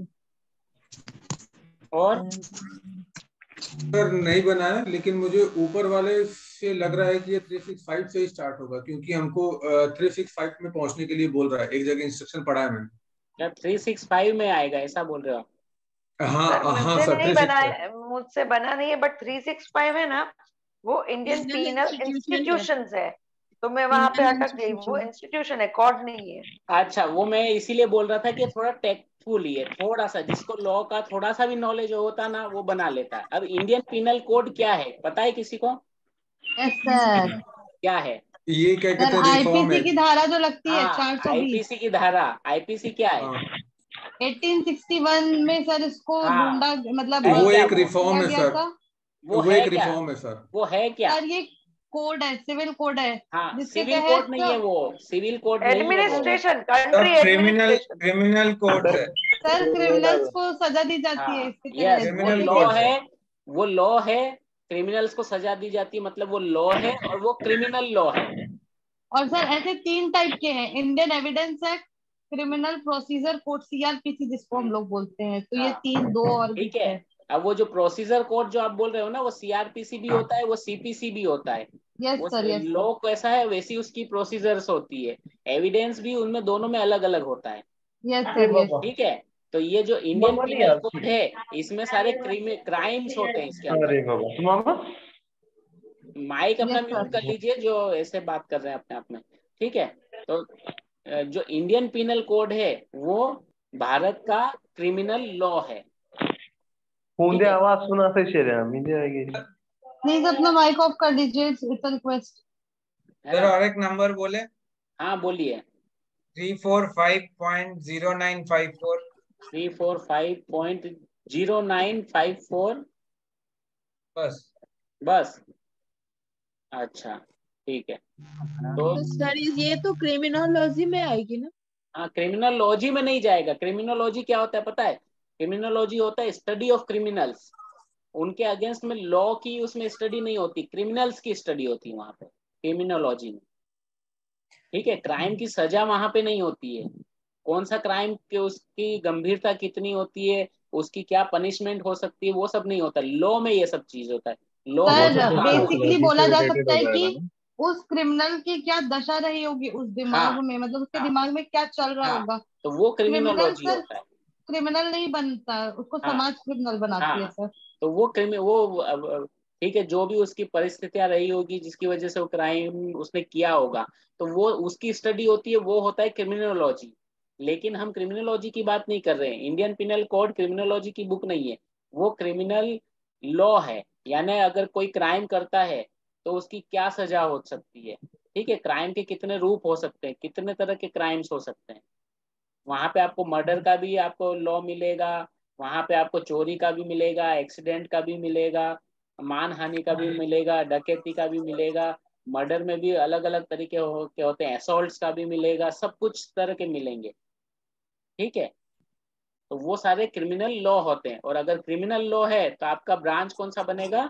और सर नहीं बना है, लेकिन मुझे ऊपर वाले से लग रहा है कि ये थ्री सिक्स फाइव से ही स्टार्ट होगा, क्योंकि हमको थ्री सिक्स फाइव में पहुंचने के लिए बोल रहा है, एक जगह इंस्ट्रक्शन पढ़ा है मैंने। क्या थ्री सिक्स फाइव में आएगा, ऐसा बोल रहे हो आप? हाँ सर हाँ मुझसे सर नहीं थ्री बना सिक्स है, मुझसे बना नहीं है, बट थ्री सिक्स फाइव है ना, वो इंडियन इंडियन पीनल इंस्टीट्यूशन है इंस्टीट्यूशंस है, तो मैं वहां पे इंडियन अटक गई। वो इंस्टीट्यूशन इंस्टीट्यूशन है, कॉर्ड नहीं है। अच्छा, वो मैं इसीलिए बोल रहा था कि थोड़ा टेक्टफुल ही है, थोड़ा सा जिसको लॉ का थोड़ा सा भी नॉलेज होता ना वो बना लेता है। अब इंडियन पिनल कोड क्या है पता है किसी को? Yes sir. क्या है? ये क्या कहते सर हैं, रिफॉर्म आईपीसी की एक्ट। धारा जो लगती है हाँ, चार सौ बीस आईपीसी की धारा। आईपीसी क्या है? हाँ अठारह सौ इकसठ में सर इसको हाँ, ढूंढा, मतलब है वो क्या एक वो? रिफॉर्म किया है गया सर, था। वो वो है एक क्या? रिफॉर्म है सर। वो है क्या? सर ये कोड है, सिविल कोड है, हाँ, जिसके सिविल कोड तहत नहीं है वो, सिविल कोड नहीं है वो। Administration, sir country criminal administration. Criminal code है। सर क्रिमिनल्स को सजा दी जाती है हाँ, इसके यस, तहत, वो क्रिमिनल जैसे लॉ कि, कोड है। है। वो लॉ है, क्रिमिनल्स को सजा दी जाती है, मतलब वो लॉ है और वो क्रिमिनल लॉ है। और सर ऐसे तीन टाइप के हैं, Indian evidence act, criminal procedure code, CrPC जिसको हम लोग बोलते हैं, तो ये हाँ, तीन, दो और भी ठीक है। है। अब वो जो प्रोसीजर कोड जो आप बोल रहे हो ना, वो सीआरपीसी भी होता है, वो सीपीसी भी होता है। यस वो सर, यस सर, लॉ कैसा है वैसी उसकी प्रोसीजर्स होती है। एविडेंस भी उनमें दोनों में अलग अलग होता है। यस अरे सर, यस। बाबा, ठीक है, तो ये जो इंडियन मामा नहीं पिनल यार। कोड है इसमें सारे क्राइम्स होते हैं इसके अंदर। अरे बाबा मामा, माइक अपना यस म्यूट सर। कर लीजिए जो ऐसे बात कर रहे हैं अपने आप में। ठीक है, तो अ, जो इंडियन पिनल कोड है वो भारत का क्रिमिनल लॉ है। ठीक पूंदे है, आवाज सुना से शेर मुझे आएगी। प्लीज अपना माइक ऑफ कर दीजिए, इट्स रिक्वेस्ट। है सर ना? और एक नंबर बोले, हाँ बोलिए। Three four five point zero nine five four. Three four five point zero nine five four. बस बस, अच्छा, ठीक है। तो तो सर ये तो क्रिमिनोलॉजी में आएगी ना? हाँ, क्रिमिनोलॉजी में नहीं जाएगा। क्रिमिनोलॉजी क्या होता है पता है? क्रिमिनोलॉजी होता है स्टडी ऑफ क्रिमिनल्स। उनके अगेंस्ट में लॉ की उसमें स्टडी नहीं होती, क्रिमिनल्स की स्टडी होती है वहां पे क्रिमिनोलॉजी में। ठीक है, क्राइम की सजा वहां पे नहीं होती है। कौन सा क्राइम के उसकी गंभीरता कितनी होती है, उसकी क्या पनिशमेंट हो सकती है, वो सब नहीं होता। लॉ में ये सब चीज होता है। लॉ में सर जो कानून। बेसिकली बोला जा सकता है कि उस क्रिमिनल की क्या दशा रही होगी उस दिमाग हाँ में, मतलब उसके हाँ दिमाग में क्या चल रहा हाँ, होगा। तो वो क्रिमिनल क्रिमिनोलॉजी सर होता है। क्रिमिनल नहीं बनता, उसको हाँ समाज क्रिमिनल बनाती है हाँ, सर। तो वो क्रिमि वो अब- अब- ठीक है, जो भी उसकी परिस्थितियां रही होगी जिसकी वजह से वो क्राइम उसने किया होगा, तो वो उसकी स्टडी होती है, वो होता है क्रिमिनोलॉजी। लेकिन हम क्रिमिनोलॉजी की बात नहीं कर रहे हैं। इंडियन पिनल कोड क्रिमिनोलॉजी की बुक नहीं है, वो क्रिमिनल लॉ है। यानी अगर कोई क्राइम करता है तो उसकी क्या सजा हो सकती है। ठीक है, क्राइम के कितने रूप हो सकते हैं, कितने तरह के क्राइम्स हो सकते हैं। वहां पे आपको मर्डर का भी आपको लॉ मिलेगा, वहां पे आपको चोरी का भी मिलेगा, एक्सीडेंट का भी मिलेगा, मानहानि का भी मिलेगा, डकैती का भी मिलेगा। मर्डर में भी अलग अलग तरीके हो, के होते हैं, असॉल्ट्स का भी मिलेगा, सब कुछ तरह के मिलेंगे। ठीक है, तो वो सारे क्रिमिनल लॉ होते हैं। और अगर क्रिमिनल लॉ है तो आपका ब्रांच कौन सा बनेगा?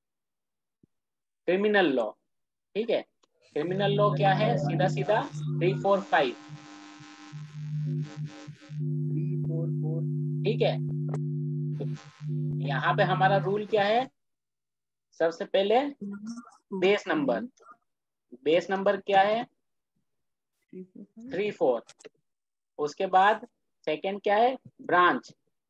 Criminal law. ठीक है, क्रिमिनल लॉ क्या है? सीधा सीधा three four five three four four. ठीक है, यहाँ पे हमारा रूल क्या है? सबसे पहले बेस नंबर। बेस नंबर क्या है? Three four. उसके बाद सेकंड क्या है? ब्रांच।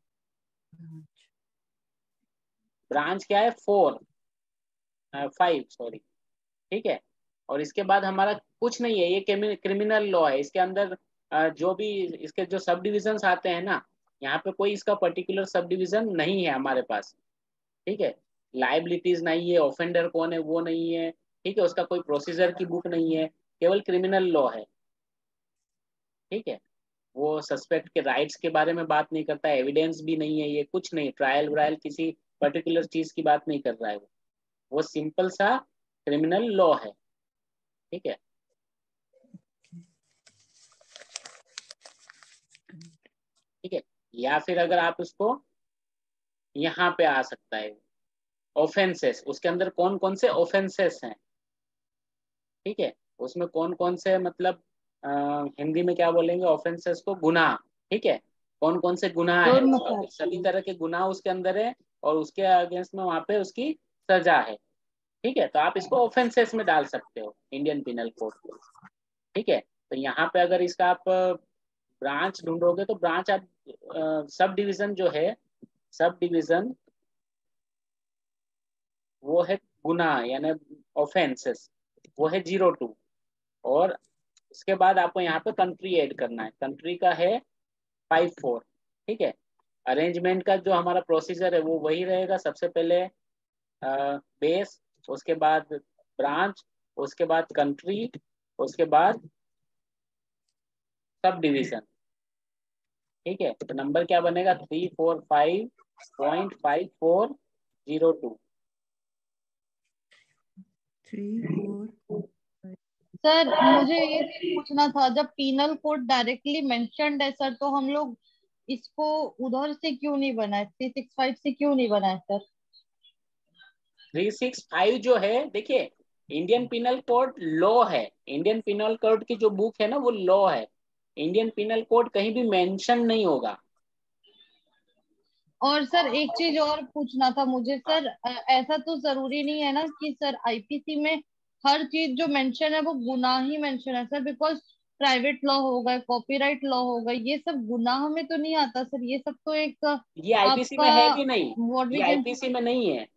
ब्रांच क्या है? Four five sorry. ठीक है, और इसके बाद हमारा कुछ नहीं है, ये क्रिमिनल लॉ है। इसके अंदर अ, जो भी इसके जो सब डिविजन आते हैं ना, यहाँ पे कोई इसका पर्टिकुलर सब डिविजन नहीं है हमारे पास। ठीक है, लाइबिलिटीज नहीं है, ऑफेंडर कौन है वो नहीं है। ठीक है, उसका कोई प्रोसीजर की बुक नहीं है, केवल क्रिमिनल लॉ है। ठीक है, वो सस्पेक्ट के राइट्स के बारे में बात नहीं करता, एविडेंस भी नहीं है, ये कुछ नहीं, ट्रायल व्रायल किसी पर्टिकुलर चीज की बात नहीं कर रहा है वो वो सिंपल सा क्रिमिनल लॉ है। ठीक है, ठीक है, या फिर अगर आप उसको यहाँ पे आ सकता है ऑफेंसेस, उसके अंदर कौन कौन से ऑफेंसेस हैं। ठीक है, उसमें कौन कौन से, मतलब अ, हिंदी में क्या बोलेंगे ऑफेंसेस को? गुनाह। ठीक है, कौन कौन से गुनाह है, जुर्म सभी सर। सभी तरह के गुनाह उसके अंदर है, और उसके अगेंस्ट में वहां पे उसकी सजा है। ठीक है, तो आप इसको ऑफेंसेस में डाल सकते हो इंडियन पिनल कोड को। ठीक है, तो यहाँ पे अगर इसका आप ब्रांच ढूंढोगे तो ब्रांच आप सब डिवीजन जो है सब डिवीजन वो है गुना यानी ऑफेंसेस, वो है जीरो टू। और उसके बाद आपको यहाँ पे कंट्री ऐड करना है, कंट्री का है फाइव फोर। ठीक है, अरेंजमेंट का जो हमारा प्रोसीजर है वो वही रहेगा। सबसे पहले बेस, उसके बाद ब्रांच, उसके बाद कंट्री, उसके बाद सब डिवीजन। ठीक है, तो नंबर क्या बनेगा? Three four five point five four zero two. Sir मुझे ये पूछना था, जब पीनल कोड डायरेक्टली मेंशन्ड है सर, तो हम लोग इसको उधर से क्यों नहीं बनाए, थ्री सिक्स फाइव से क्यों नहीं बनाए सर? थ्री सिक्स फाइव जो है, देखिए इंडियन पिनल कोड लॉ है, इंडियन पिनल कोड की जो बुक है ना वो लॉ है। इंडियन पिनल कोड कहीं भी मेंशन नहीं होगा। और सर एक चीज और पूछना था मुझे सर, ऐसा तो जरूरी नहीं है ना कि सर आईपीसी में हर चीज जो मेंशन है वो गुनाह ही मेंशन है सर, बिकॉज प्राइवेट लॉ हो गए, कॉपीराइट लॉ हो गए, ये सब गुनाह में तो नहीं आता सर, ये सब तो एक ये आईपीसी में है भी नहीं, ये आईपीसी में नहीं है।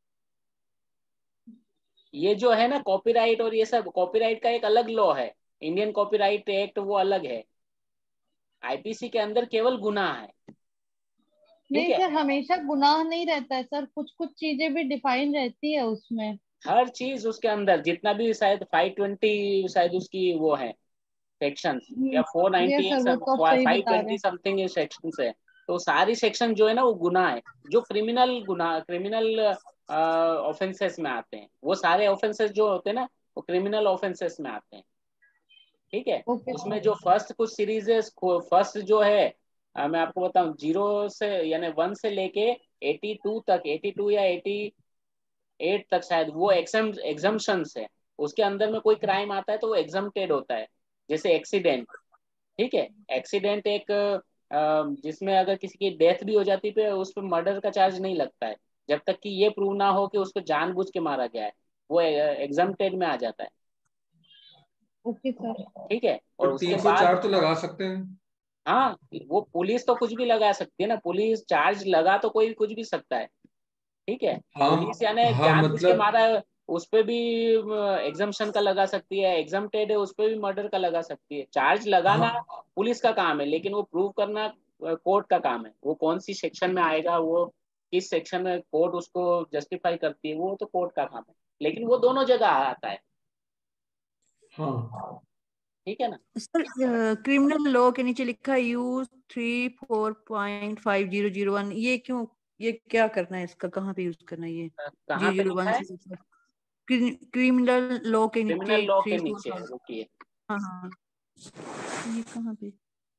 ये जो है ना कॉपीराइट और ये सब, कॉपीराइट का एक अलग लॉ है, इंडियन कॉपीराइट एक्ट वो अलग है। आईपीसी के अंदर केवल गुनाह है। नहीं सर, हमेशा गुनाह नहीं रहता है सर, कुछ कुछ चीजें भी डिफाइन रहती है उसमें। हर चीज उसके अंदर जितना भी शायद फाइव ट्वेंटी शायद उसकी वो है सेक्शन, या four ninety five twenty something section है, तो सारी सेक्शन जो है ना वो गुनाह है, जो क्रिमिनल गुनाह क्रिमिनल ऑफेंसेस में आते हैं। वो सारे ऑफेंसेस जो होते हैं ना वो क्रिमिनल ऑफेंसेस में आते हैं। ठीक है, उसमें जो फर्स्ट कुछ सीरीज है, फर्स्ट जो है आ, मैं आपको बताऊं, जीरो से यानी वन से लेके एटी टू तक, एटी टू या एटी एट तक शायद, वो एग्जाम एग्जाम्पशंस है। उसके अंदर में कोई क्राइम आता है तो वो एग्जाम्प्टेड होता है, जैसे एक्सीडेंट। ठीक है, एक्सीडेंट एक जिसमें अगर किसी की डेथ भी हो जाती है उस पर मर्डर का चार्ज नहीं लगता है, जब तक कि ये प्रूव ना हो कि उसको जानबूझ के मारा गया है, वो एग्जाम्प्टेड में आ जाता है। Okay sir. ठीक है, और तो उसके तीन सौ बाद चार तो लगा सकते हैं। हाँ, वो पुलिस तो कुछ भी लगा सकती है ना, पुलिस चार्ज लगा तो कोई कुछ भी सकता है। ठीक है, हाँ, पुलिस यानी हाँ, जानबूझ के मतलब मारा है उस पे भी एग्जाम्पशन का लगा सकती है, एग्जाम्प्टेड है उस पे भी मर्डर का लगा सकती है। चार्ज लगाना हाँ, पुलिस का काम है, लेकिन वो प्रूव करना कोर्ट का काम है। वो कौन सी सेक्शन में आएगा, वो किस सेक्शन में कोर्ट उसको जस्टिफाई करती है, वो तो कोर्ट का काम है, लेकिन वो दोनों जगह आता है। हाँ, ठीक है ना सर, क्रिमिनल लॉ के नीचे लिखा है use three four point five zero zero one, ये क्यों, ये क्या करना है इसका, कहाँ पे यूज करना है ये? कहाँ पे जीरो लिखा वन है? से क्रिमिनल लॉ के नीचे क्रिमिनल लॉ थ्री के फोर नीचे फाइव। रुकिए, हाँ हाँ, ये कहाँ पे?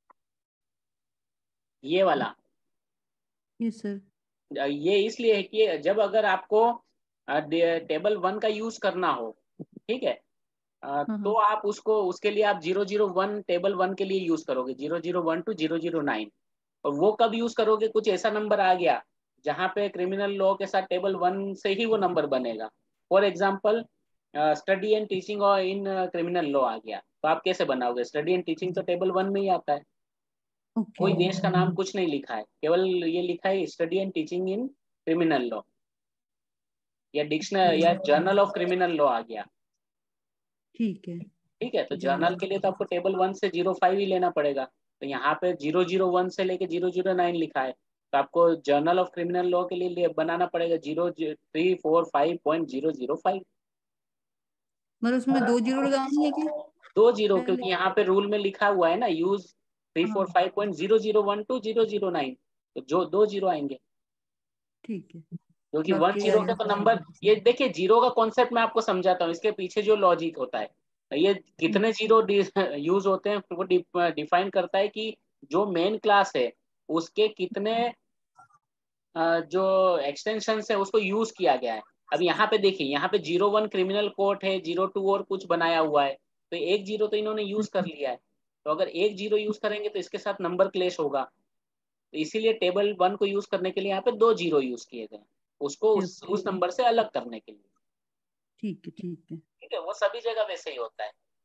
ये वाला, ये सर ये इसलिए है कि जब अगर आपको टेबल वन का यूज करना हो, ठीक है, हाँ तो हाँ आप उसको उसके लिए आप zero zero one table one के लिए यूज करोगे, zero zero one two zero zero nine. और वो कब यूज करोगे? कुछ ऐसा नंबर आ गया जहाँ पे क्रिमिनल लॉ के साथ टेबल वन से ही वो नंबर बनेगा। For example study and teaching और इन क्रिमिनल लॉ आ गया, तो आप कैसे बनाओगे? स्टडी एंड टीचिंग तो टेबल वन में ही आता है। ओके। कोई देश का नाम कुछ नहीं लिखा है, केवल ये लिखा है study and teaching in criminal law, या डिक्शनरी या जर्नल ऑफ क्रिमिनल लॉ आ गया। ठीक है ठीक है, तो जर्नल के लिए तो आपको टेबल वन से जीरो फाइव ही लेना पड़ेगा। तो यहाँ पे जीरो जीरो वन से लेके जीरो जीरो नाइन लिखा है, तो आपको जर्नल ऑफ क्रिमिनल लॉ के लिए बनाना पड़ेगा zero three four five point zero zero five. मतलब उसमें दो जीरो लगानी है कि दो जीरो? क्योंकि यहाँ पे रूल में लिखा हुआ है ना use three four five point zero zero one two zero zero nine, तो जो दो जीरो आएंगे। ठीक है, क्योंकि वन जीरो का तो नंबर, ये देखिए जीरो का कॉन्सेप्ट मैं आपको समझाता हूँ, इसके पीछे जो लॉजिक होता है, ये कितने जीरो यूज होते हैं वो डिफाइन करता है कि जो मेन क्लास है उसके कितने जो एक्सटेंशन है उसको यूज किया गया है। अब यहाँ पे देखिए, यहाँ पे जीरो वन क्रिमिनल कोर्ट है, जीरो टू और कुछ बनाया हुआ है, तो एक जीरो तो इन्होंने यूज कर लिया है। तो अगर एक जीरो यूज करेंगे तो इसके साथ नंबर क्लेश होगा, तो इसीलिए टेबल वन को यूज करने के लिए यहाँ पे दो जीरो यूज किए गए, उसको उस, उस नंबर से अलग करने के लिए। ठीक है ठीक है ठीक है, वो सभी जगह वैसे ही होता है।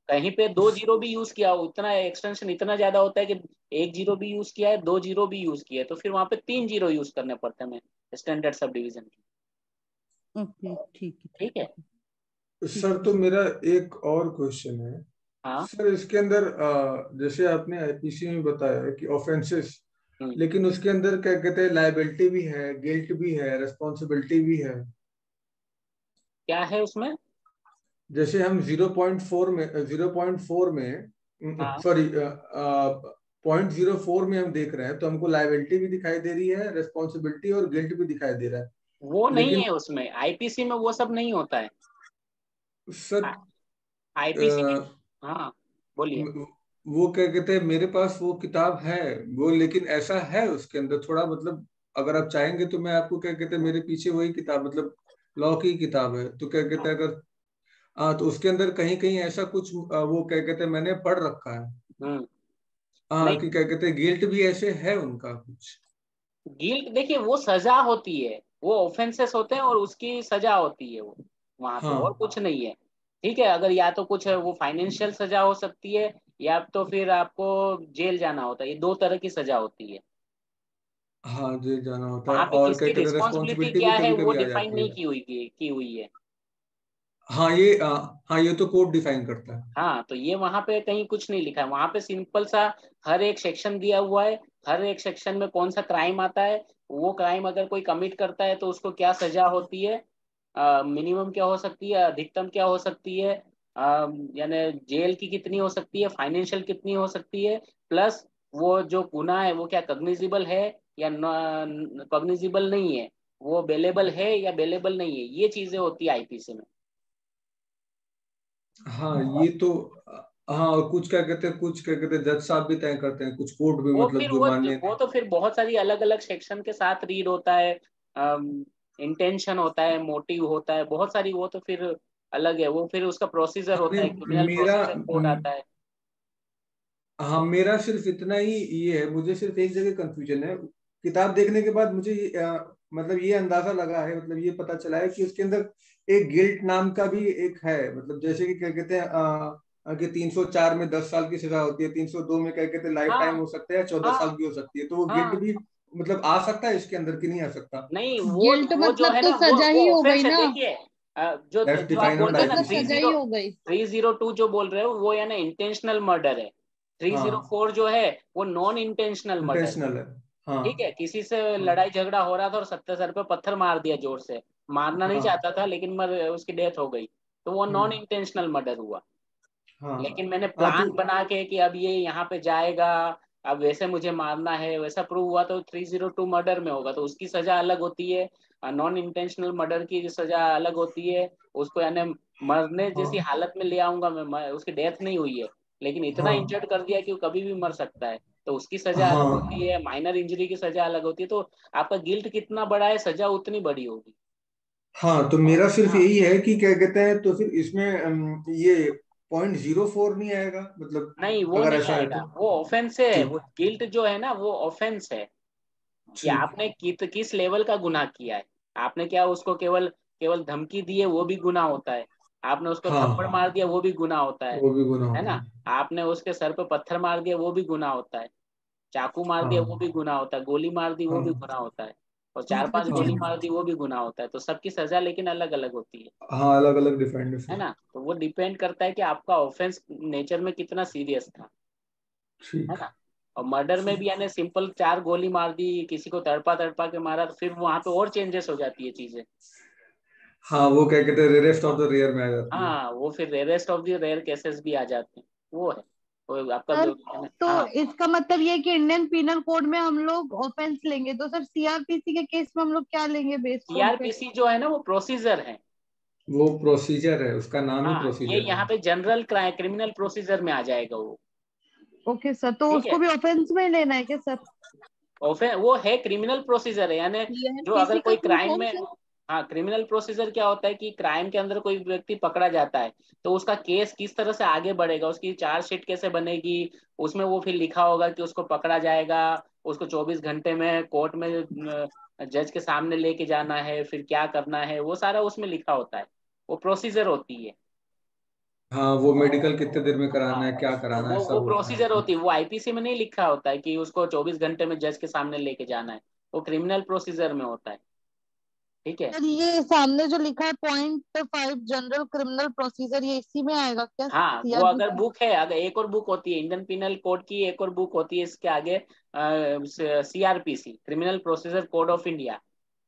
कहीं पे दो जीरो भी यूज किया हो, इतना एक्सटेंशन इतना ज्यादा होता है कि एक जीरो भी यूज किया है, दो जीरो भी यूज किया है, तो फिर वहां पे तीन जीरो यूज करने पड़ते हैं स्टैंडर्ड सब डिवीजन के। ओके ठीक है ठीक है सर, तो मेरा एक और क्वेश्चन है। हाँ सर, इसके अंदर अ, जैसे आपने आईपीसी में बताया कि ऑफेंसेस, लेकिन उसके अंदर क्या कहते हैं, लायबिलिटी भी है, गिल्ट भी है, रिस्पॉन्सिबिलिटी भी है। क्या है उसमें? जैसे हम ज़ीरो पॉइंट फोर में ज़ीरो पॉइंट फोर में हाँ। सॉरी पॉइंट ज़ीरो फोर में हम देख रहे हैं, तो हमको लायबिलिटी भी दिखाई दे रही है, रिस्पॉन्सिबिलिटी और गिल्ट भी दिखाई दे रहा है। वो नहीं लेकिन है उसमें, आईपीसी में वो सब नहीं होता है सर, आईपीसी में। अ, हाँ बोलिए। वो क्या कहते हैं, मेरे पास वो किताब है वो, लेकिन ऐसा है उसके अंदर थोड़ा, मतलब अगर आप चाहेंगे तो मैं आपको क्या कहते हैं, मेरे पीछे वही किताब, मतलब लॉ की किताब है, तो क्या कहते हैं अगर हाँ, तो उसके अंदर कहीं कहीं ऐसा कुछ आ, वो क्या कहते हैं, मैंने पढ़ रखा है। हाँ, नहीं कि क्या कहते हैं, गिल्ट भी ऐसे है उनका कुछ। गिल्ट देखिए वो सजा होती है, वो ऑफेंसेस होते हैं और उसकी सजा होती है वो वहां पे, और हाँ कुछ नहीं है। ठीक है, अगर या तो कुछ है वो फाइनेंशियल सजा हो सकती है, या तो फिर आपको जेल जाना होता है, ये दो तरह की सजा होती है। हाँ, जेल जाना होता है, वहां पे और क्या किसकी कहते हैं, रिस्पॉन्सिबिलिटी रिस्पॉन्सिबिलिटी भी क्या है कभी वो कभी आ डिफाइन जाती नहीं है। की हुई की हुई है। हाँ, ये आ, हाँ, ये तो कोड डिफाइन करता है। हाँ तो ये वहां पे कहीं कुछ नहीं लिखा है, वहां पे सिंपल सा हर एक सेक्शन दिया हुआ है, हर एक सेक्शन में कौन सा क्राइम आता है, वो क्राइम अगर कोई कमिट करता है तो उसको क्या सजा होती है, मिनिमम क्या हो सकती है, अधिकतम क्या हो सकती है, अ, यानी जेल की कितनी हो सकती है, फाइनेंशियल कितनी हो सकती है, प्लस वो जो गुनाह है वो क्या कग्निजिबल है या कग्निजिबल नहीं है, वो बेलेबल है या बेलेबल नहीं है, ये चीजें होती है आईपीसी में। हाँ, ये तो हाँ, और कुछ क्या कहते हैं, कुछ क्या कहते हैं, जज साहब भी तय करते हैं, कुछ कोर्ट भी, वो मतलब फिर जो वो मान्य। वो तो फिर बहुत सारी अलग अलग सेक्शन के साथ रीड होता है, इंटेंशन होता है, मोटिव होता है, बहुत सारी, वो तो फिर अलग है, वो फिर उसका प्रोसीजर हाँ, होता है, नहीं, क्रिमिनल मेरा प्रोसीजर कोड आता है। हाँ, मेरा सिर्फ इतना ही ये है, मुझे सिर्फ एक जगह कंफ्यूजन है। किताब देखने के बाद मुझे ये, अ, मतलब ये अंदाजा लगा है, मतलब ये पता चला है कि उसके अंदर एक गिल्ट नाम का भी एक है, मतलब जैसे कि क्या कहते हैं, अ, कि तीन सौ चार में दस साल की सजा होती है, तीन सौ दो में क्या कहते हैं लाइफ टाइम हाँ हो सकता है, चौदह हाँ साल की हो सकती है, तो वो गिल्ट हाँ। भी मतलब आ सकता है इसके अंदर कि नहीं आ सकता? नहीं वो गिल्ट वो जो मतलब है तो ना वो सजा वो ही हो गई ऑफेंस है, ना। देखिए अ, जो दैट्स जो आप डिफाइंड बोल अंडर रहे हैं ना मतलब थ्री सजा आईपीसी। ही जीरो हो गई। थ्री जीरो टू जो बोल रहे हो वो है ना इंटेंशनल मर्डर है, थ्री जीरो हाँ, फोर जो है वो नॉन इंटेंशनल मर्डर है। इंटेंशनल है। हाँ ठीक है, किसी से हाँ लड़ाई झगड़ा हो रहा था और सत्तर सर पे पत्थर मार दिया जोर से, मारना नहीं हाँ। चाहता था लेकिन मर उसकी डेथ हो गई, तो वो नॉन हम्म। इंटेंशनल मर्डर हुआ। हाँ लेकिन मैंने हाँ, तो प्लान बना के कि अब ये यहाँ पे जाएगा, अब वैसे मुझे मारना है, वैसा प्रूव हुआ तो थ्री जीरो टू मर्डर में होगा, तो उसकी सजा अलग होती है, नॉन इंटेंशनल मर्डर की सजा अलग होती है। उसको यानी मरने जैसी हाँ हालत में ले आऊंगा मैं, मैं- उसकी डेथ नहीं हुई है लेकिन इतना हाँ इंजर्ड कर दिया कि वो कभी भी मर सकता है, तो उसकी सजा अलग होती हाँ है, माइनर इंजरी की सजा अलग होती है, तो आपका गिल्ट कितना बड़ा है सजा उतनी बड़ी होगी। हाँ, तो मेरा सिर्फ हाँ यही है कि क्या कहते हैं, तो फिर इसमें अम, ये पॉइंट जीरो फोर नहीं आएगा, मतलब नहीं वो अगर नहीं ऐसा है आएगा, तो? वो ऑफेंस है, ठीक वो गिल्ट जो है ना वो ऑफेंस है कि ठीक। आपने कित किस लेवल का गुनाह किया है। आपने क्या उसको केवल केवल धमकी दी है वो भी गुनाह होता है, आपने उसको थप्पड़ हाँ, मार दिया वो भी गुनाह होता है वो भी गुनाह है होता ना, है। आपने उसके सर पे पत्थर मार दिया वो भी गुनाह होता है, चाकू मार दिया वो हाँ भी गुनाह होता है, गोली मार दी वो भी हाँ गुनाह होता है, और चार पांच गोली हाँ मार दी वो भी गुनाह होता है, तो सबकी सजा लेकिन अलग अलग होती है हाँ, अलग अलग डिफाइंड है है फिर। ना, तो वो डिपेंड करता है कि आपका ऑफेंस नेचर में कितना सीरियस था, है ठीक ना। और मर्डर में भी यानी सिंपल चार गोली मार दी, किसी को तड़पा तड़पा के मारा, तो फिर वहां पे और चेंजेस हो जाती है चीजें। हाँ, वो क्या कहते हैं, रेयरेस्ट ऑफ हाँ द रेयर में आ जाती है। हाँ, वो फिर rarest of the rare cases भी आ जाते हैं, वो है वो आपका सर जो है ना। तो हाँ इसका मतलब ये है कि इंडियन पीनल कोड में हम लोग ऑफेंस लेंगे, तो सर सीआरपीसी के केस में हम लोग क्या लेंगे बेस कोड पे? सीआरपीसी जो है ना वो प्रोसीजर है। वो प्रोसीजर है, उसका नाम ही हाँ ये प्रोसीजर है। यहाँ पे जनरल क्रिमिनल प्रोसीजर में आ जाएगा वो। ओके सर, तो ठीक उसको है, भी ऑफेंस में लेना है क्या सर? ऑफेंस वो है क्रिमिनल प्रोसीजर है, यानी जो अगर सीआरपीसी का कोई फुल क्राइम फॉर्म में, सर? हाँ क्रिमिनल प्रोसीजर क्या होता है कि क्राइम के अंदर कोई व्यक्ति पकड़ा जाता है तो उसका केस किस तरह से आगे बढ़ेगा, उसकी चार्जशीट कैसे बनेगी, उसमें वो फिर लिखा होगा कि उसको पकड़ा जाएगा, उसको चौबीस घंटे में कोर्ट में जज के सामने लेके जाना है, फिर क्या करना है, वो सारा उसमें लिखा होता है, वो प्रोसीजर होती है। हाँ, वो मेडिकल कितने देर में कराना है, क्या कराना है, वो सब वो होता है। प्रोसीजर होती है, वो आईपीसी में नहीं लिखा होता है कि उसको चौबीस घंटे में जज के सामने लेके जाना है, वो क्रिमिनल प्रोसीजर में होता है। ठीक है, सर ये सामने जो लिखा है point five general criminal procedure, ये इसी में आएगा क्या? हाँ वो सीआरपी अगर बुक है, अगर एक और बुक होती है इंडियन पिनल कोड की, एक और बुक होती है इसके आगे CrPC, criminal procedure code of India.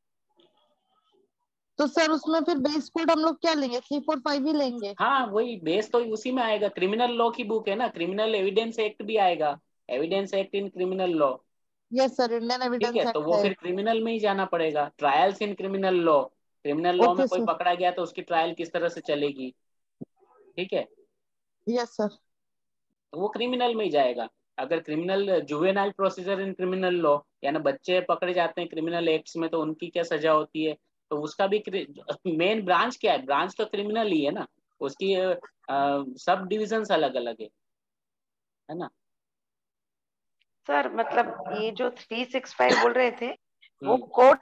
तो सर उसमें फिर बेस कोड हम लोग क्या लेंगे? थ्री फोर फाइव ही लेंगे? हाँ वही बेस तो उसी में आएगा, क्रिमिनल लॉ की बुक है ना, क्रिमिनल एविडेंस एक्ट भी आएगा, evidence act in criminal law. Yes sir, Indian ठीक एविडेंस है, तो एक्ट वो है। फिर क्रिमिनल में ही जाना पड़ेगा, trials in criminal law, criminal law में ओके कोई सर। पकड़ा गया तो उसकी ट्रायल किस तरह से चलेगी। ठीक है, यस सर। तो वो क्रिमिनल में ही जाएगा। अगर criminal juvenile procedure in criminal law, यानी बच्चे पकड़े जाते हैं क्रिमिनल एक्ट्स में तो उनकी क्या सजा होती है, तो उसका भी मेन ब्रांच क्या है, ब्रांच तो क्रिमिनल ही है ना, उसकी सब डिविजन्स अलग अलग है है ना। सर मतलब ये जो थ्री सिक्स फाइव बोल रहे थे वो हम्म, कोड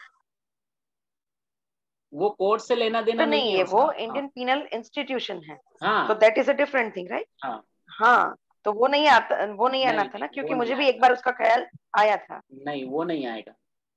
वो कोर्ट से लेना देना तो नहीं नहीं है है, उसका। वो इंडियन पिनल इंस्टीट्यूशन है, तो हाँ that is a different thing right. हाँ हाँ, तो वो नहीं आता, वो नहीं आना नहीं था नहीं ना, क्योंकि वो नहीं मुझे भी एक आएगा, बार उसका ख्याल आया था। नहीं वो नहीं आएगा।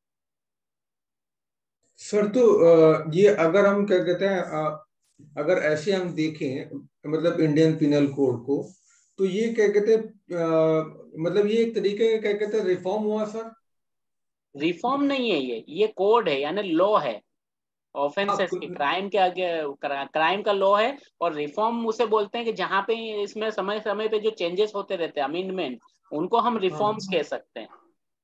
सर तो अ, ये अगर हम क्या कहते हैं, अ, अगर ऐसे हम देखें मतलब इंडियन पिनल कोड को, तो ये क्या कहते हैं, अ, मतलब ये एक तरीके का क्या कहते हैं रिफॉर्म हुआ सर। रिफॉर्म नहीं है ये ये कोड है, यानी लॉ है, हाँ ऑफेंसेस के, कुल- क्राइम के आगे, क्राइम का लॉ है। और रिफॉर्म उसे बोलते हैं कि जहाँ पे इसमें समय समय पे जो चेंजेस होते रहते हैं, अमेंडमेंट, उनको हम रिफॉर्म्स हाँ कह सकते हैं।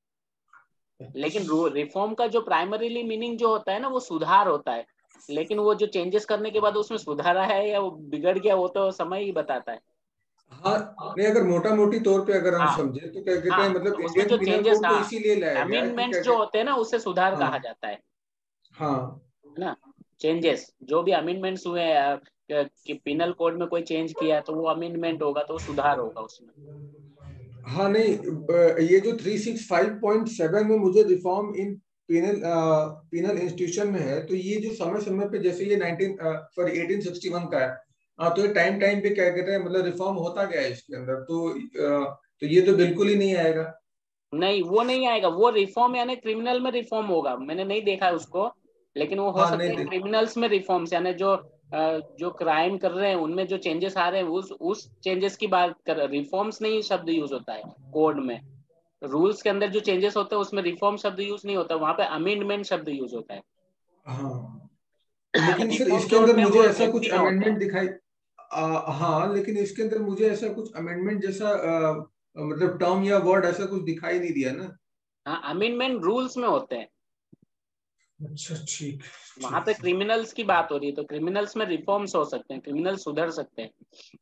लेकिन रिफॉर्म का जो प्राइमरीली मीनिंग जो होता है ना, वो सुधार होता है, लेकिन वो जो चेंजेस करने के बाद उसमें सुधारा है या वो बिगड़ गया, वो तो समय ही बताता है। हाँ, नहीं अगर मोटा मोटी तौर पे अगर हम हाँ समझे तो क्या कहते हैं, हाँ, मतलब तो उसमें इंडियन जो पिनल चेंजेस, कोड तो हाँ इसीलिए लाया गया कि क्या अमेंडमेंट्स जो कहते होते हैं ना, उसे सुधार हाँ कहा जाता है हाँ है ना। चेंजेस जो भी अमेंडमेंट्स हुए हैं, कि पिनल कोड में कोई चेंज किया तो वो अमेंडमेंट होगा, तो वो सुधार होगा उसमें। हाँ, नहीं अ, ये जो three six five point seven में मुझे reform in penal penal institution में है, तो ये जो समय समय पे जैसे ये nineteen sorry eighteen sixty one का है, हाँ, तो ये टाइम टाइम पे क्या कहते हैं मतलब रिफॉर्म होता गया है इसके अंदर, तो अ, तो ये तो बिल्कुल ही नहीं आएगा। नहीं वो नहीं आएगा, वो रिफॉर्म यानी क्रिमिनल में रिफॉर्म होगा, मैंने नहीं देखा उसको, लेकिन वो हो हाँ सकता नहीं है देख क्रिमिनल्स में रिफॉर्म्स, यानी जो अ, जो क्राइम कर रहे हैं उनमें जो चेंजेस आ रहे हैं, उस उस चेंजेस की बात कर, रिफॉर्म्स नहीं शब्द यूज होता है कोड में, रूल्स के अंदर जो चेंजेस होते हैं उसमें रिफॉर्म शब्द यूज नहीं होता, वहां पे अमेंडमेंट शब्द यूज होता है। हाँ, लेकिन सर रिफॉर्म इसके जो अंदर होते हैं मुझे वो ऐसा कुछ व्यक्ति में होते हैं। अमेंडमेंट दिखाई आ, हाँ, लेकिन इसके अंदर मुझे ऐसा कुछ अमेंडमेंट जैसा आ, मतलब टर्म या वर्ड ऐसा कुछ दिखाई नहीं दिया ना। हाँ अमेंडमेंट रूल्स में होते हैं, अच्छा, ठीक वहां ठीक पे है क्रिमिनल्स की बात हो रही है, तो क्रिमिनल्स में रिफॉर्म्स हो सकते हैं, क्रिमिनल सुधर सकते हैं।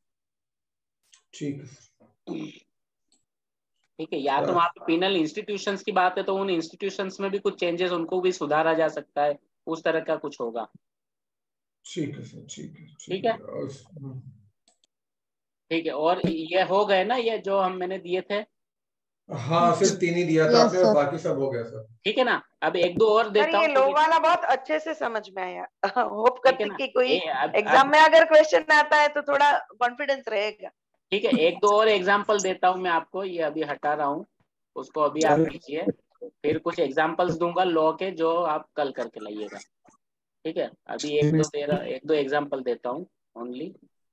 ठीक है ठीक है, या तो सर, वहां पे पिनल इंस्टीट्यूशंस की बात है तो उन इंस्टीट्यूशंस में भी कुछ चेंजेस, उनको भी सुधारा जा सकता है, उस तरह का कुछ होगा। ठीक है सर, ठीक है ठीक ठीक है है और हाँ ठीक है, और ये हो गए ना, ये जो हम मैंने दिए थे। हाँ, सिर्फ तीन ही दिया था यस आपने और सर। बाकी सब हो गया सर। ठीक है ना, अब एक दो और सर देता ये हूँ लो तो। वाला बहुत अच्छे से समझ में आया। होप ठीक है करती ना, कि कोई ए, अब एग्जाम अब में अगर क्वेश्चन आता है तो थोड़ा कॉन्फिडेंस रहेगा। ठीक है, एक दो और एग्जाम्पल देता हूँ मैं आपको, ये अभी हटा रहा हूँ, उसको अभी आप सर कीजिए, फिर कुछ एग्जाम्पल्स दूंगा लॉ के जो आप कल करके लाइएगा। ठीक है, अभी एक दो दे रहा, एक दो एग्जाम्पल देता हूँ ओनली।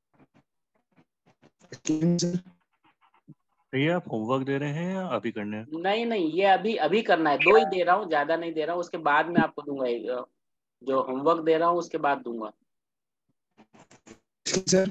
ये आप होमवर्क दे रहे हैं या अभी करने हैं? नहीं नहीं, ये अभी अभी करना है, दो ही दे रहा हूँ, ज्यादा नहीं दे रहा हूँ, उसके बाद में आपको दूंगा, एक, जो होमवर्क दे रहा हूँ उसके बाद दूंगा। Sir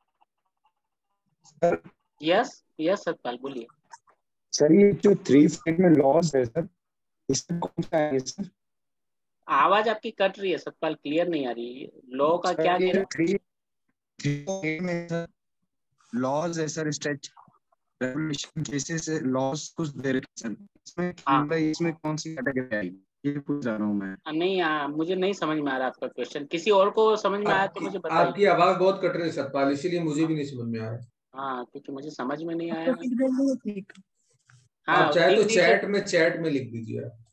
sir yes yes Satpal बोलिए। सर ये जो थ्री फाइव में लॉस है सर, इसमें कौन सा है सर? आवाज आपकी कट रही है सतपाल, क्लियर नहीं आ रही है, लॉ का क्या सर कह ये रहे जो हो? थ्री थ्री में सर लॉस है sir, stretch revolution cases laws कुछ दे रहे सर, इसमें हाँ मतलब इसमें कौन सी कैटेगरी आएगी ये पूछ रहा हूँ मैं। नहीं, आ, मुझे नहीं समझ में आ रहा आपका क्वेश्चन, किसी और को समझ में आया तो आपकी मुझे बताइए। आपकी आवाज बहुत कट रही है सतपाल, इसीलिए मुझे भी नहीं समझ में आ रहा। हाँ क्योंकि मुझे समझ में नहीं आया आपका ना। फीडबैक दो ठीक। आप हाँ चाहे लिख तो दीजिए। चैट में चैट में लिख दीजिए आप।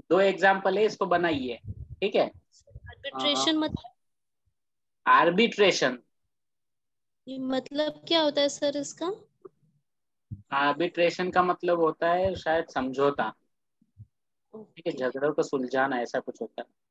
दो एग्जाम्पल है, इसको बनाइए, ठीक है। आर्बिट्रेशन मतलब आर्बिट्रेशन ये मतलब क्या होता है सर इसका? आर्बिट्रेशन का मतलब होता है शायद समझौता, ठीक है, ओके। झगड़ों को सुलझाना, ऐसा कुछ होता है।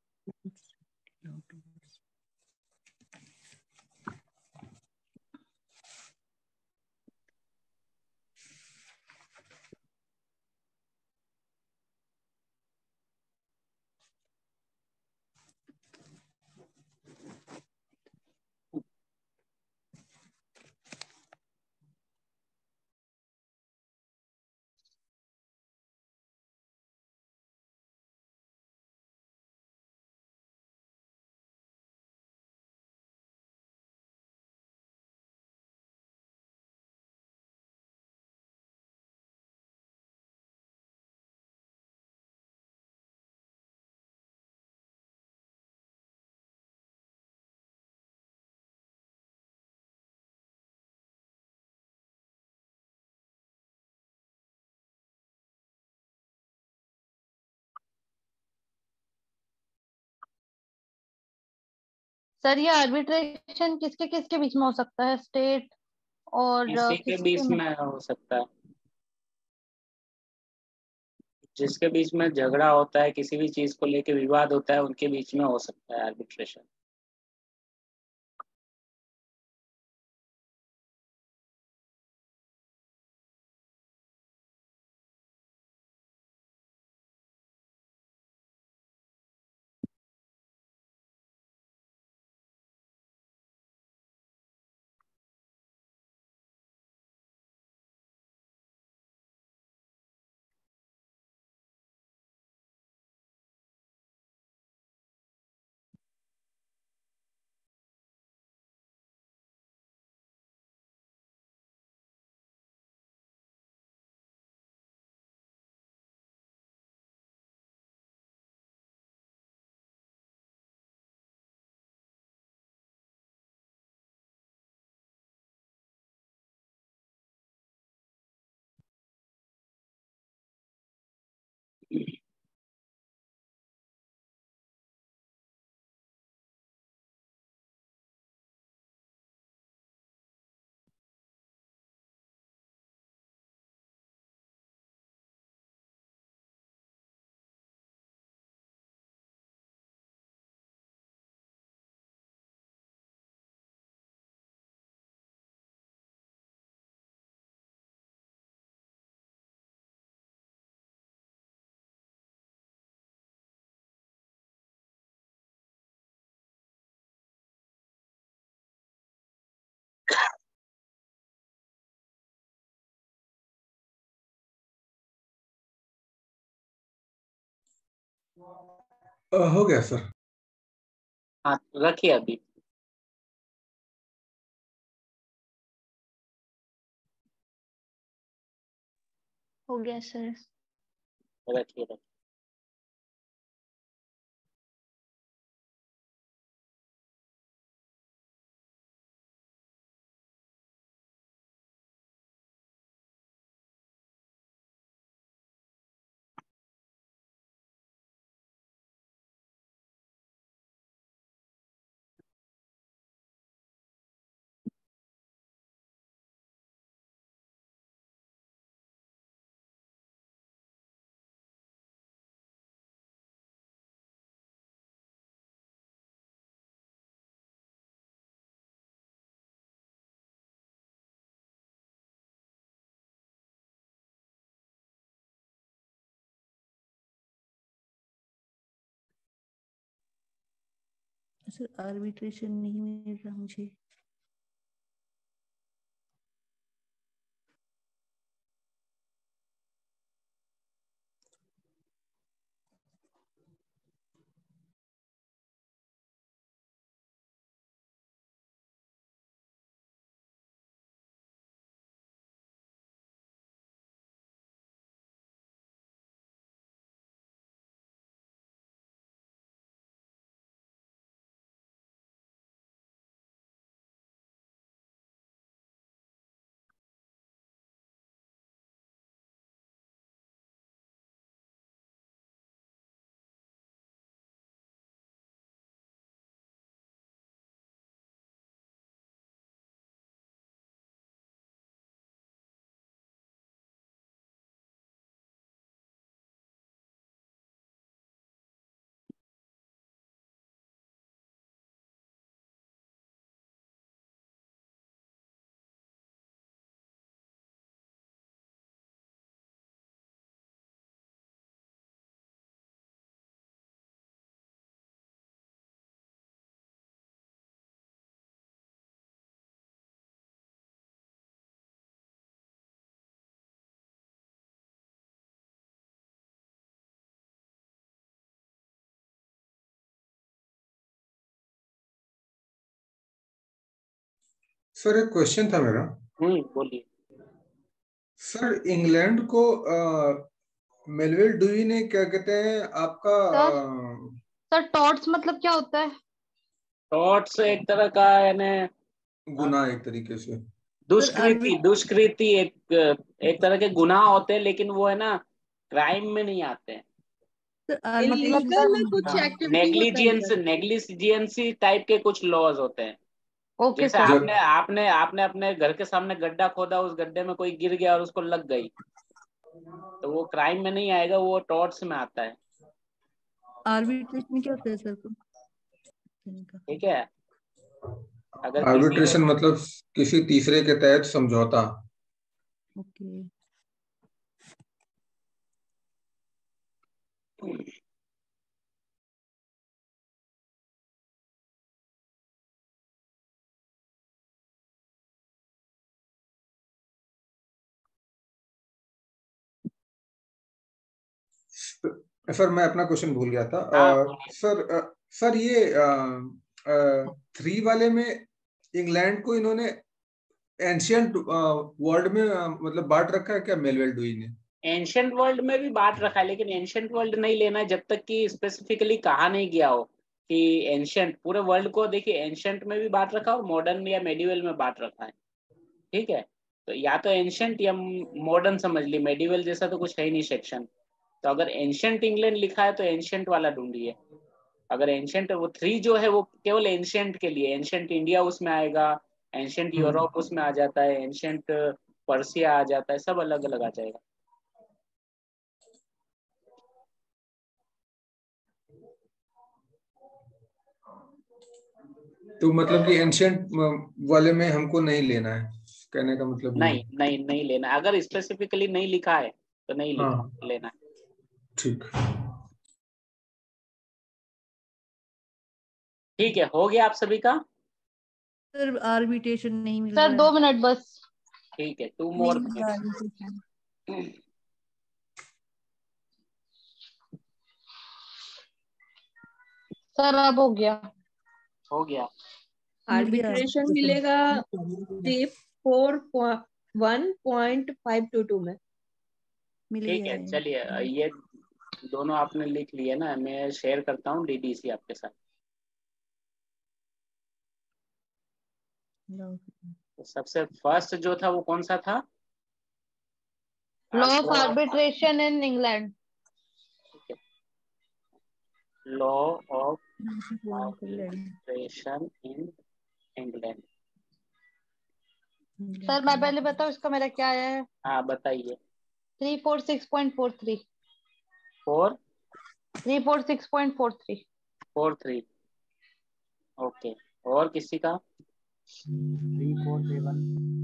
सर ये आर्बिट्रेशन किसके किसके बीच में हो सकता है, स्टेट और किसी के किसके बीच में? में हो सकता है, जिसके बीच में झगड़ा होता है, किसी भी चीज को लेके विवाद होता है, उनके बीच में हो सकता है आर्बिट्रेशन। अ, हो गया सर। हाँ रखिए अभी। हो गया सर। रखिए रखिए। सर आर्बिट्रेशन नहीं मिल रहा मुझे। सर एक क्वेश्चन था मेरा। हम्म बोलिए सर इंग्लैंड को मेलविल डुई ने क्या कहते हैं आपका? सर टॉट्स मतलब क्या होता है? टॉट्स एक तरह का यानी गुनाह, एक तरीके से दुष्कृति। दुष्कृति एक एक तरह के गुनाह होते हैं, लेकिन वो है ना क्राइम में नहीं आते हैं। इलीगल में कुछ एक्टिविटी नेग्लिजियंस नेग्लिजियंसी टाइप के कुछ लॉज होते हैं। ओके जैसे सर। आपने आपने आपने अपने घर के सामने गड्ढा खोदा, उस गड्ढे में कोई गिर गया और उसको लग गई, तो वो क्राइम में नहीं आएगा, वो टॉर्ट्स में आता है। आर्बिट्रेशन में क्या होता है सर? ठीक है, अगर आर्बिट्रेशन मतलब किसी तीसरे के तहत समझौता। ओके। सर मैं अपना क्वेश्चन भूल गया था। हाँ, सर आ, सर ये थ्री वाले में इंग्लैंड को इन्होंने एंशियंट वर्ल्ड में आ, मतलब बांट रखा है क्या मेलविल डुई ने? एंशियंट वर्ल्ड में भी बांट रखा है, लेकिन एंशियंट वर्ल्ड नहीं लेना जब तक कि स्पेसिफिकली कहा नहीं गया हो कि एंशियंट। पूरे वर्ल्ड को देखिए, एंशियंट में भी बांट रखा और मॉडर्न या मेडिवल में बांट रखा है। ठीक है, तो या तो एंशियंट या मॉडर्न समझ ली, मेडिवल जैसा तो कुछ है ही नहीं सेक्शन। तो अगर एंशियंट इंग्लैंड लिखा है तो एंशियंट वाला ढूंढिए। अगर एंशियंट, वो थ्री जो है वो केवल एंशियंट के लिए, एंशियंट इंडिया उसमें आएगा, एंशियंट यूरोप उसमें आ जाता है, एंशियंट पर्सिया आ जाता है, सब अलग अलग आ जाएगा। तो मतलब कि एंशियंट वाले में हमको नहीं लेना है, कहने का मतलब ये? नहीं नहीं नहीं लेना, अगर स्पेसिफिकली नहीं लिखा है तो नहीं लिखा हाँ। लेना है। ठीक ठीक है, हो गया आप सभी का? सर आर्बिट्रेशन नहीं मिल सर रहा है। दो मिनट बस। ठीक है, टू मोर। सर अब हो गया। हो गया। आर्बिट्रेशन मिलेगा three four one point five two two में। ठीक है, चलिए ये दोनों आपने लिख लिए ना, मैं शेयर करता हूँ डीडीसी आपके साथ। तो सबसे फर्स्ट जो था वो कौन सा था? Law of arbitration in England. Law of arbitration in England. Sir मैं पहले बताऊँ इसका मेरा क्या आया है? हाँ बताइए। Three four six point four three. Four three four six point four three. Four three okay. और किसी का? Three four seven.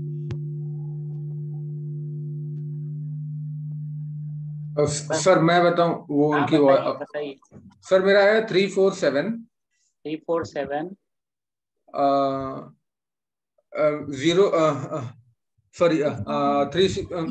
सर मैं बताऊं वो हाँ, उनकी बताइए बताइए। सर मेरा है three four seven three four seven zero sorry three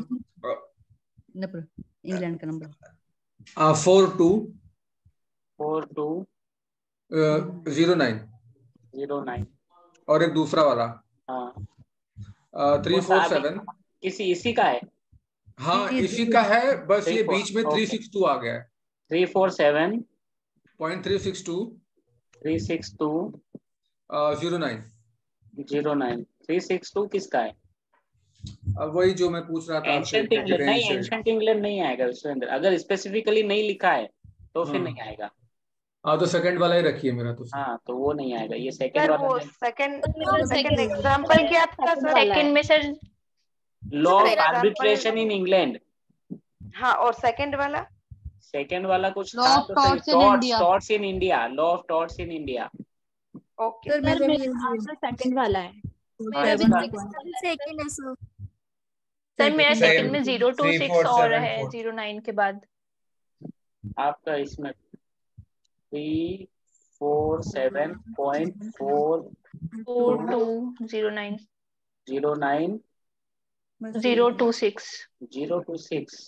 England का number four two four two zero nine zero nine. और एक दूसरा वाला हाँ थ्री फोर सेवन किसी इसी का है। हाँ इसी का है, बस ये बीच में थ्री सिक्स टू आ गया है। Three four seven point three six two three six two zero nine zero nine. Three six two किसका है? अब वही जो मैं पूछ रहा था आपसे। एंशिएंट इंग्लैंड नहीं, एंशिएंट इंग्लैंड नहीं आएगा उसके अंदर, अगर स्पेसिफिकली नहीं लिखा है तो फिर नहीं आएगा। हाँ तो सेकंड वाला ही रखिए मेरा तो। हाँ तो वो नहीं आएगा, ये सेकंड सर वाला। वो सेकंड सेकंड एग्जांपल क्या था सर? सेकंड में sir law of arbitration in England. हाँ, और सेकंड वाला? सेकंड वाला कुछ लॉ था ऑफ तो torts in torts India. Torts in India. Law of torts in India. Okay sir मेरा सेकंड वाला है। मेरा भी सेकंड है सर। सर मेरा सेकंड में जीरो टू सिक्स और है जीरो नाइन के बाद। आपका इसमें three four seven point four four two zero nine zero nine zero two six zero two six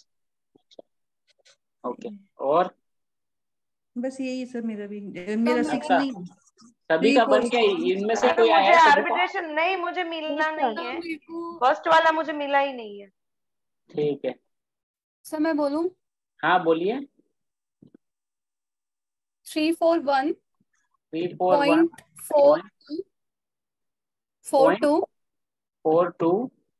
okay. और बस यही सर मेरा भी, मेरा सिक्स नहीं सभी का बन गया, इनमें से कोई मुझे आया सभी का? आर्बिट्रेशन नहीं, मुझे मिलना नहीं है, फर्स्ट वाला मुझे मिला ही नहीं है। ठीक है सर मैं बोलूं? हाँ बोलिए। Three four one three four one point four four two four two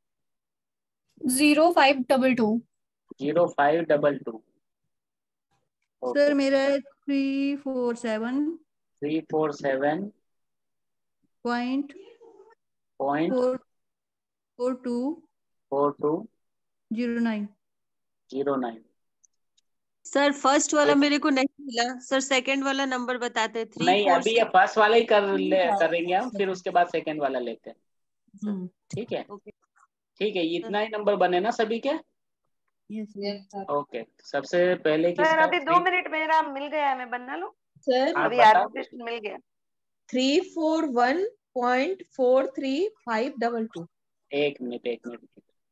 zero five double two zero five double two. Sir मेरा है three four seven three four seven point point four four two four two zero nine zero nine. Sir first वाला मेरे को नहीं मिला sir, second वाला number बताते। Three नहीं फोर अभी ये फर्स्ट वाला ही कर ले करेंगे हम, फिर उसके बाद सेकंड वाला लेते हैं। ठीक है ठीक है, इतना ही नंबर बने ना सभी के? ओके सबसे पहले सर किसका? अभी दो मिनट मेरा मिल गया है, मैं बना लूं सर? अभी आर्बिट्रेशन मिल गया। Three four one point four three five double two. एक मिनट एक minute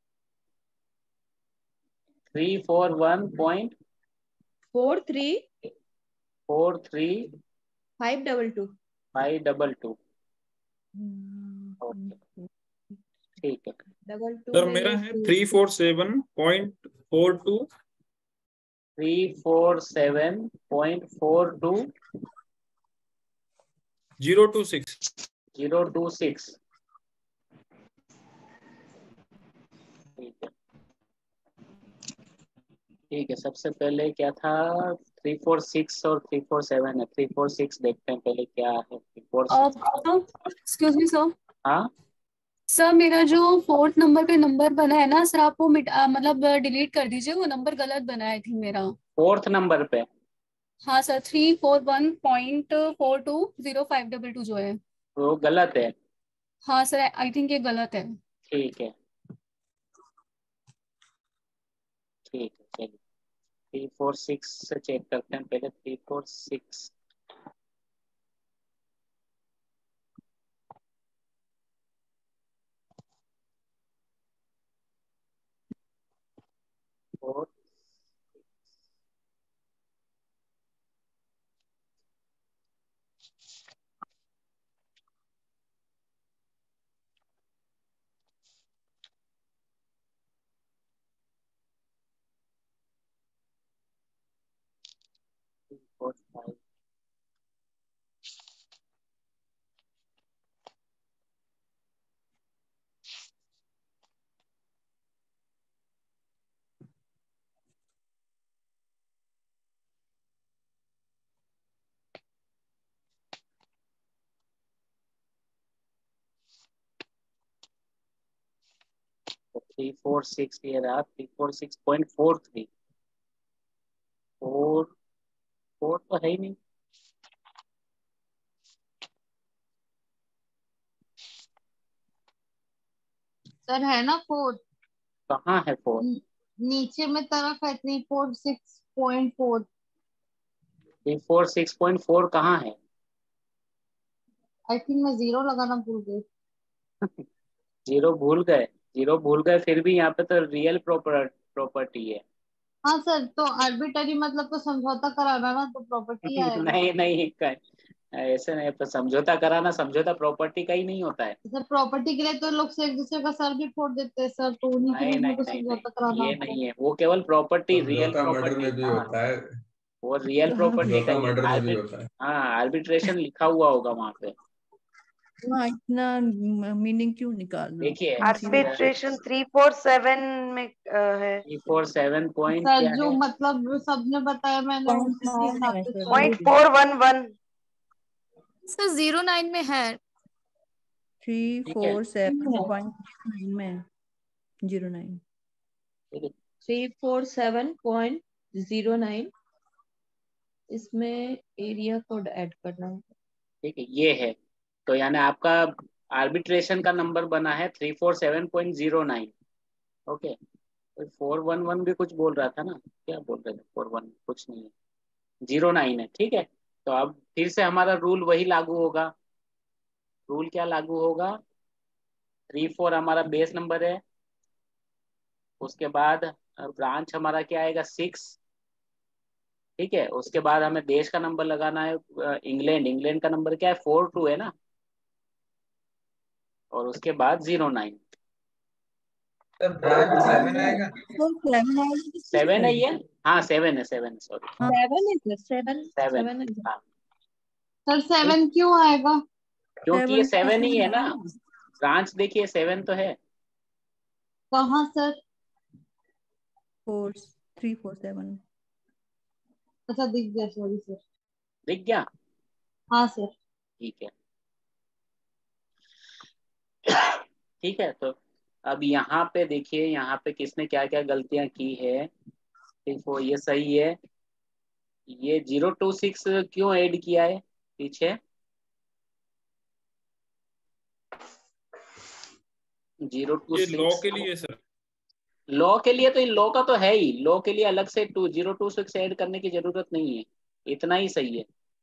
three four one point four three four three five double two five double two. ठीक है डबल टू सर मेरा है three four seven point four two three four seven point four two zero two six zero two six. ठीक है ठीक है, सबसे पहले क्या था? थ्री फोर सिक्स और थ्री फोर सेवन है। थ्री फोर सिक्स देखते हैं पहले क्या है। Three four excuse me sir. हाँ सर मेरा जो फोर्थ नंबर पे नंबर बना है ना सर, आप वो मिट आ, मतलब डिलीट कर दीजिए, वो नंबर गलत बना है थी मेरा। फोर्थ नंबर पे? हाँ sir, three four one point four two zero five double two जो है वो गलत है। हाँ सर, आई थिंक ये गलत है। ठीक है ठीक है चलिए थ्री फोर सिक्स से चेक करते हैं पहले। Three four six four four five three four six ये रहा। Three four six point four three four four तो है ही नहीं। सर है ना फोर? कहाँ है फोर? नीचे में तरफ है three four six point four. Three four six point four कहाँ है? आई थिंक मैं जीरो लगाना भूल गई। जीरो भूल गए? जीरो भूल गए फिर भी यहाँ पे तो रियल प्रॉपर प्रॉपर्टी है। हाँ सर, तो आर्बिट्ररी मतलब तो समझौता कराना ना, तो प्रॉपर्टी आएगा। नहीं नहीं कर, ऐसे नहीं, पर समझौता कराना समझौता प्रॉपर्टी का ही नहीं होता है। सर प्रॉपर्टी के लिए तो लोग से एक दूसरे का सर भी फोड़ देते हैं सर, तो उन्हीं के नहीं लिए नहीं तो नहीं समझौता नहीं कराना ये होता नहीं है, वो केवल प्रॉपर्टी रियल समझौता मर्डर प्रॉपर्टी। में भी होता है। वो रियल प्रॉपर्टी का समझौता ही मर्डर में भी है। होता है। हाँ आर्बिट्रेशन लिखा हुआ होगा वहाँ पे। हाँ इतना मीनिंग क्यों निकालना? देखिए आर्बिट्रेशन थ्री फोर सेवन में अ, है। Three four seven point sir क्या जो है? मतलब सबने बताया मैंने उसी के हिसाब से चल point four one one. Sir zero nine में है। Three four seven point nine में zero nine. Three four seven point zero nine इसमें एरिया कोड ऐड करना है। ठीक है ये है, तो यानी आपका आर्बिट्रेशन का नंबर बना है three four seven point zero nine. Okay four one one भी कुछ बोल रहा था ना, क्या बोल रहे थे? फोर वन कुछ नहीं है, जीरो नाइन है। ठीक है तो अब फिर से हमारा रूल वही लागू होगा। रूल क्या लागू होगा? थ्री फोर हमारा बेस नंबर है, उसके बाद ब्रांच हमारा क्या आएगा? सिक्स, ठीक है, उसके बाद हमें देश का नंबर लगाना है, इंग्लैंड। इंग्लैंड का नंबर क्या है, फोर टू है ना, और उसके बाद जीरो नाइन। सेवन आएगा, सेवन है ये, हाँ सेवन है, सेवन सॉरी सेवन है, सेवन सेवन सेवन है। हाँ, सर सेवन क्यों आएगा? क्योंकि ये सेवन ही है ना, ब्रांच देखिए सेवन तो है। कहाँ sir? Four three four seven. अच्छा दिख गया, सॉरी सर। दिख गया, हाँ सर। ठीक है ठीक है। तो अब यहाँ पे देखिए, यहाँ पे किसने क्या क्या गलतियां की है। देखो ये सही है, ये जीरो टू सिक्स क्यों ऐड किया है पीछे, जीरो टू ये लॉ सिक्स के लिए सर, लॉ के लिए तो इन लॉ का तो है ही, लॉ के लिए अलग से two zero two six add करने की जरूरत नहीं है, इतना ही सही है।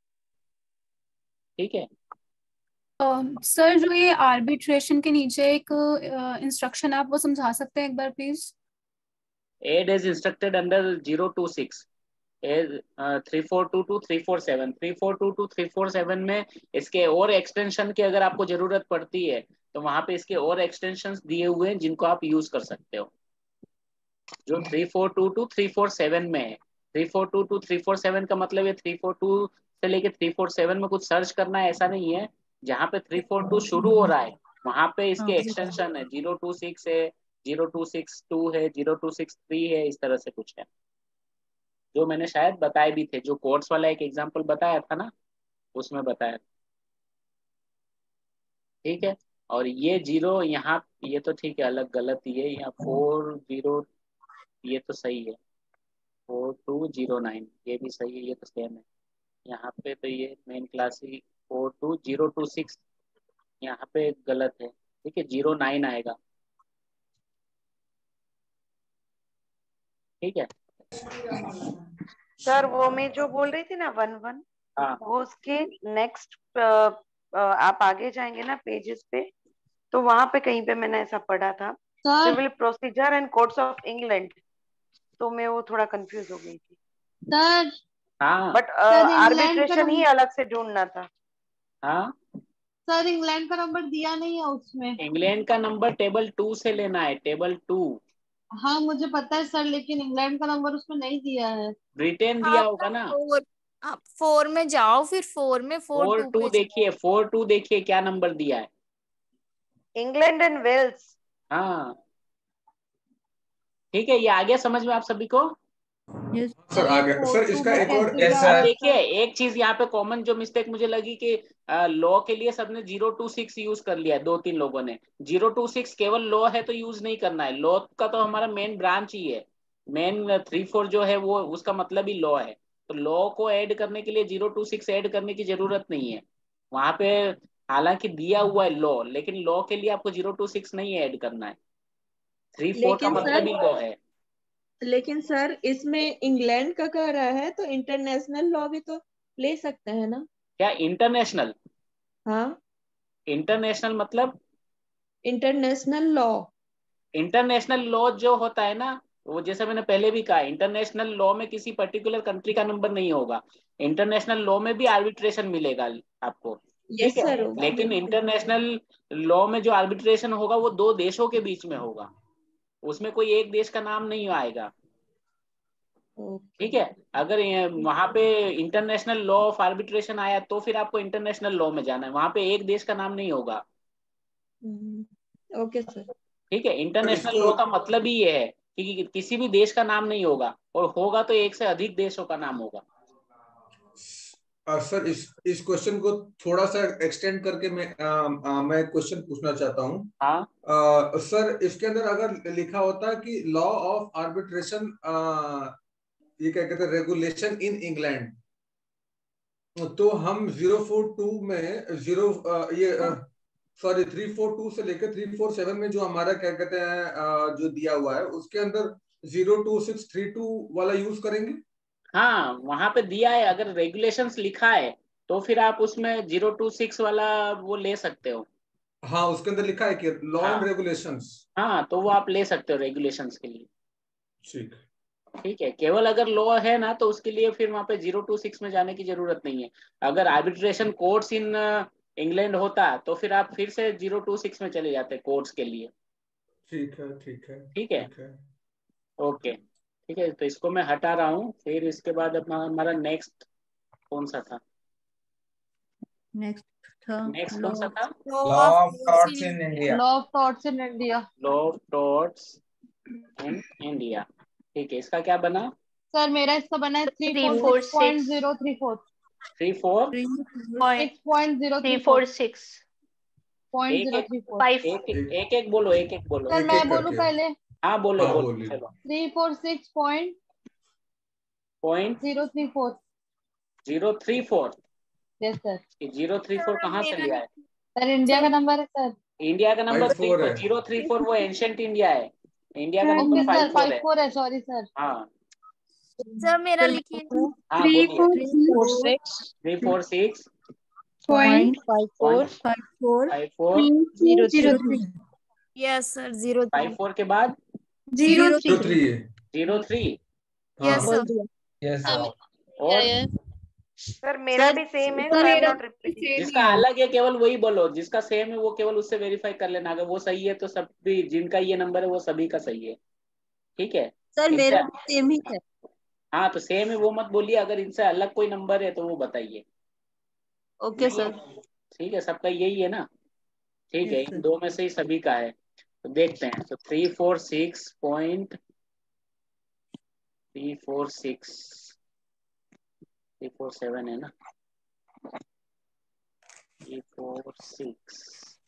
ठीक है सर जो ये आर्बिट्रेशन के नीचे एक इंस्ट्रक्शन आप वो समझा सकते हैं एक बार please? Add as instructed under zero two six three four two to three four seven three four two to three four seven में इसके और एक्सटेंशन की अगर आपको जरूरत पड़ती है तो वहां पे इसके और एक्सटेंशन दिए हुए हैं जिनको आप यूज कर सकते हो। जो three four two to three four seven में है, three four two to three four seven का मतलब है थ्री फोर टू से लेके थ्री फोर सेवन में कुछ सर्च करना है ऐसा नहीं है। जहाँ पे थ्री फोर टू शुरू हो रहा है वहां पे इसके एक्सटेंशन है, जीरो टू सिक्स है, जीरो टू सिक्स टू है, जीरो टू सिक्स थ्री है, इस तरह से कुछ है जो मैंने शायद बताए भी थे, जो कोर्स वाला एक एग्जांपल बताया था ना उसमें बताया। ठीक है, और ये जीरो यहाँ, ये तो ठीक है, अलग गलत ही है यहाँ, फोर जीरो ये तो सही है, फोर टू जीरो नाइन ये भी सही है, ये तो सेम है। यहाँ पे तो ये मेन क्लास ही four two zero two six यहाँ पे गलत है। ठीक है, जीरो नाइन आएगा। ठीक है सर वो मैं जो बोल रही थी ना वन वन, हाँ वो उसके नेक्स्ट आप आगे जाएंगे ना पेजेस पे, तो वहां पे कहीं पे मैंने ऐसा पढ़ा था, civil procedure and courts of England, तो मैं वो थोड़ा कंफ्यूज हो गई थी सर। हाँ बट आर्बिट्रेशन ही अलग से ढूंढना था। हाँ सर इंग्लैंड का नंबर दिया नहीं है उसमें। इंग्लैंड का नंबर टेबल टू से लेना है, टेबल टू। हाँ मुझे पता है सर, लेकिन इंग्लैंड का नंबर उसमें नहीं दिया है। ब्रिटेन दिया होगा ना। फोर, आप फोर में जाओ, फिर फोर में फोर, फोर टू टू पे देखिए, फोर टू देखिए क्या नंबर दिया है, इंग्लैंड एंड वेल्स। हाँ ठीक है, ये आ गया समझ में आप सभी को। yes. सर आ गया सर। इसका एक और देखिए एक चीज यहाँ पे कॉमन जो मिस्टेक मुझे लगी कि लॉ के लिए सबने जीरो टू सिक्स यूज कर लिया है, दो तीन लोगों ने। जीरो टू सिक्स केवल लॉ है तो यूज नहीं करना है, लॉ का तो हमारा मेन ब्रांच ही है, मेन थ्री फोर जो है वो उसका मतलब ही लॉ है। तो लॉ को ऐड करने के लिए जीरो टू सिक्स ऐड करने की जरूरत नहीं है वहां पे, हालांकि दिया हुआ है लॉ, लेकिन लॉ के लिए आपको जीरो टू सिक्स नहीं ऐड करना है, थ्री फोर का मतलब ही लॉ है। लेकिन सर इसमें इंग्लैंड का कह रहा है तो इंटरनेशनल लॉ भी तो ले सकते हैं ना। क्या इंटरनेशनल? हाँ इंटरनेशनल मतलब इंटरनेशनल लॉ, इंटरनेशनल लॉ जो होता है ना वो, जैसे मैंने पहले भी कहा, इंटरनेशनल लॉ में किसी पर्टिकुलर कंट्री का नंबर नहीं होगा। इंटरनेशनल लॉ में भी आर्बिट्रेशन मिलेगा आपको, ठीक है, लेकिन इंटरनेशनल लॉ में जो आर्बिट्रेशन होगा वो दो देशों के बीच में होगा, उसमें कोई एक देश का नाम नहीं आएगा। ठीक है, अगर वहां पे इंटरनेशनल लॉ ऑफ आर्बिट्रेशन आया तो फिर आपको इंटरनेशनल लॉ में जाना है, वहां पे एक देश का नाम नहीं होगा। Okay sir. ठीक है, इंटरनेशनल लॉ का मतलब ही ये है कि किसी भी देश का नाम नहीं होगा, और होगा तो एक से अधिक देशों का नाम होगा। आ, सर इस इस क्वेश्चन को थोड़ा सा एक्सटेंड करके मैं आ, आ, मैं क्वेश्चन पूछना चाहता हूँ। हाँ सर इसके अंदर अगर लिखा होता कि लॉ ऑफ आर्बिट्रेशन, ये क्या कहते हैं, रेगुलेशन इन इंग्लैंड, तो हम जीरो फोर टू में जीरो ये सॉरी थ्री फोर टू से लेकर थ्री फोर सेवन में जो हमारा क्या कहते हैं जो दिया हुआ है उसके अंदर zero two six three two वाला यूज करेंगे। हाँ वहां पे दिया है, अगर रेगुलेशंस लिखा है तो फिर आप उसमें जीरो टू सिक्स वाला वो ले सकते हो। हाँ उसके अंदर लिखा है कि लॉ एंड रेगुलेशंस, हाँ तो वो आप ले सकते हो रेगुलेशंस के लिए। ठीक। ठीक है, केवल अगर लॉ है ना तो उसके लिए फिर वहां पे जीरो टू सिक्स में जाने की जरूरत नहीं है। अगर आर्बिट्रेशन कोर्ट्स इन इंग्लैंड होता तो फिर आप फिर से जीरो टू सिक्स में चले जाते कोर्ट्स के लिए। ठीक है ठीक है ठीक है ठीक है ओके ठीक है, तो इसको मैं हटा रहा हूँ। फिर इसके बाद अपना हमारा नेक्स्ट कौन सा था? नेक्स्ट था नेक्स्ट कौन सा था? Law law of torts in India. Law of torts in India. Law of torts in India. ठीक है, इसका क्या बना? सर मेरा इसका बना है three three four four six point six zero three four three four six point zero three three four six point एक जीरो एक थ्री फोर फाइव एक एक एक एक बोलो, एक एक बोलो। सर एक मैं एक बोलूं करके। पहले? हाँ बोलो हाँ बोलो बोलिए। चलो। Three four six point point zero three four. Zero three four. Yes sir. Zero three four कहाँ से लिया है? सर इंडिया का नंबर है सर। इंडिया का नंबर फाइव थ्री फोर है। जीरो थ्री फोर वो एंशियंट इंडिया है। इंडिया का okay number five sir four five है। फोर है, सॉरी सर। हाँ सर मेरा लिखिए। हाँ थ्री बोलिए। Four six three four six point five four five four five four zero zero three three yes sir zero five three. Four के बाद zero zero जो थ्री थ्री है। Zero three. यस बोल sir. दिया। Yes हाँ, sir. और क्या है? सर मेरा भी सेम है, so I am not repeating. जिसका अलग है केवल वही बोलो, जिसका सेम है वो केवल उससे वेरीफाई कर लेना। अगर वो सही है तो सब भी जिनका ये नंबर है वो सभी का सही है। ठीक है सर इनसे मेरा सेम ही है। हाँ तो सेम है वो मत बोलिए, अगर इनसे अलग कोई नंबर है तो वो बताइए। ओके नहीं सर। है? ठीक है, सबका यही है ना। ठीक है, यस इन सर। दो में से ही सभी का है। तो देखते हैं। तो three four six point three four six three four seven है ना। थ्री फोर सिक्स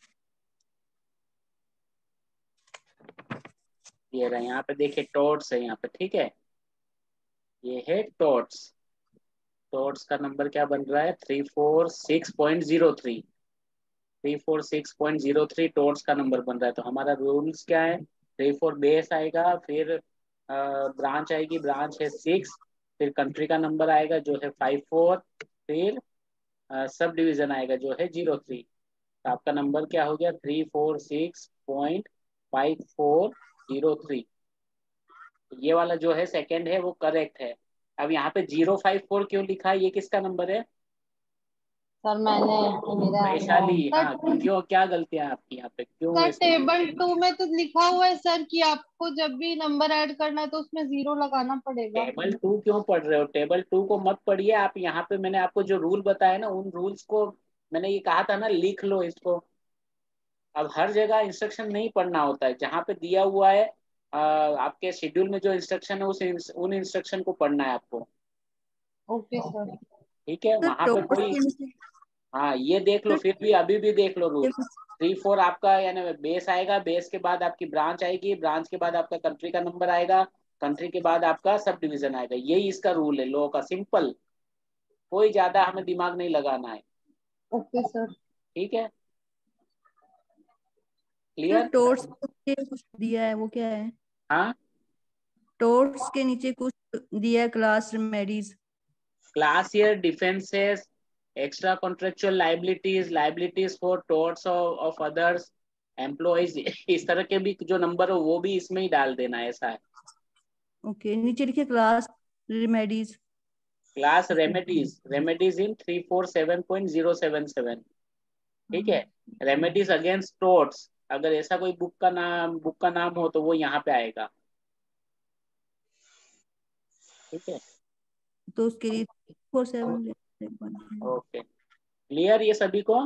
ये रहा। यहाँ पे देखिए टॉर्ट्स है यहाँ पे। ठीक है, ये है टॉर्ट्स। टॉर्ट्स का नंबर क्या बन रहा है? Three four six point zero three three four six point zero three torts का नंबर बन रहा है। तो हमारा रूल्स क्या है? थ्री फोर बेस आएगा, फिर ब्रांच आएगी, ब्रांच है सिक्स, फिर कंट्री का नंबर आएगा जो है फाइव फोर, फिर सब डिवीजन आएगा जो है जीरो थ्री। तो आपका नंबर क्या हो गया? Three four six point five four zero three. ये वाला जो है सेकंड है वो करेक्ट है। अब यहाँ पे जीरो फाइव फोर क्यों लिखा है? ये किसका नंबर है? सर मैंने मेरा वैशाली। सर हाँ क्यों, क्या गलतियां आपकी यहाँ पे, क्यों सर वैसे? टेबल टू में तो लिखा हुआ है सर कि आपको जब भी नंबर ऐड करना है तो उसमें जीरो लगाना पड़ेगा। टेबल टू क्यों पढ़ रहे हो? टेबल टू को मत पढ़िए आप। यहाँ पे मैंने आपको जो रूल बताया ना, उन रूल्स को मैंने ये कहा था ना लिख लो इसको। अब हर जगह इंस्ट्रक्शन नहीं पढ़ना होता है, जहाँ पे दिया हुआ है आ, आपके शेड्यूल में जो इंस्ट्रक्शन है उस उन इंस्ट्रक्शन को पढ़ना है आपको। Okay sir. ठीक है, तो वहां पे टॉर्च कोई के नीचे हाँ ये देख लो, तो फिर भी अभी भी देख लो रूल। ये कुछ- थ्री फोर आपका यानी बेस आएगा, बेस के बाद आपकी ब्रांच आएगी, ब्रांच के बाद आपका कंट्री का नंबर आएगा, कंट्री के बाद आपका सब डिवीजन आएगा। यही इसका रूल है लॉ का, सिंपल। कोई ज्यादा हमें दिमाग नहीं लगाना है। Okay sir. ठीक है, तो क्लियर? टॉर्च के कुछ दिया है वो क्या है? हाँ टॉर्च के नीचे कुछ दिया है, class remedies. Class year defences, extra contractual liabilities, liabilities for torts of others employees, इस तरह के भी जो नंबर हो वो भी इसमें ही डाल देना है, ऐसा है। ओके, नीचे लिखिए class remedies. Class remedies, remedies in three four seven point zero seven seven. ठीक है, रेमेडीज अगेंस्ट टॉर्ट्स, अगर ऐसा कोई बुक का नाम बुक का नाम हो तो वो यहाँ पे आएगा। ठीक है, तो उसके लिए फोर सेवन। ओके क्लियर ये सभी को?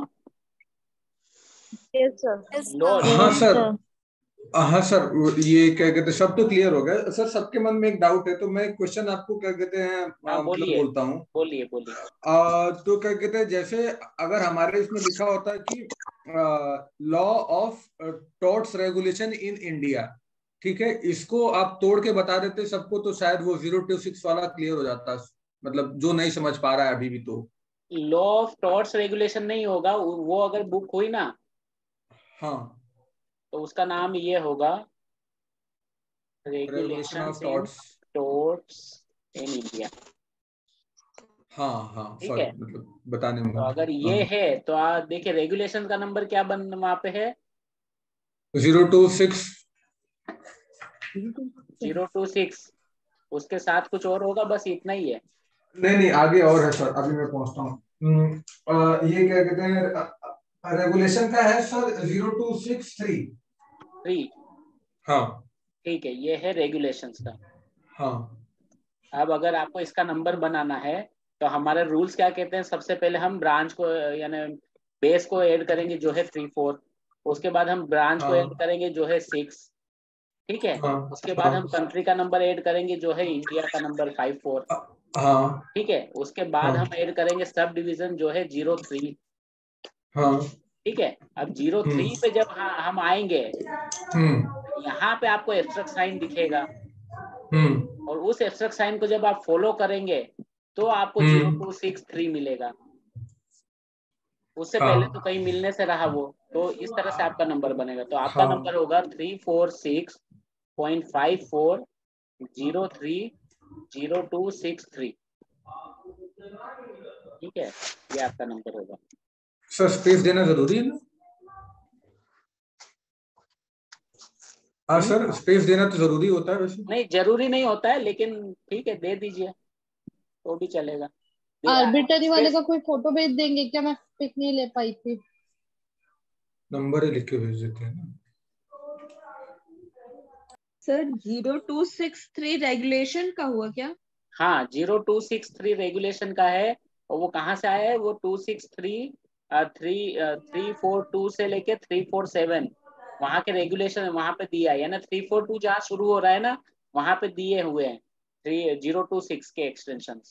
Yes sir. लो हाँ सर। हाँ सर, ये क्या कहते हैं, सब तो क्लियर हो गया सर। सबके मन में एक डाउट है, तो मैं एक क्वेश्चन आपको क्या कहते हैं हाँ आ, मतलब बोलिए बोलता हूँ। बोलिए बोलिए। आ, तो क्या कहते हैं, जैसे अगर हमारे इसमें लिखा होता है कि law of torts regulation in India, ठीक है, इसको आप तोड़ के बता देते सबको तो शायद वो जीरो टू सिक्स वाला क्लियर हो जाता, मतलब जो नहीं समझ पा रहा है अभी भी। तो लॉ ऑफ टॉर्ट्स रेगुलेशन नहीं होगा वो, अगर बुक हुई ना हाँ तो उसका नाम ये होगा regulation regulation of in torts. Torts in India. हाँ हाँ ठीक सॉरी, है, मतलब बताने में। तो अगर ये हाँ है तो आप देखिए रेगुलेशन का नंबर क्या बन वहां पे है? Zero two six zero two six उसके साथ कुछ और होगा, बस इतना ही है। नहीं नहीं आगे और है सर, अभी मैं पहुंचता हूँ। ये क्या कहते हैं, रेगुलेशन का है sir zero two six three three. हाँ ठीक है, ये है रेगुलेशंस का। हाँ अब अगर आपको इसका नंबर बनाना है तो हमारे रूल्स क्या कहते हैं, सबसे पहले हम ब्रांच को यानी बेस को ऐड करेंगे जो है थ्री फोर, उसके बाद हम ब्रांच को ऐड करेंगे जो है सिक्स, ठीक है। हाँ, उसके बाद हाँ, हम कंट्री का नंबर ऐड करेंगे जो है इंडिया का नंबर फाइव फोर, हाँ, ठीक है। उसके बाद हाँ, हम ऐड करेंगे सब डिवीजन जो है जीरो थ्री, हाँ, ठीक है। अब जीरो थ्री पे जब हाँ, हम आएंगे यहाँ पे आपको एब्स्ट्रैक्ट साइन दिखेगा, और उस एब्स्ट्रैक्ट साइन को जब आप फॉलो करेंगे तो आपको जीरो टू सिक्स थ्री मिलेगा। उससे पहले तो कहीं मिलने से रहा वो, तो इस तरह से आपका नंबर बनेगा। तो आपका हाँ, नंबर होगा three four six point five four zero three zero two six three, ठीक है। ये आपका नंबर होगा। सर स्पेस देना जरूरी है ना? हाँ सर, स्पेस देना तो जरूरी होता है वैसे? नहीं जरूरी नहीं होता है, लेकिन ठीक है दे दीजिए तो भी चलेगा। आर्बिट्ररी वाले का कोई फोटो भेज देंगे क्या? मैं पिक नहीं ले पाई थी। नंबर ही लिख के भेज देते हैं ना sir. Zero two six three regulation का हुआ क्या? हाँ, zero two six three regulation का है, और वो कहाँ से आया है? वो two six three three three four two से लेके थ्री फोर सेवन वहाँ के रेगुलेशन वहाँ पे दिया है, ना थ्री फोर टू जहाँ शुरू हो रहा है ना वहाँ पे दिए हुए हैं थ्री जीरो टू सिक्स के एक्सटेंशन।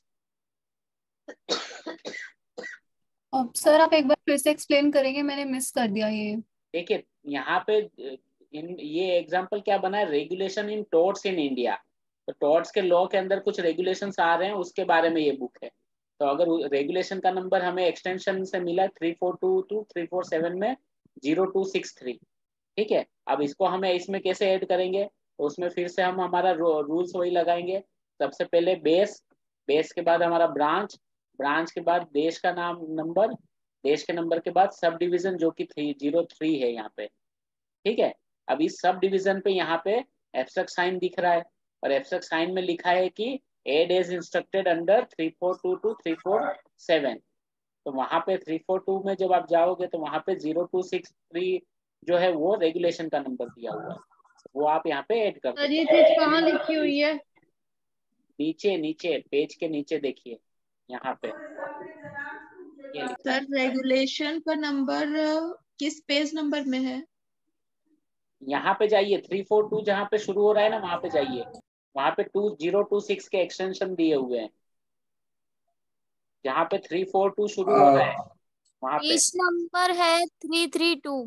अब सर आप एक बार फिर से एक्सप्लेन करेंगे, मैंने मिस कर दिया ये। देखिए यहाँ पे इन ये एग्जांपल क्या बना है, regulation in torts in India. तो टोर्ट्स के लॉ के अंदर कुछ रेगुलेशंस आ रहे हैं, उसके बारे में ये बुक है। तो अगर रेगुलेशन का नंबर हमें एक्सटेंशन से मिला three four two to three four seven में जीरो टू सिक्स थ्री, ठीक है। अब इसको हमें इसमें कैसे ऐड करेंगे, तो उसमें फिर से हम हमारा रूल्स वही लगाएंगे। सबसे पहले बेस, बेस के बाद हमारा ब्रांच, ब्रांच के बाद देश का नाम नंबर, देश के नंबर के बाद सब डिवीजन जो कि थ्री जीरो थ्री है यहाँ पे, ठीक है। अब इस सब डिवीजन पे यहाँ पे एब्स्ट्रैक्ट साइन दिख रहा है, और एब्स्ट्रैक्ट साइन में लिखा है कि ad is instructed under three four two to three four seven. तो वहां पे थ्री फोर टू में जब आप जाओगे तो वहां पे जीरो टू सिक्स थ्री जो है वो रेगुलेशन का नंबर दिया हुआ है, वो आप यहाँ पे ऐड कर सर ये चीज कहाँ लिखी हुई है? नीचे नीचे पेज के नीचे देखिए यहाँ पे ये लिखा है। सर रेगुलेशन का नंबर किस पेज नंबर में है? यहाँ पे जाइए, थ्री फोर टू जहाँ पे शुरू हो रहा है ना वहां पे जाइए, वहां पे टू जीरो टू सिक्स के एक्सटेंशन दिए हुए हैं। जहाँ पे थ्री फोर टू शुरू हो रहा है वहां पे पेज नंबर है थ्री थ्री टू।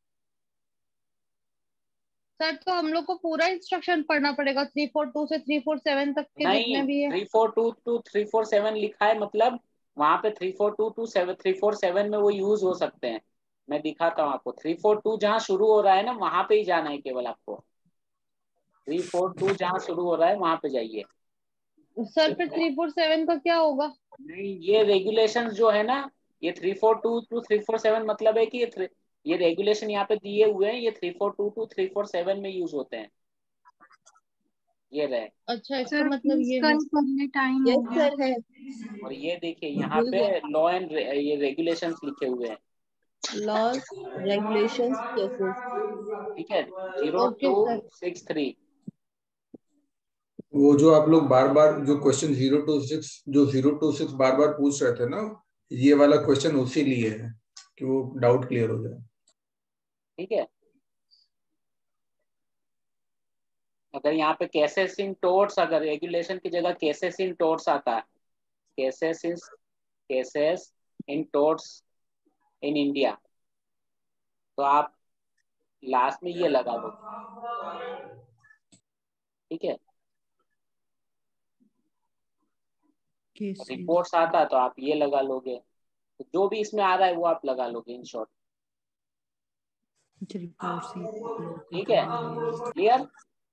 सर तो हम लोग को पूरा इंस्ट्रक्शन पढ़ना पड़ेगा थ्री फोर टू से थ्री फोर सेवन तक के जितने भी है? Three four two to three four seven लिखा है, मतलब वहां पे three four two to seven three four seven में वो यूज हो सकते हैं। मैं दिखाता हूँ आपको, थ्री फोर टू जहाँ शुरू हो रहा है ना वहां पे ही जाना है केवल आपको। थ्री फोर टू जहाँ शुरू हो रहा है वहां पे जाइए। सर फिर थ्री फोर सेवन का क्या होगा? नहीं, ये रेगुलेशंस जो है ना, ये three four two to three four seven मतलब है कि ये थ्री ये रेगुलेशन यहाँ पे दिए हुए हैं, ये three four two to three four seven में यूज होते हैं। ये रहे। अच्छा इसका मतलब ये करने टाइम यस सर है। और ये देखिए यहाँ पे लॉ एंड ये रेगुलेशंस लिखे हुए हैं, लॉज रेगुलेशंस केसेस, ठीक है। जीरो टू सिक्स थ्री वो जो आप लोग बार बार जो क्वेश्चन जीरो टू सिक्स जो जीरो टू सिक्स बार बार पूछ रहे थे ना, ये वाला क्वेश्चन उसी लिए है कि वो डाउट क्लियर हो जाए, ठीक है। अगर यहाँ पे केसेस इन टोर्ट्स, अगर रेगुलेशन की जगह केसेस इन टोर्ट्स आता है, cases in cases in torts in India, तो आप लास्ट में ये लगा दो, ठीक है। रिपोर्ट्स आता है तो आप ये लगा लोगे, तो जो भी इसमें आ रहा है वो आप लगा लोगे इन शॉर्ट, ठीक है। क्लियर?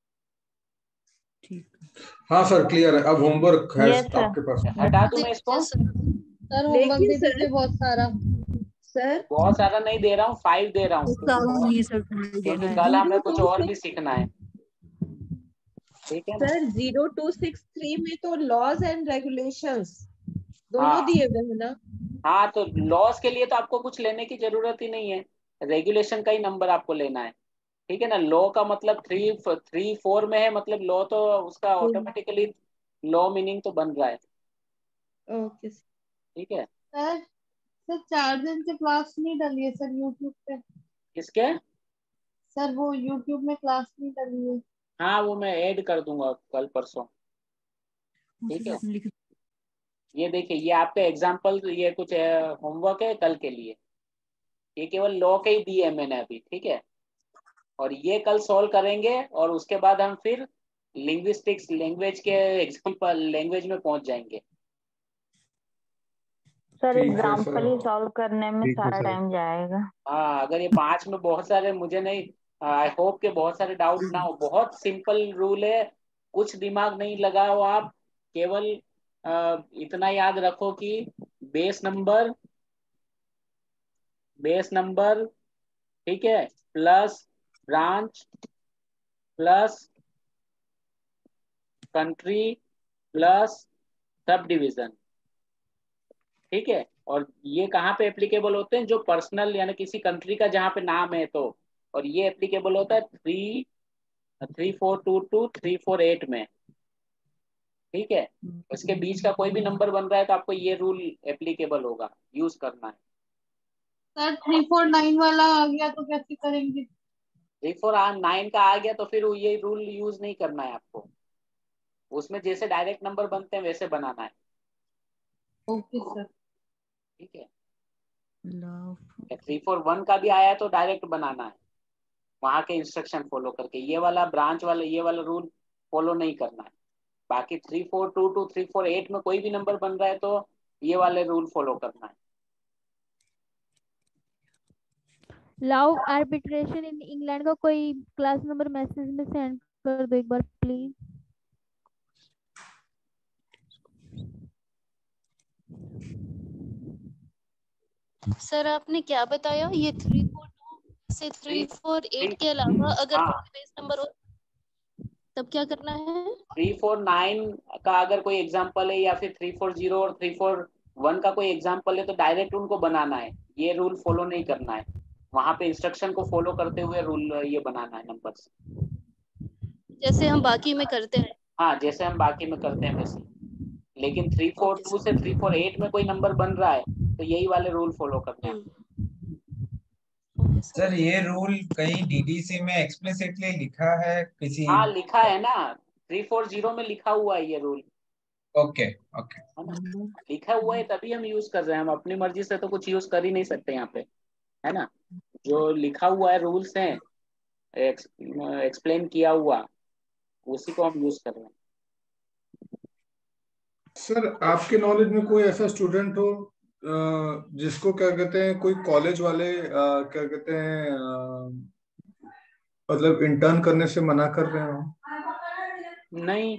हाँ सर क्लियर है। अब होमवर्क है yes, आपके पास? हटा दूं मैं इसको? सर होमवर्क दे दीजिए बहुत सारा। सर बहुत सारा नहीं दे रहा हूँ, फाइव दे रहा हूँ, क्योंकि कल हमें कुछ और भी सीखना है। ठीक है ना? Sir zero two six three में तो लॉज एंड रेगुलेशंस दोनों हाँ दिए हुए हैं ना। हाँ, तो लॉस के लिए तो आपको कुछ लेने की जरूरत ही नहीं है, रेगुलेशन का ही नंबर आपको लेना है। ठीक है ना? लॉ का मतलब थ्री थ्री फोर में है, मतलब लॉ तो उसका ऑटोमेटिकली लॉ मीनिंग तो बन रहा है। ओके ठीक है सर सर चार दिन से क्लास नहीं डली है सर यूट्यूब पे। किसके? सर वो यूट्यूब में क्लास नहीं डली है। हाँ वो मैं ऐड कर दूंगा कल परसों। ठीक है, ये देखिए ये आपका एग्जाम्पल, ये कुछ होमवर्क है कल के लिए, ये केवल लॉ के ही दिए है मैंने अभी। ठीक है, और ये कल सॉल्व करेंगे और उसके बाद हम फिर लिंग्विस्टिक्स लैंग्वेज के एग्जाम्पल लैंग्वेज में पहुंच जाएंगे। सर ठीक है एग्जाम्पल ही सर। सॉल्व करने में ठीक है सारा सर। टाइम जाएगा। हाँ, अगर ये पांच में बहुत सारे, मुझे नहीं, आई होप के बहुत सारे डाउट ना हो, बहुत सिंपल रूल है, कुछ दिमाग नहीं लगाओ आप, केवल आ, इतना याद रखो कि बेस नंबर बेस नंबर ठीक है, plus branch plus country plus subdivision. ठीक है, और ये कहाँ पे एप्लीकेबल होते हैं? जो पर्सनल यानी किसी कंट्री का जहाँ पे नाम है तो, और ये एप्लीकेबल होता है three three four two to three four eight में। ठीक है, उसके बीच का कोई भी नंबर बन रहा है तो आपको ये रूल एप्लीकेबल होगा, यूज करना है। सर थ्री फोर नाइन वाला आ गया तो कैसे करेंगे? थ्री फोर नाइन का आ गया तो फिर ये रूल यूज नहीं करना है आपको, उसमें जैसे डायरेक्ट नंबर बनते हैं वैसे बनाना है। Okay sir. ठीक है, थ्री फोर वन का भी आया तो डायरेक्ट बनाना है, वहां के इंस्ट्रक्शन फॉलो करके, ये वाला ब्रांच वाला ये वाला रूल फॉलो नहीं करना है। बाकी three four two to three four eight में कोई भी नंबर बन रहा है तो ये वाले रूल फॉलो करना है। लव आर्बिट्रेशन इन इंग्लैंड का कोई क्लास नंबर मैसेज में सेंड कर दो एक बार प्लीज। सर आपने क्या बताया, ये थ्री फोर टू से थ्री फोर एट के अलावा अगर हाँ, कोई बेस नंबर हो तब क्या करना है? थ्री फोर नाइन का अगर कोई एग्जांपल है या फिर थ्री फोर जीरो और थ्री फोर वन का कोई एग्जांपल है तो डायरेक्ट उनको बनाना है, ये रूल फॉलो नहीं करना है, वहां पे इंस्ट्रक्शन को फॉलो करते हुए रूल ये बनाना है नंबर्स, जैसे हम बाकी में करते हैं। हाँ जैसे हम बाकी में करते हैं वैसे। लेकिन थ्री फोर टू से थ्री फोर एट में कोई नंबर बन रहा है तो यही वाले रूल फॉलो करने हैं। सर ये रूल कहीं डीडीसी में एक्सप्लिसिटली लिखा है किसी? हाँ लिखा है ना, थ्री फोर जीरो में लिखा हुआ है ये रूल। ओके ओके, लिखा हुआ है तभी हम यूज कर रहे हैं, हम अपनी मर्जी से तो कुछ यूज कर ही नहीं सकते यहाँ पे, है ना? जो लिखा हुआ है रूल्स हैं एक्सप्लेन किया हुआ, उसी को हम यूज कर रहे हैं। सर आपके नॉलेज में कोई ऐसा स्टूडेंट हो जिसको क्या कहते हैं कोई कॉलेज वाले क्या कहते हैं मतलब इंटर्न करने से मना कर रहे हो? नहीं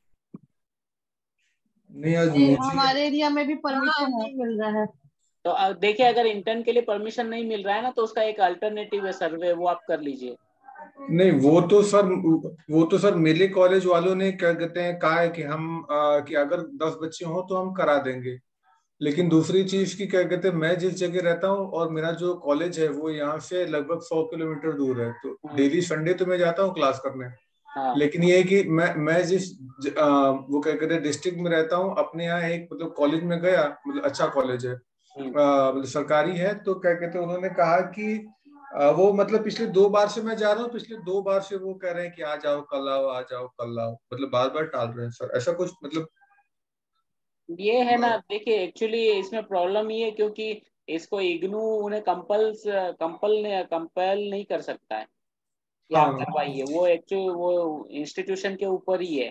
नहीं, आज मुझे हमारे एरिया में भी परमिशन नहीं मिल रहा है। तो देखिए अगर इंटर्न के लिए परमिशन नहीं मिल रहा है ना तो उसका एक अल्टरनेटिव है सर्वे, वो आप कर लीजिए। नहीं वो तो सर वो तो सर मेरे कॉलेज वालों ने क्या कहते हैं कहा है कि हम आ, कि अगर दस बच्चे हों तो हम करा देंगे, लेकिन दूसरी चीज की क्या कहते हैं मैं जिस जगह रहता हूँ और मेरा जो कॉलेज है वो यहाँ से लगभग सौ किलोमीटर दूर है, तो डेली संडे तो मैं जाता हूँ क्लास करने। हाँ। लेकिन ये है कि मैं मैं जिस ज, आ, वो क्या कहते हैं डिस्ट्रिक्ट में रहता हूँ अपने यहाँ एक मतलब कॉलेज में गया, मतलब अच्छा कॉलेज है, मतलब सरकारी है, तो क्या कहते हैं उन्होंने कहा कि आ, वो मतलब पिछले दो बार से मैं जा रहा हूँ, पिछले दो बार से वो कह रहे हैं कि आ जाओ कल आओ आ जाओ कल आओ, मतलब बार बार टाल रहे हैं सर, ऐसा कुछ मतलब ये है ना। देखिए एक्चुअली इसमें प्रॉब्लम ये है क्योंकि इसको इग्नू उन्हें कंपल्स कंपल कंपेल नहीं कर सकता है कि आप करवाइए, वो एक्चुअली वो इंस्टीट्यूशन के ऊपर ही है।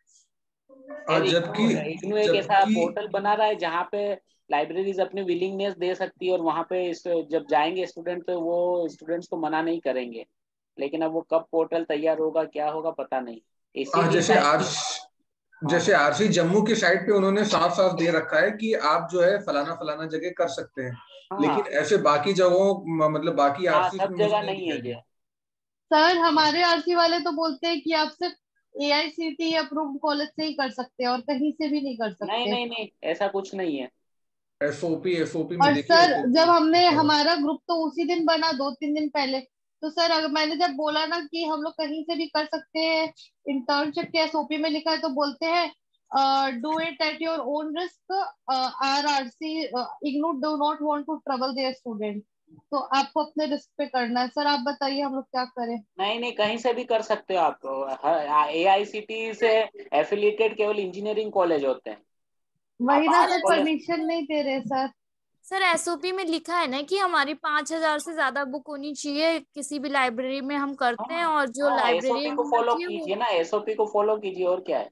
जबकि इग्नू एक ऐसा पोर्टल बना रहा है जहाँ पे लाइब्रेरीज अपनी विलिंगनेस दे सकती है और वहाँ पे जब जाएंगे स्टूडेंट तो वो स्टूडेंट्स को मना नहीं करेंगे, लेकिन अब वो कब पोर्टल तैयार होगा क्या होगा पता नहीं। इसीलिए जैसे आज जैसे आरसी जम्मू की साइड पे उन्होंने साफ साफ दे रखा है कि आप जो है फलाना फलाना जगह कर सकते हैं, हाँ। लेकिन ऐसे बाकी जगहों मतलब बाकी आरसी सब जगह नहीं है ये। सर हमारे आरसी वाले तो बोलते हैं कि आप सिर्फ एआईसीटी अप्रूव्ड कॉलेज से ही कर सकते हैं और कहीं से भी नहीं कर सकते। नहीं नहीं नहीं, ऐसा कुछ नहीं है। एसओपी एसओपी में और देखिए सर एसओपी जब हमने हमारा ग्रुप तो उसी दिन बना, दो तीन दिन पहले, तो सर अगर मैंने जब बोला ना कि हम लोग कहीं से भी कर सकते हैं इंटर्नशिप के एसओपी में लिखा है, तो बोलते हैं do it at your own risk, RRC IGNOU do not want to trouble their student. तो आपको अपने रिस्क पे करना है। सर आप बताइए हम लोग क्या करें? नहीं नहीं, कहीं से भी कर सकते हो आप। एआईसीटी से एफिलिएटेड केवल इंजीनियरिंग कॉलेज होते हैं। वही ना सर, परमिशन नहीं दे रहे सर। सर एसओपी में लिखा है ना कि हमारी पांच हजार से ज्यादा बुक होनी चाहिए किसी भी लाइब्रेरी में हम करते हैं, और जो हाँ, लाइब्रेरी एसओपी को फॉलो कीजिए ना, एसओपी को फॉलो कीजिए, और क्या है।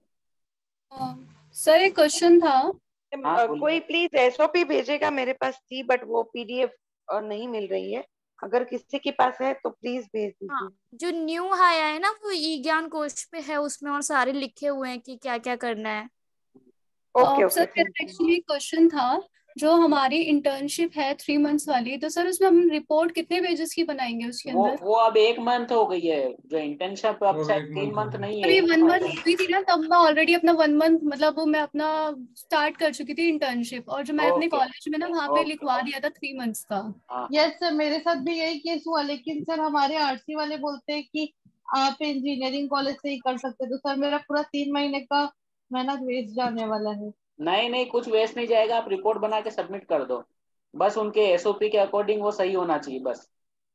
सर एक क्वेश्चन था। हाँ, कोई प्लीज एसओपी भेजेगा, मेरे पास थी बट वो पीडीएफ और नहीं मिल रही है। अगर किसी के पास है तो प्लीज भेज दीजिए। हाँ, जो न्यू आया है ना वो ई ज्ञान कोश पे है, उसमें और सारे लिखे हुए हैं कि क्या क्या करना है। Okay sir okay. मेरा एक्चुअली क्वेश्चन था, जो हमारी इंटर्नशिप है थ्री मंथ्स वाली, तो सर उसमें हम रिपोर्ट कितने पेजेस की बनाएंगे उसके वो अंदर? वो अब एक मंथ हो गई है जो इंटर्नशिप, अब शायद तीन मंथ नहीं और ये है। वन मंथ हुई थी ना, तब मैं ऑलरेडी अपना वन मंथ मतलब वो मैं अपना स्टार्ट कर चुकी थी इंटर्नशिप, और जो मैं अपने ओके कॉलेज में ना वहाँ पे ओके लिखवा दिया था थ्री मंथ्स का। यस सर, मेरे साथ भी यही केस हुआ, लेकिन सर हमारे आरसी वाले बोलते हैं कि आप इंजीनियरिंग कॉलेज से ही कर सकते। तो सर मेरा पूरा तीन महीने का मेहनत वेस्ट जाने वाला है। नहीं नहीं, कुछ वेस्ट नहीं जाएगा, आप रिपोर्ट बना के सबमिट कर दो, बस उनके एसओपी के अकॉर्डिंग वो सही होना चाहिए बस।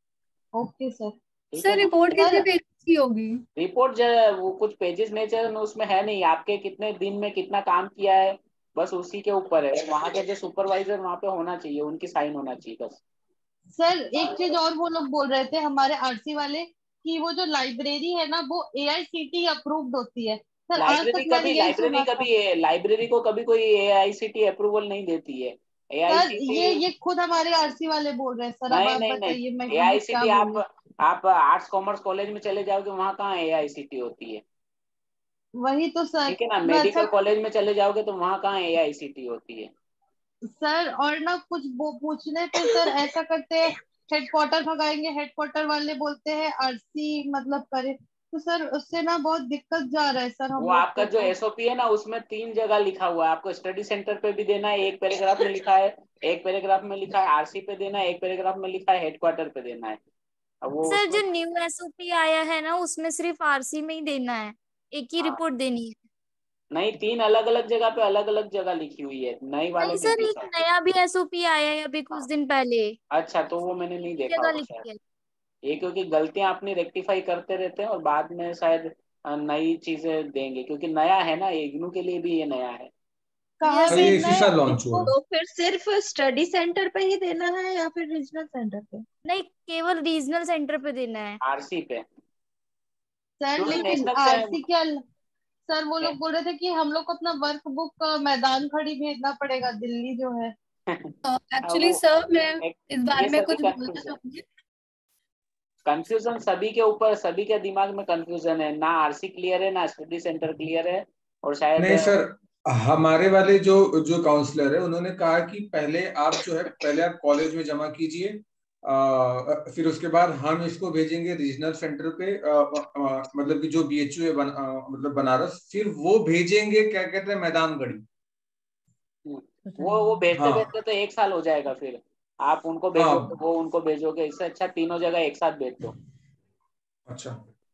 Okay sir. ठीक सर है ना? रिपोर्ट कितने पेजेस की होगी? रिपोर्ट जो है वो कुछ पेजेस नेचर में उसमें है नहीं, आपके कितने दिन में कितना काम किया है बस उसी के ऊपर है। वहाँ के जो सुपरवाइजर वहाँ पे होना चाहिए, उनकी साइन होना चाहिए बस। सर एक चीज और वो लोग बोल रहे थे हमारे आरसी वाले कि वो जो लाइब्रेरी है ना वो एआईसीटी अप्रूव्ड होती है। सर आज लाइब्रेरी तक मैंने कभी यही लाइब्रेरी सुना था। कभी लाइब्रेरी को कभी कोई एआईसीटी अप्रूवल नहीं देती है। सर एआईसीटी ये ये खुद हमारे आरसी वाले बोल रहे हैं सर। अब नहीं आप नहीं बताइए मैं नहीं, हम लोग क्या एआईसीटी आप बोले? आप आर्ट्स कॉमर्स कॉलेज में चले जाओगे, वहाँ कहाँ एआईसीटी होती है। वही तो सर। ठीक है ना, मैं मेडिकल अच्छा कॉलेज में चले जाओगे तो वहाँ कहाँ एआईसीटी होती है। सर, और ना कुछ वो पूछने पे सर ऐसा करते हैं हेडक्वार्टर भगाएंगे, हेडक्वार्टर वाले बोलते हैं आरसी मतलब करे। तो सर उससे ना बहुत दिक्कत जा रहा है सर हम वो लोग आपका को जो तो। एसओपी है ना उसमें तीन जगह लिखा हुआ है, आपको स्टडी सेंटर पे भी देना है, एक पैराग्राफ में लिखा है, एक पैराग्राफ में लिखा है आरसी पे देना है, एक पैराग्राफ में लिखा है हेडक्वार्टर पे देना है। अब वो सर उसमें जो न्यू एसओपी आया है ना उसमें सिर्फ आरसी में ही देना है, एक ही हाँ, रिपोर्ट देनी है। नहीं, तीन अलग अलग जगह पे अलग अलग जगह लिखी हुई है, नई नहीं वाले में सर, भी एक सब। नया भी एसओपी आया है अभी कुछ दिन पहले, अच्छा, तो वो मैंने नहीं देखा जगह होगा शायद। लिखी है। ये क्योंकि गलतियां अपनी रेक्टिफाई करते रहते हैं और बाद में शायद अ, नई चीजें देंगे, क्योंकि नया है ना, इग्नू के लिए भी ये नया है। कहाँ सर पे ये इतना इसी है? साल लॉन्च हुआ है। तो फिर सिर्फ स्टडी सेंटर पे ही देना है या फिर रीजनल सेंटर पे? नहीं, केवल रीजनल सेंटर पे देना है। आरसी पे, सर क्योंकि लेकिन नेशनल से आरसी क्या सर, वो लोग बोल रहे थे कि हम लोग को अपना वर्क बुक मैदान खड़ी भेजना पड़ेगा दिल्ली जो है। एक्चुअली वो सर मैं एक, इस बारे ये में सभी कुछ बोलना कंफ्यूजन चाहूंगी। कंफ्यूजन सभी के ऊपर, सभी के दिमाग में कंफ्यूजन है, ना आरसी क्लियर है ना स्टडी सेंटर क्लियर है, और शायद नहीं सर, हमारे वाले जो जो काउंसलर है उन्होंने कहा कि पहले आप जो है पहले आप कॉलेज में जमा कीजिए, फिर उसके बाद हम इसको भेजेंगे रीजनल सेंटर पे, आ, आ, मतलब कि जो बीएचयू है बन, आ, मतलब बनारस, फिर वो भेजेंगे क्या कहते हैं मैदानगढ़ी। वो वो भेजते हाँ भेजते तो एक साल हो जाएगा, फिर आप उनको हाँ। भेजोगे वो उनको भेजोगे, इससे अच्छा तीनों जगह एक साथ भेज दो। अच्छा,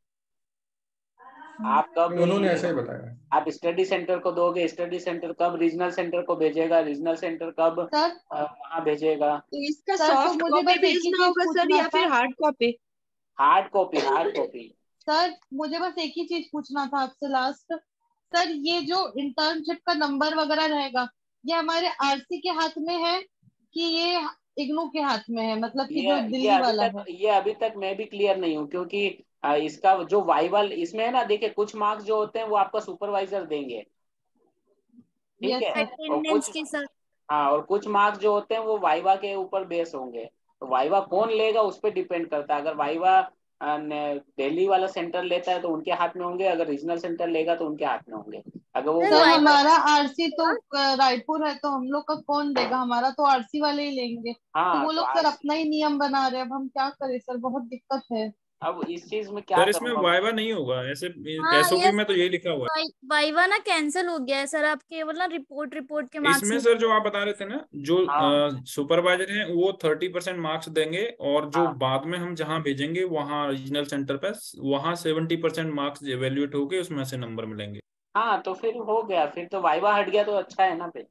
आप कब उन्होंने ऐसा ही बताया। आप स्टडी सेंटर को दोगे, स्टडी सेंटर कब रीजनल सेंटर को भेजेगा, रीजनल सेंटर कब वहाँ भेजेगा। तो इसका सर तो सॉफ्ट मुझे कॉपी बस एक ही भेजना चीज होगा सर पूछना या था। फिर hard copy? Hard copy, hard copy. Sir मुझे बस एक ही चीज पूछना था आपसे लास्ट। सर ये जो इंटर्नशिप का नंबर वगैरह रहेगा, ये हमारे आरसी के हाथ में है कि ये इग्नू के हाथ में है, मतलब कि ये जो ये दिल्ली अभी वाला तक है? ये अभी तक मैं भी क्लियर नहीं हूँ, क्योंकि आ, इसका जो वाइवल इसमें है ना, देखिए कुछ मार्क्स जो होते हैं वो आपका सुपरवाइजर देंगे, ठीक यस है, सर। और अटेंडेंस कुछ के साथ। हाँ, और कुछ मार्क्स जो होते हैं वो वाइवा के ऊपर बेस होंगे, तो वाइवा कौन लेगा उस पर डिपेंड करता है। अगर वाइवा दिल्ली वाला सेंटर लेता है तो उनके हाथ में होंगे, अगर रीजनल सेंटर लेगा तो उनके हाथ में होंगे। अगर वो सर हमारा आरसी तो रायपुर है, तो हम लोग का कौन देगा? हमारा तो आरसी वाले ही लेंगे। तो हाँ, वो तो लोग सर आरसी अपना ही नियम बना रहे हैं। अब हम क्या करें सर, बहुत दिक्कत है। अब इस चीज में क्या सर इसमें करूंगा? वाइवा नहीं होगा ऐसे, हाँ एसओपी यस में तो यही लिखा हुआ है। वाइवा ना कैंसिल हो गया है सर, आप केवल ना रिपोर्ट रिपोर्ट के मार्क्स इसमें सर जो आप बता रहे थे ना, जो हाँ सुपरवाइजर हैं वो थर्टी परसेंट मार्क्स देंगे, और जो हाँ बाद में हम जहाँ भेजेंगे वहाँ रीजनल सेंटर पे वहाँ सेवेंटी परसेंट मार्क्स इवेल्युएट होके उसमें से नंबर मिलेंगे। हाँ, तो फिर हो गया, फिर तो वाइवा हट गया तो अच्छा है ना फिर।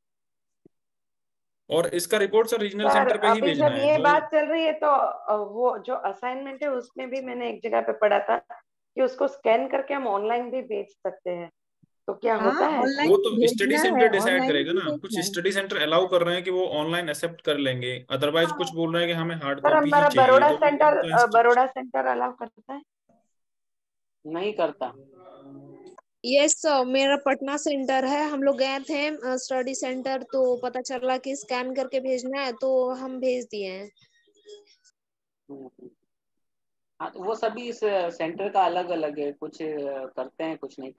और इसका report sir regional sir centre पे ही अभी भेजना जब है ये जो। बात चल रही है तो अ, वो जो असाइनमेंट है उसमें भी मैंने एक जगह पे पढ़ा था कि उसको स्कैन करके हम ऑनलाइन भी भेज सकते हैं, तो क्या हाँ होता है? वो तो स्टडी भेजना सेंटर है, डिसाइड ऑनलाइन करेगा भी ना, कुछ भेजना है। स्टडी सेंटर अलाउ कर रहे हैं कि वो ऑनलाइन एक्सेप्ट कर लेंगे, अदरवाइज कुछ बोल रहे हैं कि हमें हार्ड सर कॉपी ही हमारा चाहिए, बड़ौदा तो वो सेंटर उनका अ, बड़ौदा सेंटर अलाउ करता है? नहीं करता। यस सर, मेरा पटना सेंटर है। हम लोग गए थे स्टडी सेंटर तो पता चला कि स्कैन करके भेजना है तो हम भेज दिए हैं। हाँ, तो वो सभी इस सेंटर का अलग अलग है, कुछ करते हैं कुछ नहीं।